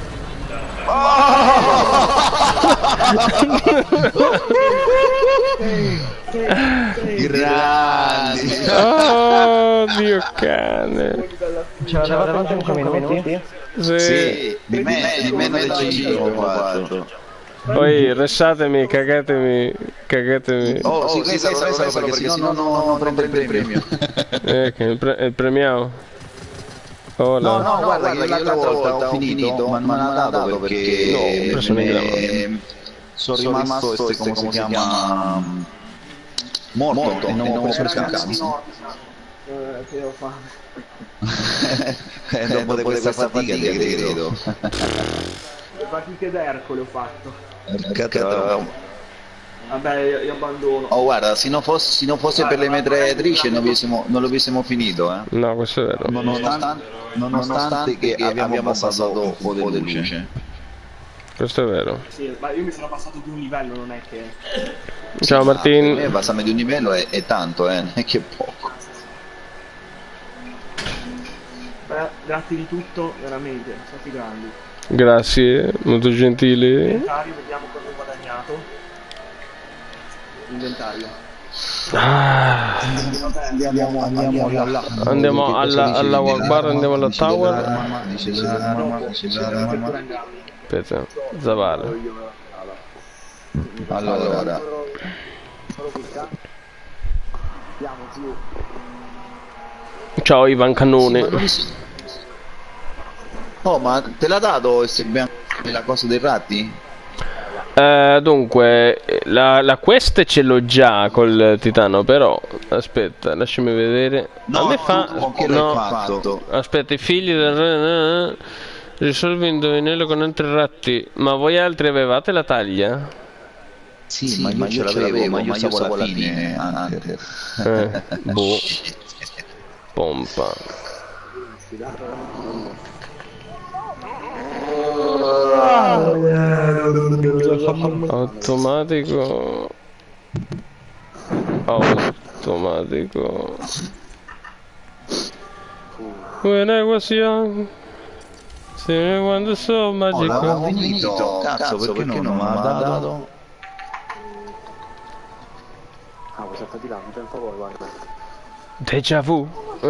Grandi. Oh, mio cane. Ce l'avevamo 5 minuti? Sì. Di me del giro ho fatto. Poi resatemi, cagatemi. Oh, sì, questa perché sennò non prendo il premio. Il premiamo. Oh, no, guarda che l'altra volta ho finito, ma non me l'ha dato perché sono rimasto, come si chiama, morto e non ho preso il cazzo. che ho fame. Dopo questa fatica ti credo. Le fatiche d'Ercole ho fatto. Vabbè, io abbandono. Oh guarda, se non fosse per le mitragliatrici non l'avessimo finito, eh. No, questo è vero. Nonostante che abbiamo passato un po' di luce. Questo è vero. Sì, ma io mi sono passato di un livello, non è che... Ciao Martin. Passarmi di un livello è tanto, non è che è poco. Grazie di tutto, veramente, sono stati grandi. Grazie, molto gentili. Inventario, vediamo cosa ho guadagnato. Inventario. Andiamo alla Wagbar, andiamo alla Tower. Aspetta, Zavala. Allora. Ciao Ivan Cannone. Oh, ma te l'ha dato la cosa dei ratti? Dunque, la quest ce l'ho già col titano, però aspetta, lasciami vedere. No, a me fa no, fatto. Aspetta, i figli del risolvi il indovinello con altri ratti. Ma voi altri avevate la taglia? Sì, ma io ce l'avevo, ma io stavo alla fine anche. Boh. Pompa. Automatico. When I was young, see quando so magico. Ho finito, cazzo, perché non mi ha dato? Questa sta di là, non tempo poi, guarda. Déjà vu.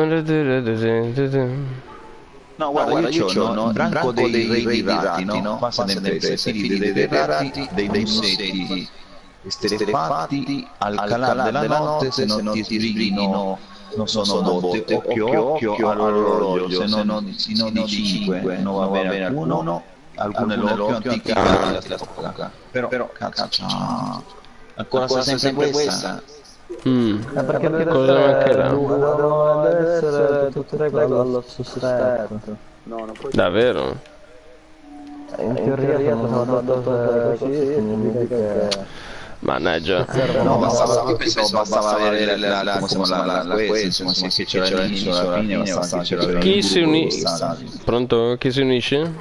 No, guarda, io c'ho un branco dei re di ratti, no? Passa sempre, figli dei ratti, dei musetti esterefatti, al calare della notte, se non ti sbrigino, non sono botte, occhio all'orologio, se non di 5, non va bene alcuno, alcune l'occhio antica la tocca. Però, cazzo, ancora sempre questa? Perché cosa mancherà? Devono essere tutte e tre allo stesso tempo. No, non puoi... Davvero? In teoria sono dato così, significa che... Mannaggia. No, bastava avere la quest, insomma, se c'era l'inizio, la fine, bastava che c'era Chi si unisce? Pronto? Chi si unisce?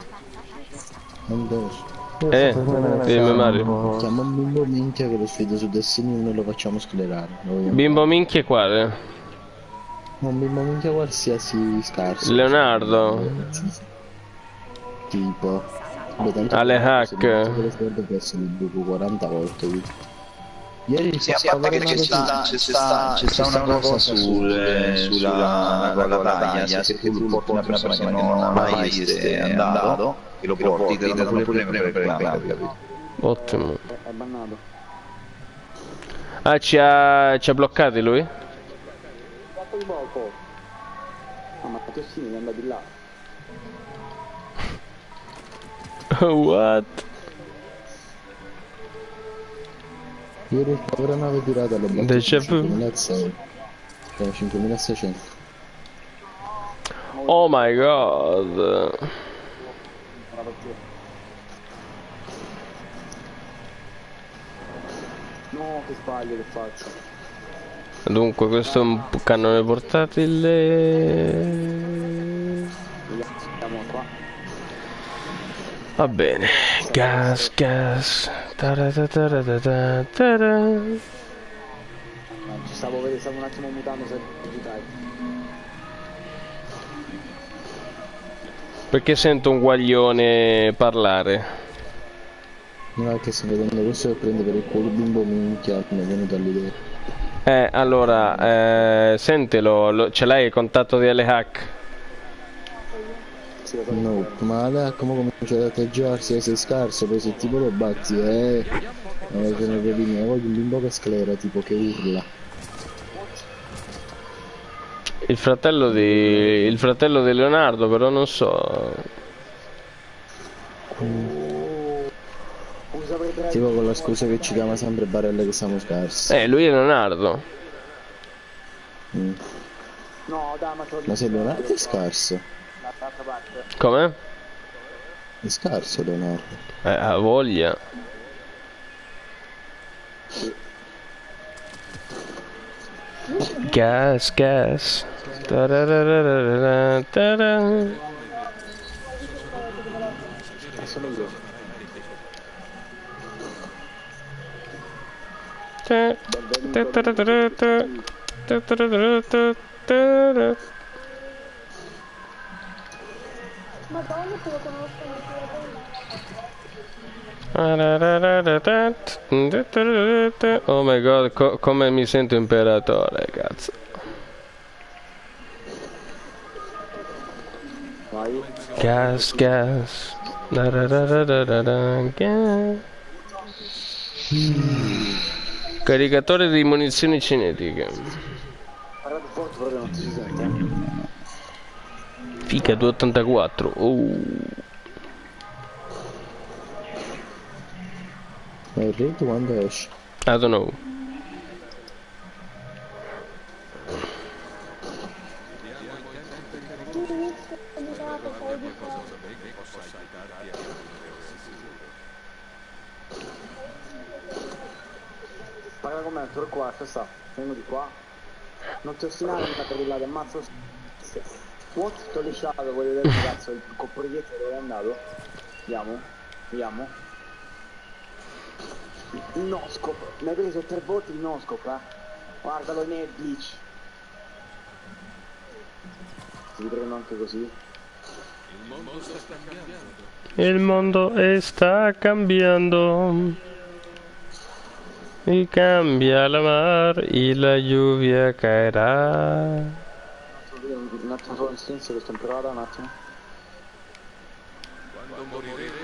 Dimmi Mario. Chiama un bimbo minchia che lo sfida su Destiny 1 e lo facciamo sclerare. Bimbo minchia quale? Un bimbo minchia qualsiasi scarso. Leonardo. Tipo. Ale hack. 40 volte. Ieri sì, a parte che c'è una cosa sulla taglia, se tu porti una persona che non ha mai è andato, e lo porti, te lo danno pure per capito? Ottimo. È bannato. Ah, ci ha bloccati lui? Fatto di poco. Ah, ma Tossini è andato di là. What? Ieri avrà nave tirata alla botta 5.600. 5.600. Oh my god. No, che sbaglio che faccio. Dunque questo è un cannone portatile. Andiamo qua. Va bene. Gas. Ci stavo un attimo mutando se digitai. Perché sento un guaglione parlare? No, è che sto vedendo questo che prende per il culo bimbo minchia, mi è venuta l'idea. Allora, sentilo, ce l'hai il contatto di Ale Hack? No, ma Ale come comincia ad atteggiarsi, sei scarso, poi se tipo lo batti non ce ne rovini, voglio un bimbo che sclera, tipo che urla. Il fratello di Leonardo, però non so. Tipo con la scusa che ci chiama sempre Barella che siamo scarsi. Lui è Leonardo. No, dai, Ma se Leonardo è scarso. Dall'altra parte. Come? È scarso Leonardo. Ha voglia. Gas, gas. Tararararara, tarara. Sono io. Madonna, se lo conosco. Oh my god, come mi sento imperatore, cazzo. Vai. Gas, gas. Gas. Caricatore di munizioni cinetiche. Parlate forte, proprio non ti si sente. Fica 284. Ma il raid quando esce? I don't know. Parla con me, tu qua, sta. Vengo di qua. Non ti ostinare, mi fate là, ammazzo. What? Ti ho lisciato, voglio vedere ragazzo, il coprietto dove è andato. Andiamo. Andiamo. Il noscope, mi hai preso 3 volte il noscope, guardalo nel glitch. Ti riprendo anche così. Il mondo sta cambiando. E cambia la mar e la lluvia caerà. Un attimo solo in silenzio che sto imperando un attimo. Quando moriremo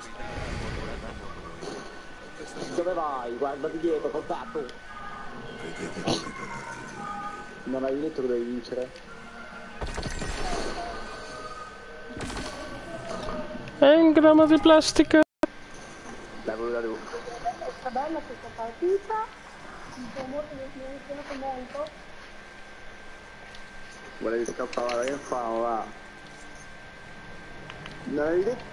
Dove vai? Guardati dietro, contatto! Non avevi detto che dovevi vincere? È un grammo di plastica. Dai, la devo. È bella questa partita. Mi sono molto. Volevi scappare, che famo, va? Non avevi detto?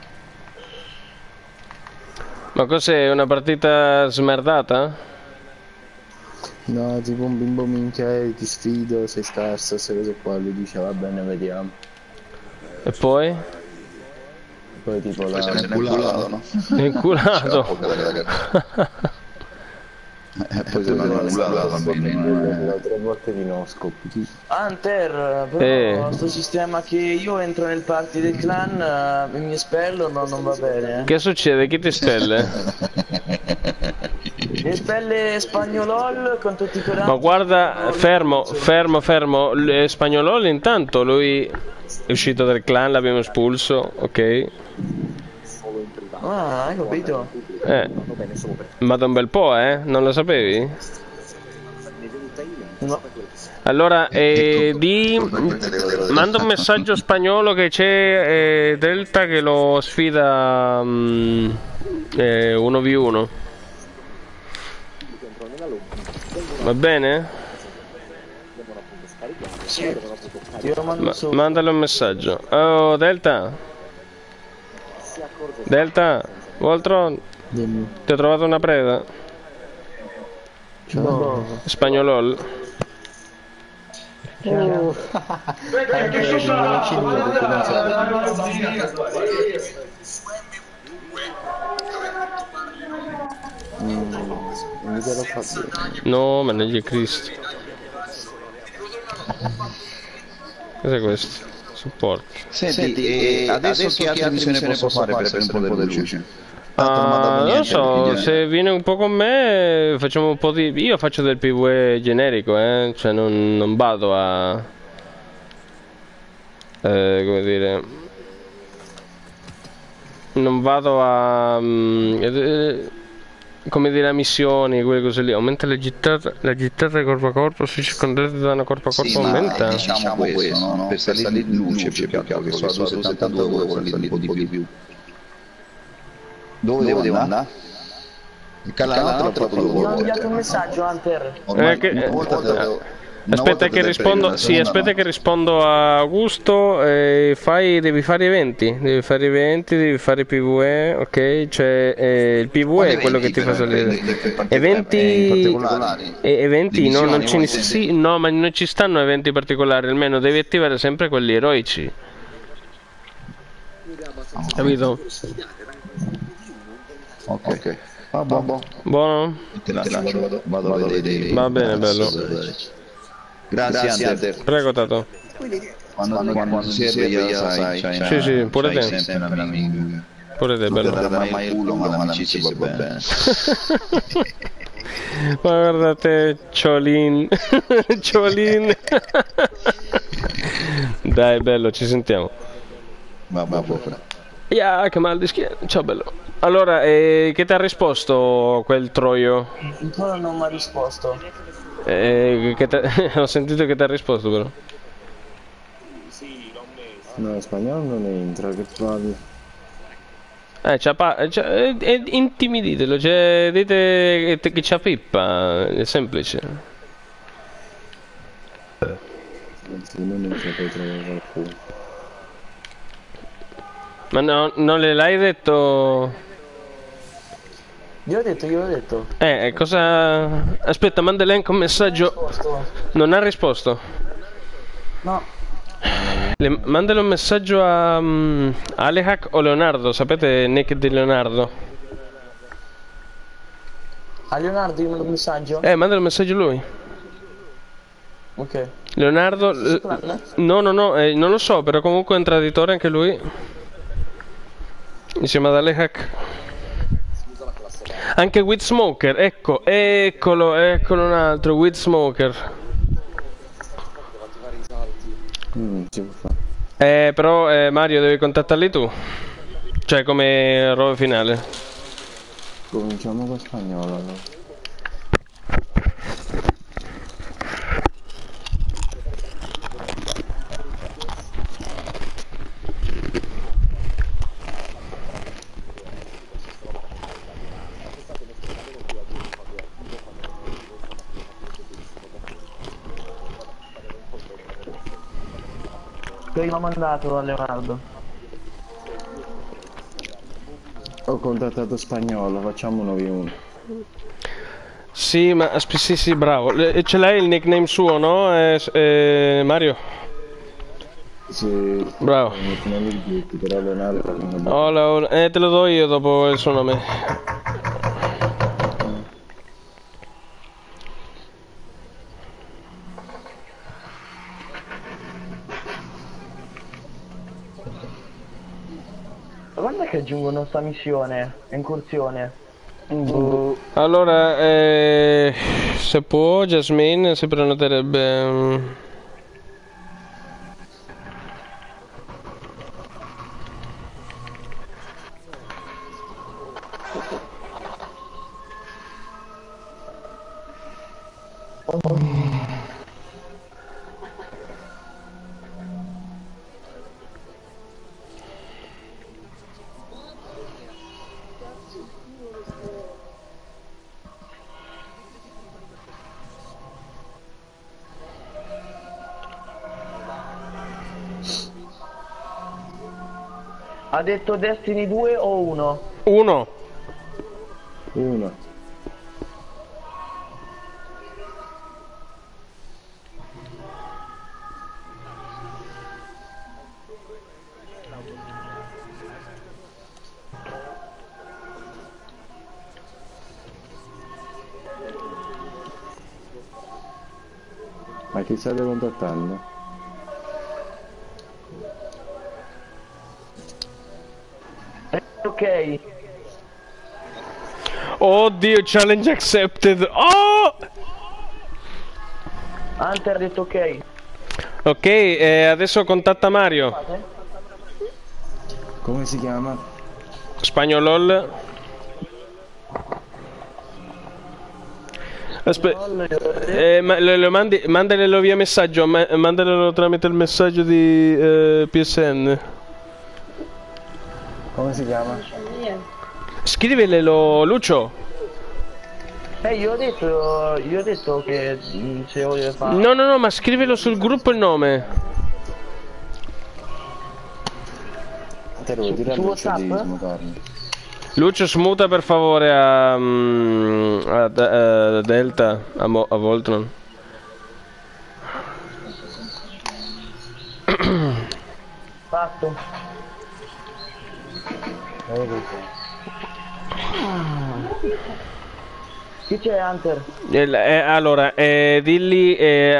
Ma cos'è, una partita smerdata? No, tipo un bimbo minchia, ti sfido, sei scarso, queste cose qua, lui dice va bene, vediamo. E poi? Poi tipo Poi la... se ne è inculato, no? È inculato. Poi se non è inculato va bene. 3 volte di noscope. Hunter, però sto sistema che io entro nel party del clan e mi espello non va bene. Che succede? Chi ti spelle? Mi espelle Spagnolol con tutti i coranti. Ma guarda, fermo. Spagnolol intanto, lui è uscito dal clan, l'abbiamo espulso, ok? Ah, hai capito? Ma da un bel po', non lo sapevi? No. Allora, manda un messaggio spagnolo che c'è Delta che lo sfida 1v1. Va bene? Sì. Io lo mando su. Mandalo un messaggio. Oh, Delta? Delta? Voltron? Ti ho trovato una preda? No. Spagnolol? No, mannaggia Cristo. Cos'è questo? Supporto. Senti, adesso che altre missioni posso fare per un po' di luce? Non lo so, se viene un po' con me facciamo un po' di... Io faccio del PvE generico, cioè non vado a... come dire... Non vado a... come dire a missioni, quelle cose lì. Aumenta la gittata corpo a corpo, se circondati da una corpo a corpo aumenta. Diciamo questo, no? Per salire in luce più che altro, che so, a 272 vuole salire un po' di più. Dove devo andare? Il canale l'ho fatto mi ha inviato un messaggio, Hunter. Aspetta che rispondo, sì, aspetta che rispondo a Augusto. Devi fare eventi, devi fare PvE, ok? Cioè il PvE è quello che ti fa salire. Eventi eventi no, non ci, sì, no, ma non ci stanno eventi particolari, almeno devi attivare sempre quelli eroici. Capito? Ok. Buono? Te lascio, vado a vedere. Va bene, bello. Grazie Hunter. Prego, Tato. Quando si serve io sai. Sì, pure te. Sempre un amico. Pure te, bello. Non mai il culo, ma l'amicizia va bene. Ma guardate, Ciolin. Ciolin. Dai, bello, ci sentiamo. Va. Yeah, che mal di schiena. Ciao, bello. Allora, che ti ha risposto quel troio? Ancora non mi ha risposto. Ho sentito che ti ha risposto, però. No, spagnolo non entra, che parli. Intimiditelo, cioè, dite che c'ha pippa, è semplice. Non mi puoi trovare qualcuno. Ma no, non le l'hai detto? Gliel'ho detto. Cosa... Aspetta, mandale anche un messaggio. Non ha risposto? No. Mandale un messaggio a Alehak o Leonardo, sapete Nick di Leonardo? A Leonardo gli mando un messaggio? Mandale un messaggio a lui. Ok. Leonardo... No, non lo so, però comunque è un traditore anche lui. Insieme ad Alehak. Anche With Smoker, eccolo un altro, With Smoker. Si può fare. Però Mario devi contattarli tu. Cioè come roba finale. Cominciamo con spagnolo allora. Che l'ho mandato a Leonardo. Ho contattato spagnolo, facciamo 1v1. Sì, ma sì, bravo. Ce l'hai il nickname suo, no? Mario? Sì. Bravo. Non il Gutti, però Leonardo... Hola. Te lo do io dopo il suo nome. Quando è che aggiungono sta missione? Incursione? Allora, se può, Jasmine si prenoterebbe... Ha detto Destiny 2 o 1? 1. Ma chi state contattando? Ok. Oddio, challenge accepted. Oh! Hunter ha detto ok. Ok, adesso contatta Mario. Come si chiama? Spagnolol. Aspetta, mandalelo via messaggio, mandalelo tramite il messaggio di PSN. Come si chiama? Scrivelo, Lucio. Io ho detto che se voglio fare... No, no, no, ma scrivilo sul gruppo il nome. Te lo vuoi dire a Lucio di smutarmi? Lucio, smuta per favore a Delta, a Voltron. Fatto. Chi c'è, Hunter? Allora, dilli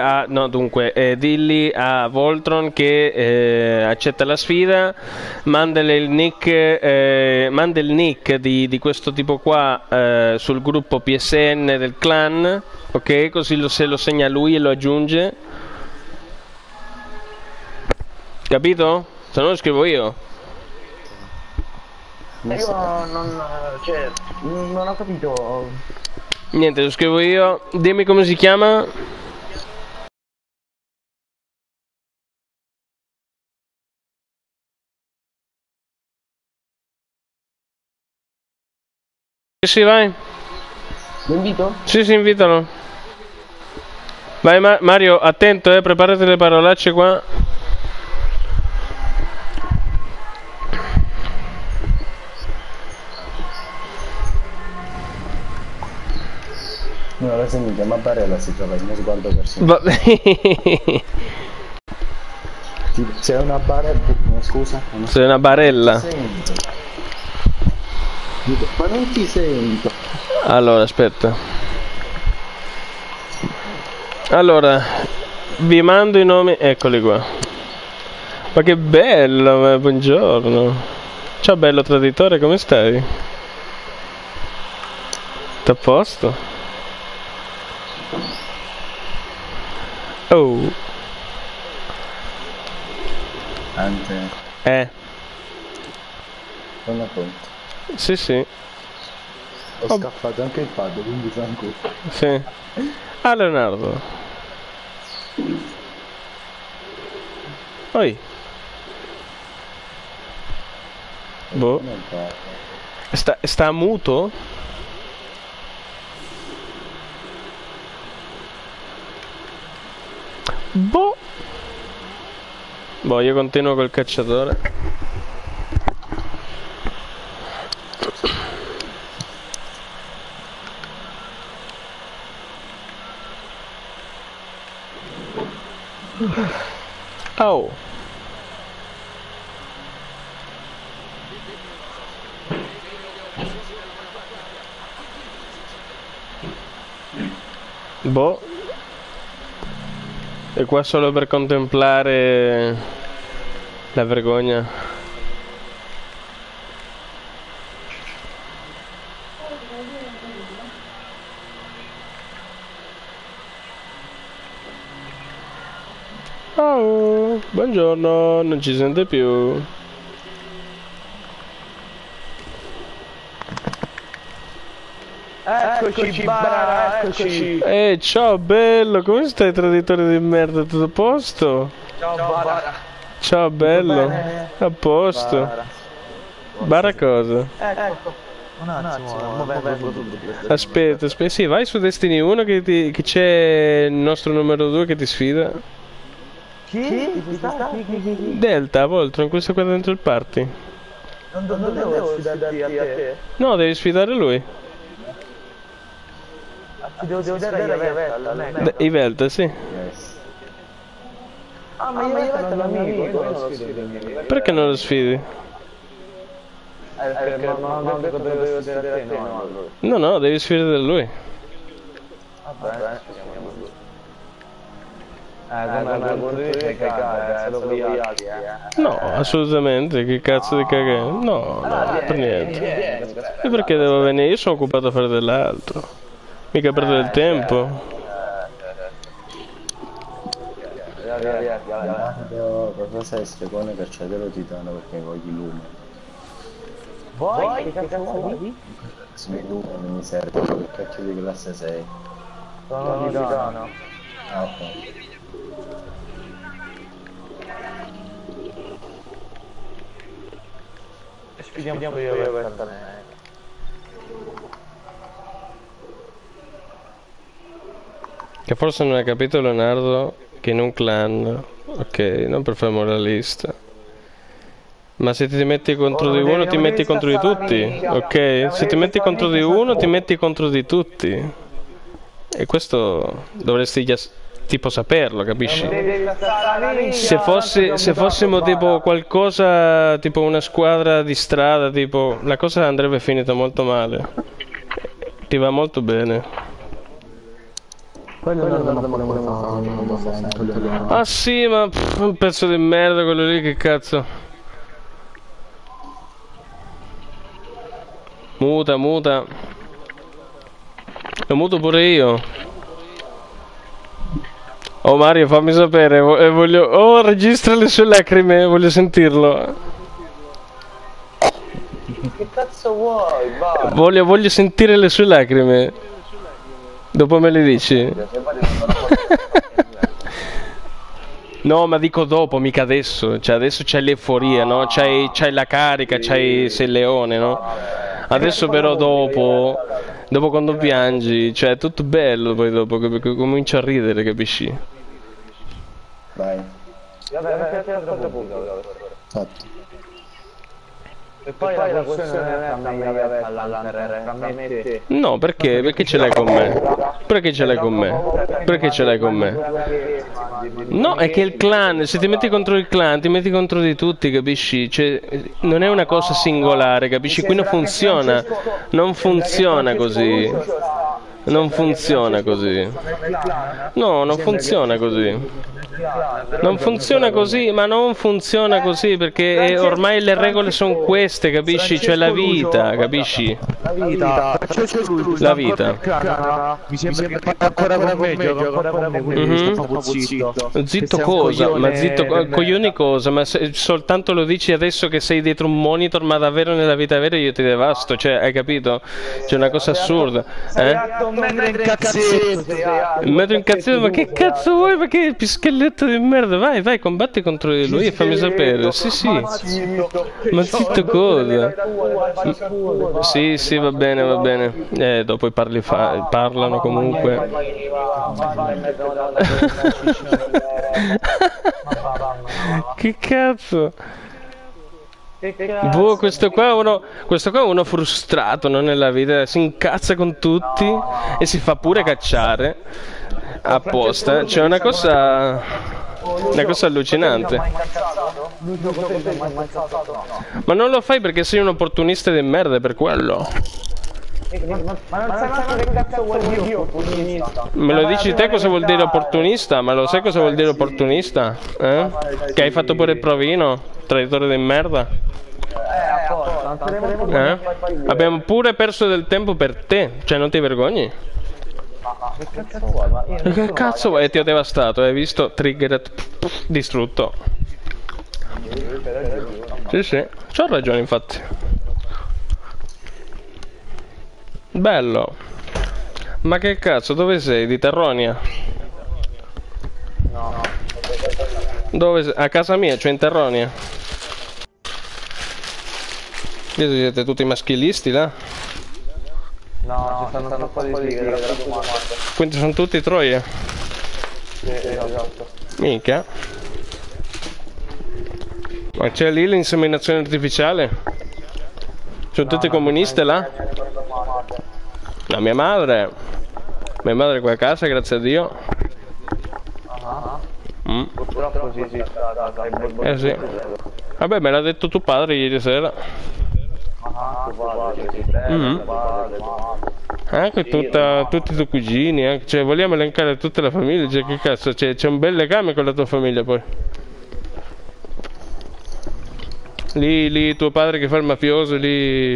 dilli a Voltron che accetta la sfida, mandale il nick, manda il nick di questo tipo qua sul gruppo PSN del clan, ok? Così se lo segna lui e lo aggiunge. Capito? Se no lo scrivo io. Io non ho capito. Niente, lo scrivo io. Dimmi come si chiama. Sì, vai. Lo invito? Sì, invitalo. Vai Mario, attento, preparati le parolacce qua. No, se mi chiama Barella si trova in uno sguardo verso me. C'è una barella. Scusa? C'è una barella. Ma non ti sento. Allora, aspetta. Allora, vi mando i nomi. Eccoli qua. Ma che bello, buongiorno. Ciao bello traditore, come stai? Tutto a posto? Oh. Ante. Sono pronto. Sì, sì. Ho scaffato anche il pad, quindi tranquillo. Sì. Ah, Leonardo. Oi. Boh. Sta muto? Boh. Boh, io continuo col cacciatore. Oh. Boh. E qua solo per contemplare la vergogna. Oh, buongiorno, non ci sente più. Eccoci, Bara, eccoci. Ciao bello, come stai traditore di merda, tutto a posto? Ciao, Bara. Ciao bello, a posto. Bara cosa? Ecco. Un attimo, Aspetta, sì, vai su Destiny 1 che c'è il nostro numero 2 che ti sfida. Chi? Delta, Voltron, questo qua dentro il party. Non devo sfidarti a te. No, devi sfidare lui. Ti devo sfidare a Ivelta, sì. Ah, ma io è un amico, io non lo sfido. Perché non lo sfidi? Perché non ho detto che dovevo sfidare a te, no? No, devi sfidare lui. Vabbè, come cagare, se lo vogliate, No, assolutamente, che cazzo di cagare? No, per niente. E perché devo venire? Io sono occupato a fare dell'altro. Mica perdo il tempo. Cosa è stregone per cedere titano perché voglio lume. Vuoi? Che cazzo vuoi? Mi lume non mi serve, che cacchio di classe sei? Sono titano. Ah, ok. Sfidiamo io per Che forse non hai capito, Leonardo, che in un clan, ok, non per fare moralista, ma se ti metti contro di uno ti metti contro di tutti, ok? Se ti metti contro di uno ti metti contro di tutti. E questo dovresti già tipo saperlo, capisci? Se fossimo tipo qualcosa, tipo una squadra di strada, tipo, la cosa andrebbe finita molto male. Ti va molto bene. Ah sì, ma un pezzo di merda quello lì, che cazzo. Muta. Lo muto pure io. Oh Mario, fammi sapere, voglio... Oh, registra le sue lacrime, voglio sentirlo. Che cazzo vuoi? Voglio sentire le sue lacrime. Dopo me le dici? No, ma dico dopo, mica adesso. Cioè adesso c'è l'euforia, no? C'hai la carica, sei il leone, no? Adesso però dopo quando piangi, cioè è tutto bello poi dopo, comincio a ridere, capisci? Vai. Fatto. E poi la questione non è tra me e te. No, perché? Perché ce l'hai con me? Perché ce l'hai con me? Perché ce l'hai con me? No, è che il clan, se ti metti contro il clan, ti metti contro di tutti, capisci? Cioè, non è una cosa singolare, capisci? Qui non funziona. Non funziona così. Non funziona così. No, non funziona così. Non funziona così, ma non funziona così perché ormai le regole sono queste, capisci? Cioè la vita, capisci? La vita. Mi sembra che parla ancora con me, gioca ancora con me, quindi sto zitto. Zitto cosa? Ma zitto coglioni cosa? Ma soltanto lo dici adesso che sei dietro un monitor, ma davvero nella vita vera io ti devasto, cioè hai capito? C'è una cosa assurda, eh? Un metro in cazzetto. Un metro in cazzetto, ma che cazzo vuoi? Ma che pischelletto di merda, vai, combatti contro di lui e fammi sapere. Sì. Ma zitto cosa? Sì, va bene. Dopo parlano comunque. Che cazzo? Boh, questo qua è uno frustrato, no, nella vita, si incazza con tutti e si fa pure cacciare apposta. C'è una cosa allucinante. Ma non lo fai perché sei un opportunista di merda, per quello. Ma non sai manco che cazzo vuol dire opportunista. Me lo dici te cosa vuol dire opportunista? Ma lo sai cosa vuol dire opportunista? Che hai fatto pure il provino? Traditore di merda? Abbiamo pure perso del tempo per te, cioè non ti vergogni? Che cazzo vuoi? Ti ho devastato, hai visto? Triggered, distrutto. Sì, c'ho ragione infatti. Bello. Ma che cazzo, dove sei? Di Terronia? No. Dove sei? A casa mia, cioè in Terronia. Siete tutti maschilisti là? No, ci stanno un po' di tigre. Quindi sono tutti troie? Esatto. Mica. Ma c'è lì l'inseminazione artificiale? Sono tutti comunisti là? La mia madre è qua a casa, grazie a Dio. Purtroppo sì. Sì. Vabbè, me l'ha detto tuo padre ieri sera. Anche tutti i tuoi cugini, cioè vogliamo elencare tutta la famiglia, cioè che cazzo, c'è un bel legame con la tua famiglia poi. Lì tuo padre che fa il mafioso, lì...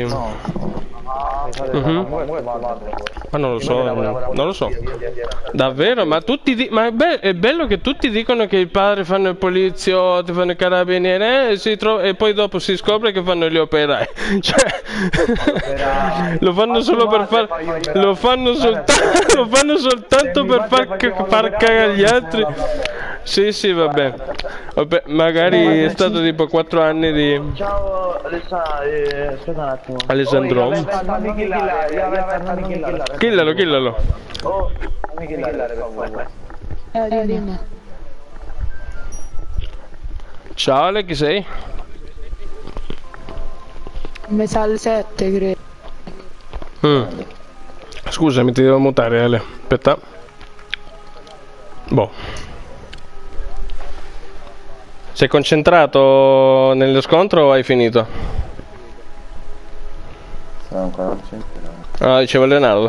Ma non lo so. Davvero? Ma è bello che tutti dicono che il padre fanno il poliziotti, fanno i carabinieri e poi dopo si scopre che fanno gli operai. Cioè, lo fanno solo per far... Lo fanno soltanto per far cagare gli altri. Sì, sì, vabbè. Vabbè, magari è stato tipo 4 anni di... Ciao Alessandro, aspetta un attimo. Alessandro. Non mi killare. Killalo, killalo. Oh, non mi killare, per favore. Dimmi. Ciao Ale, chi sei? Mi sa alle 7, credo. Scusami, ti devo mutare Ale. Aspetta. Boh. Sei concentrato nello scontro o hai finito? Sono ancora concentrato. Ah, diceva Leonardo.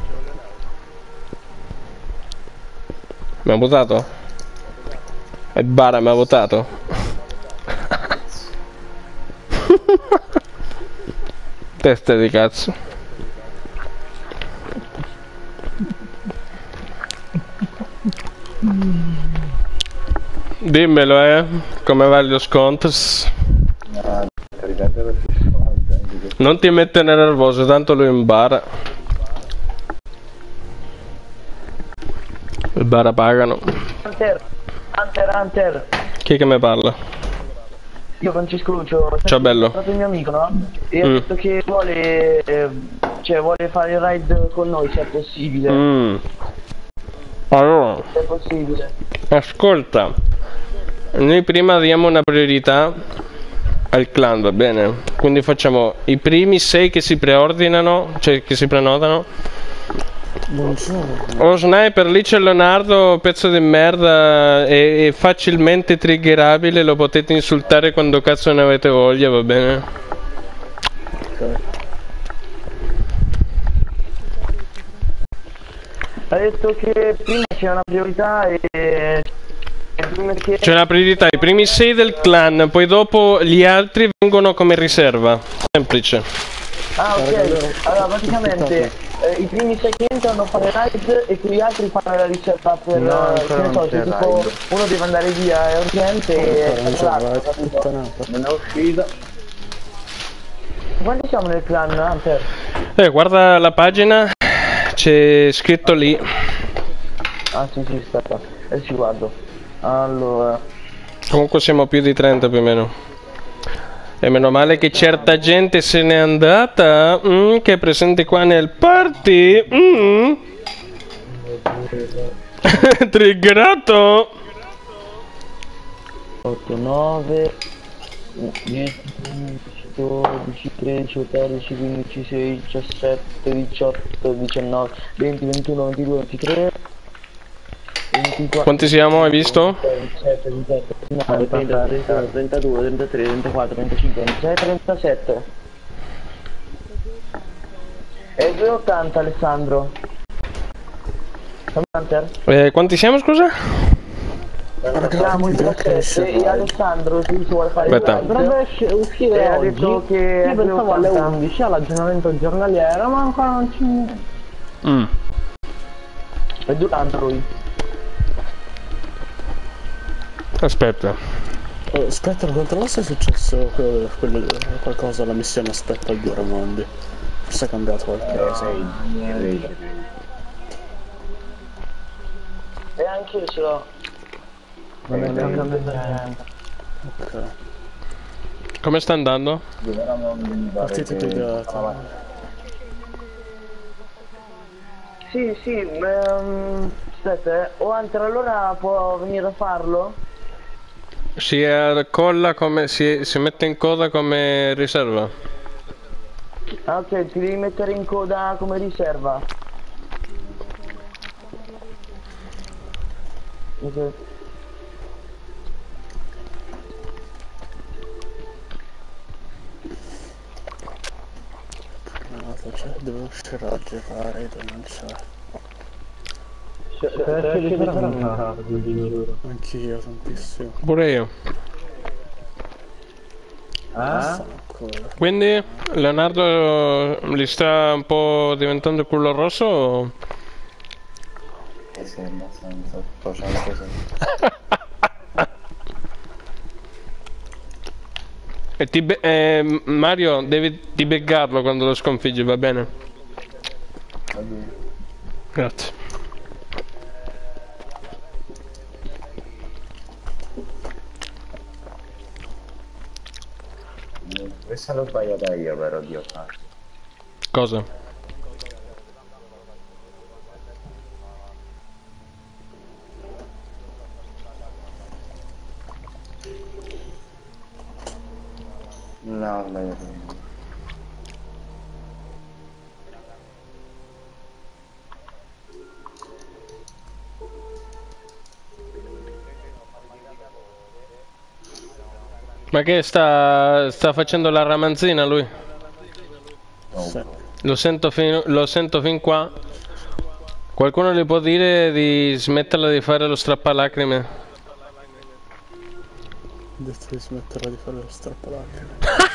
Mi ha votato? E Bara mi ha votato? Testa di cazzo. Dimmelo, come va lo scontro? Non ti mettere nervoso, tanto lui in bara. Il bara pagano. Hunter. Chi è che mi parla? Io Francesco Lucio. Ciao bello. È il mio amico, no? E ha detto che vuole fare il ride con noi se è possibile. Allora, Se è possibile. ascolta, noi prima diamo una priorità al clan, va bene? Quindi facciamo i primi 6 che si preordinano, cioè che si prenotano. Lo sniper, lì c'è Leonardo, pezzo di merda, è facilmente triggerabile, lo potete insultare quando cazzo ne avete voglia, va bene? Ha detto che prima c'è una priorità e... C'è una priorità, i primi 6 del clan, poi dopo gli altri vengono come riserva. Semplice. Ah, ok. Allora praticamente i primi 6 che entrano fanno il ride e quegli altri fanno la riserva per... che ne so, tipo uno deve andare via, è urgente e... Non è uscita. Quanti siamo nel clan, Hunter? Guarda la pagina, c'è scritto lì. Ah sì, aspetta, ci guardo. Allora... Comunque siamo più di 30 più o meno. E meno male che certa gente se n'è andata, che è presente qua nel party. Triggerato. 8, 9, 10, 12, 13, 14, 15, 16, 17, 18, 19, 20, 21, 22, 23, 24. Quanti siamo, hai visto? 27, 28, 29, 30, 31, 32, 33, 34, 35, 36, 37. E 280 Alessandro. Quanti siamo, scusa? Siamo in 37 e Alessandro si vuole fare Aspetta. dovrebbe uscire ha oggi. detto che Io pensavo alle 11 all'aggiornamento giornaliero, ma ancora non ci... È durante lui. Aspetta. Aspetta, controlla se è successo qualcosa, la missione aspetta al 2 Ramondi. Forse è cambiato qualcosa. E anche io ce l'ho. Non è cambiato niente. Ok. Come sta andando? Partite piegate. Sì, aspetta, o Hunter allora può venire a farlo? Si colla come si mette in coda come riserva. Ah, ok, ti devi mettere in coda come riserva. Ok. Devo uscire a giocare, non c'è. Anch'io tantissimo. Pure io. Quindi Leonardo gli sta un po' diventando il culo rosso o... Sì, abbastanza. Facciamo così. E Mario, devi debuggarlo quando lo sconfiggi, va bene? Va bene. Grazie. Questa l'ho sbagliata io però, Dio. Cosa? No, ho sbagliato. Ma che sta facendo la ramanzina lui? Sì. Lo sento fin qua. Qualcuno gli può dire di smetterla di fare lo strappalacrime? Ho detto di smetterla di fare lo strappalacrime.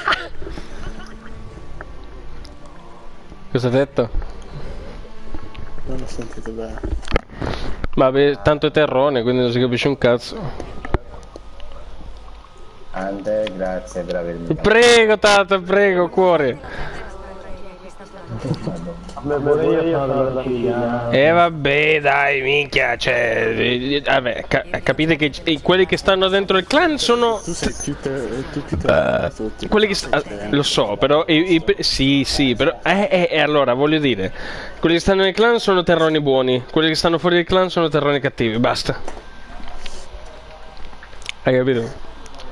Cosa ha detto? Non ho sentito bene. Vabbè, tanto è terrone, quindi non si capisce un cazzo. Ante, grazie per avermi. Prego, Tata, prego, cuore. E vabbè, dai, minchia, cioè, vabbè, capite che quelli che stanno dentro il clan sono... Tu sei più tutti. Quelli che lo so, però... sì, però... allora, voglio dire, quelli che stanno nel clan sono terroni buoni, quelli che stanno fuori del clan sono terroni cattivi, basta. Hai capito?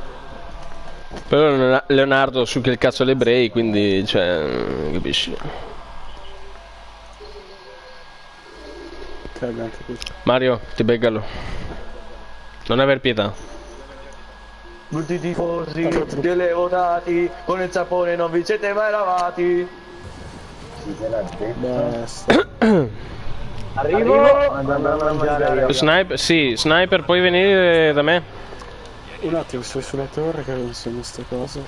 Però Leonardo su che il cazzo l'ebrei, quindi, cioè, capisci? Mario, ti beccalo. Non aver pietà. Tutti i tifosi, tutti le votati, con il sapone non vi siete mai lavati. Arrivo. Andiamo a mangiare. Sniper, puoi venire da me? Un attimo, sto sulla torre che non sono queste cose.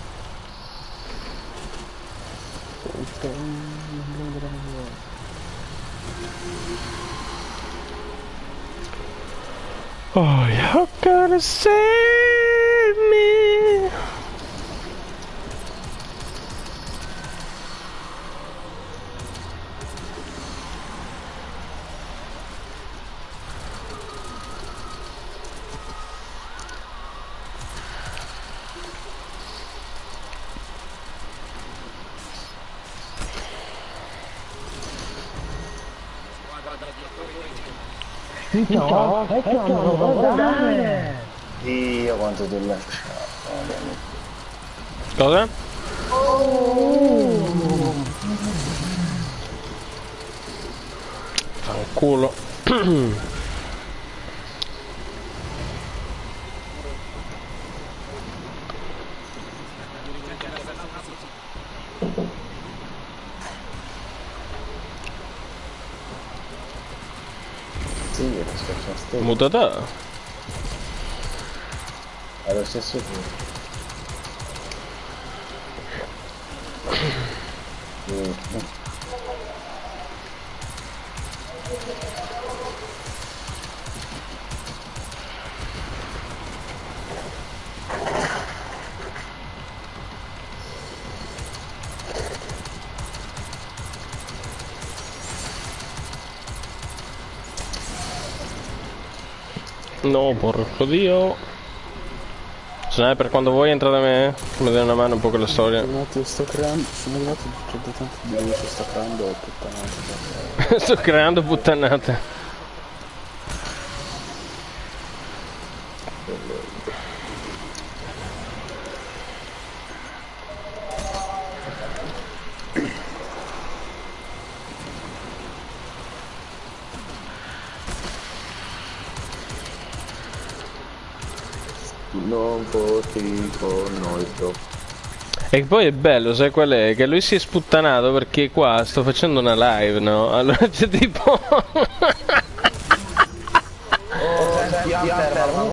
Oh, you're gonna save me. No, guardare. Dio quanto ti ho lasciato. Cosa? Fanculo. Sì, è lo stesso. Mutata. È lo stesso No, porco dio. Sniper, quando vuoi entra da me, mi dai una mano un po' con la storia. Sto creando, sono arrivato da tanto di luce, sto creando puttanate. Sto creando puttanate. Non voti con noi E poi è bello, sai qual è? Che lui si è sputtanato perché qua sto facendo una live, no? Allora c'è tipo...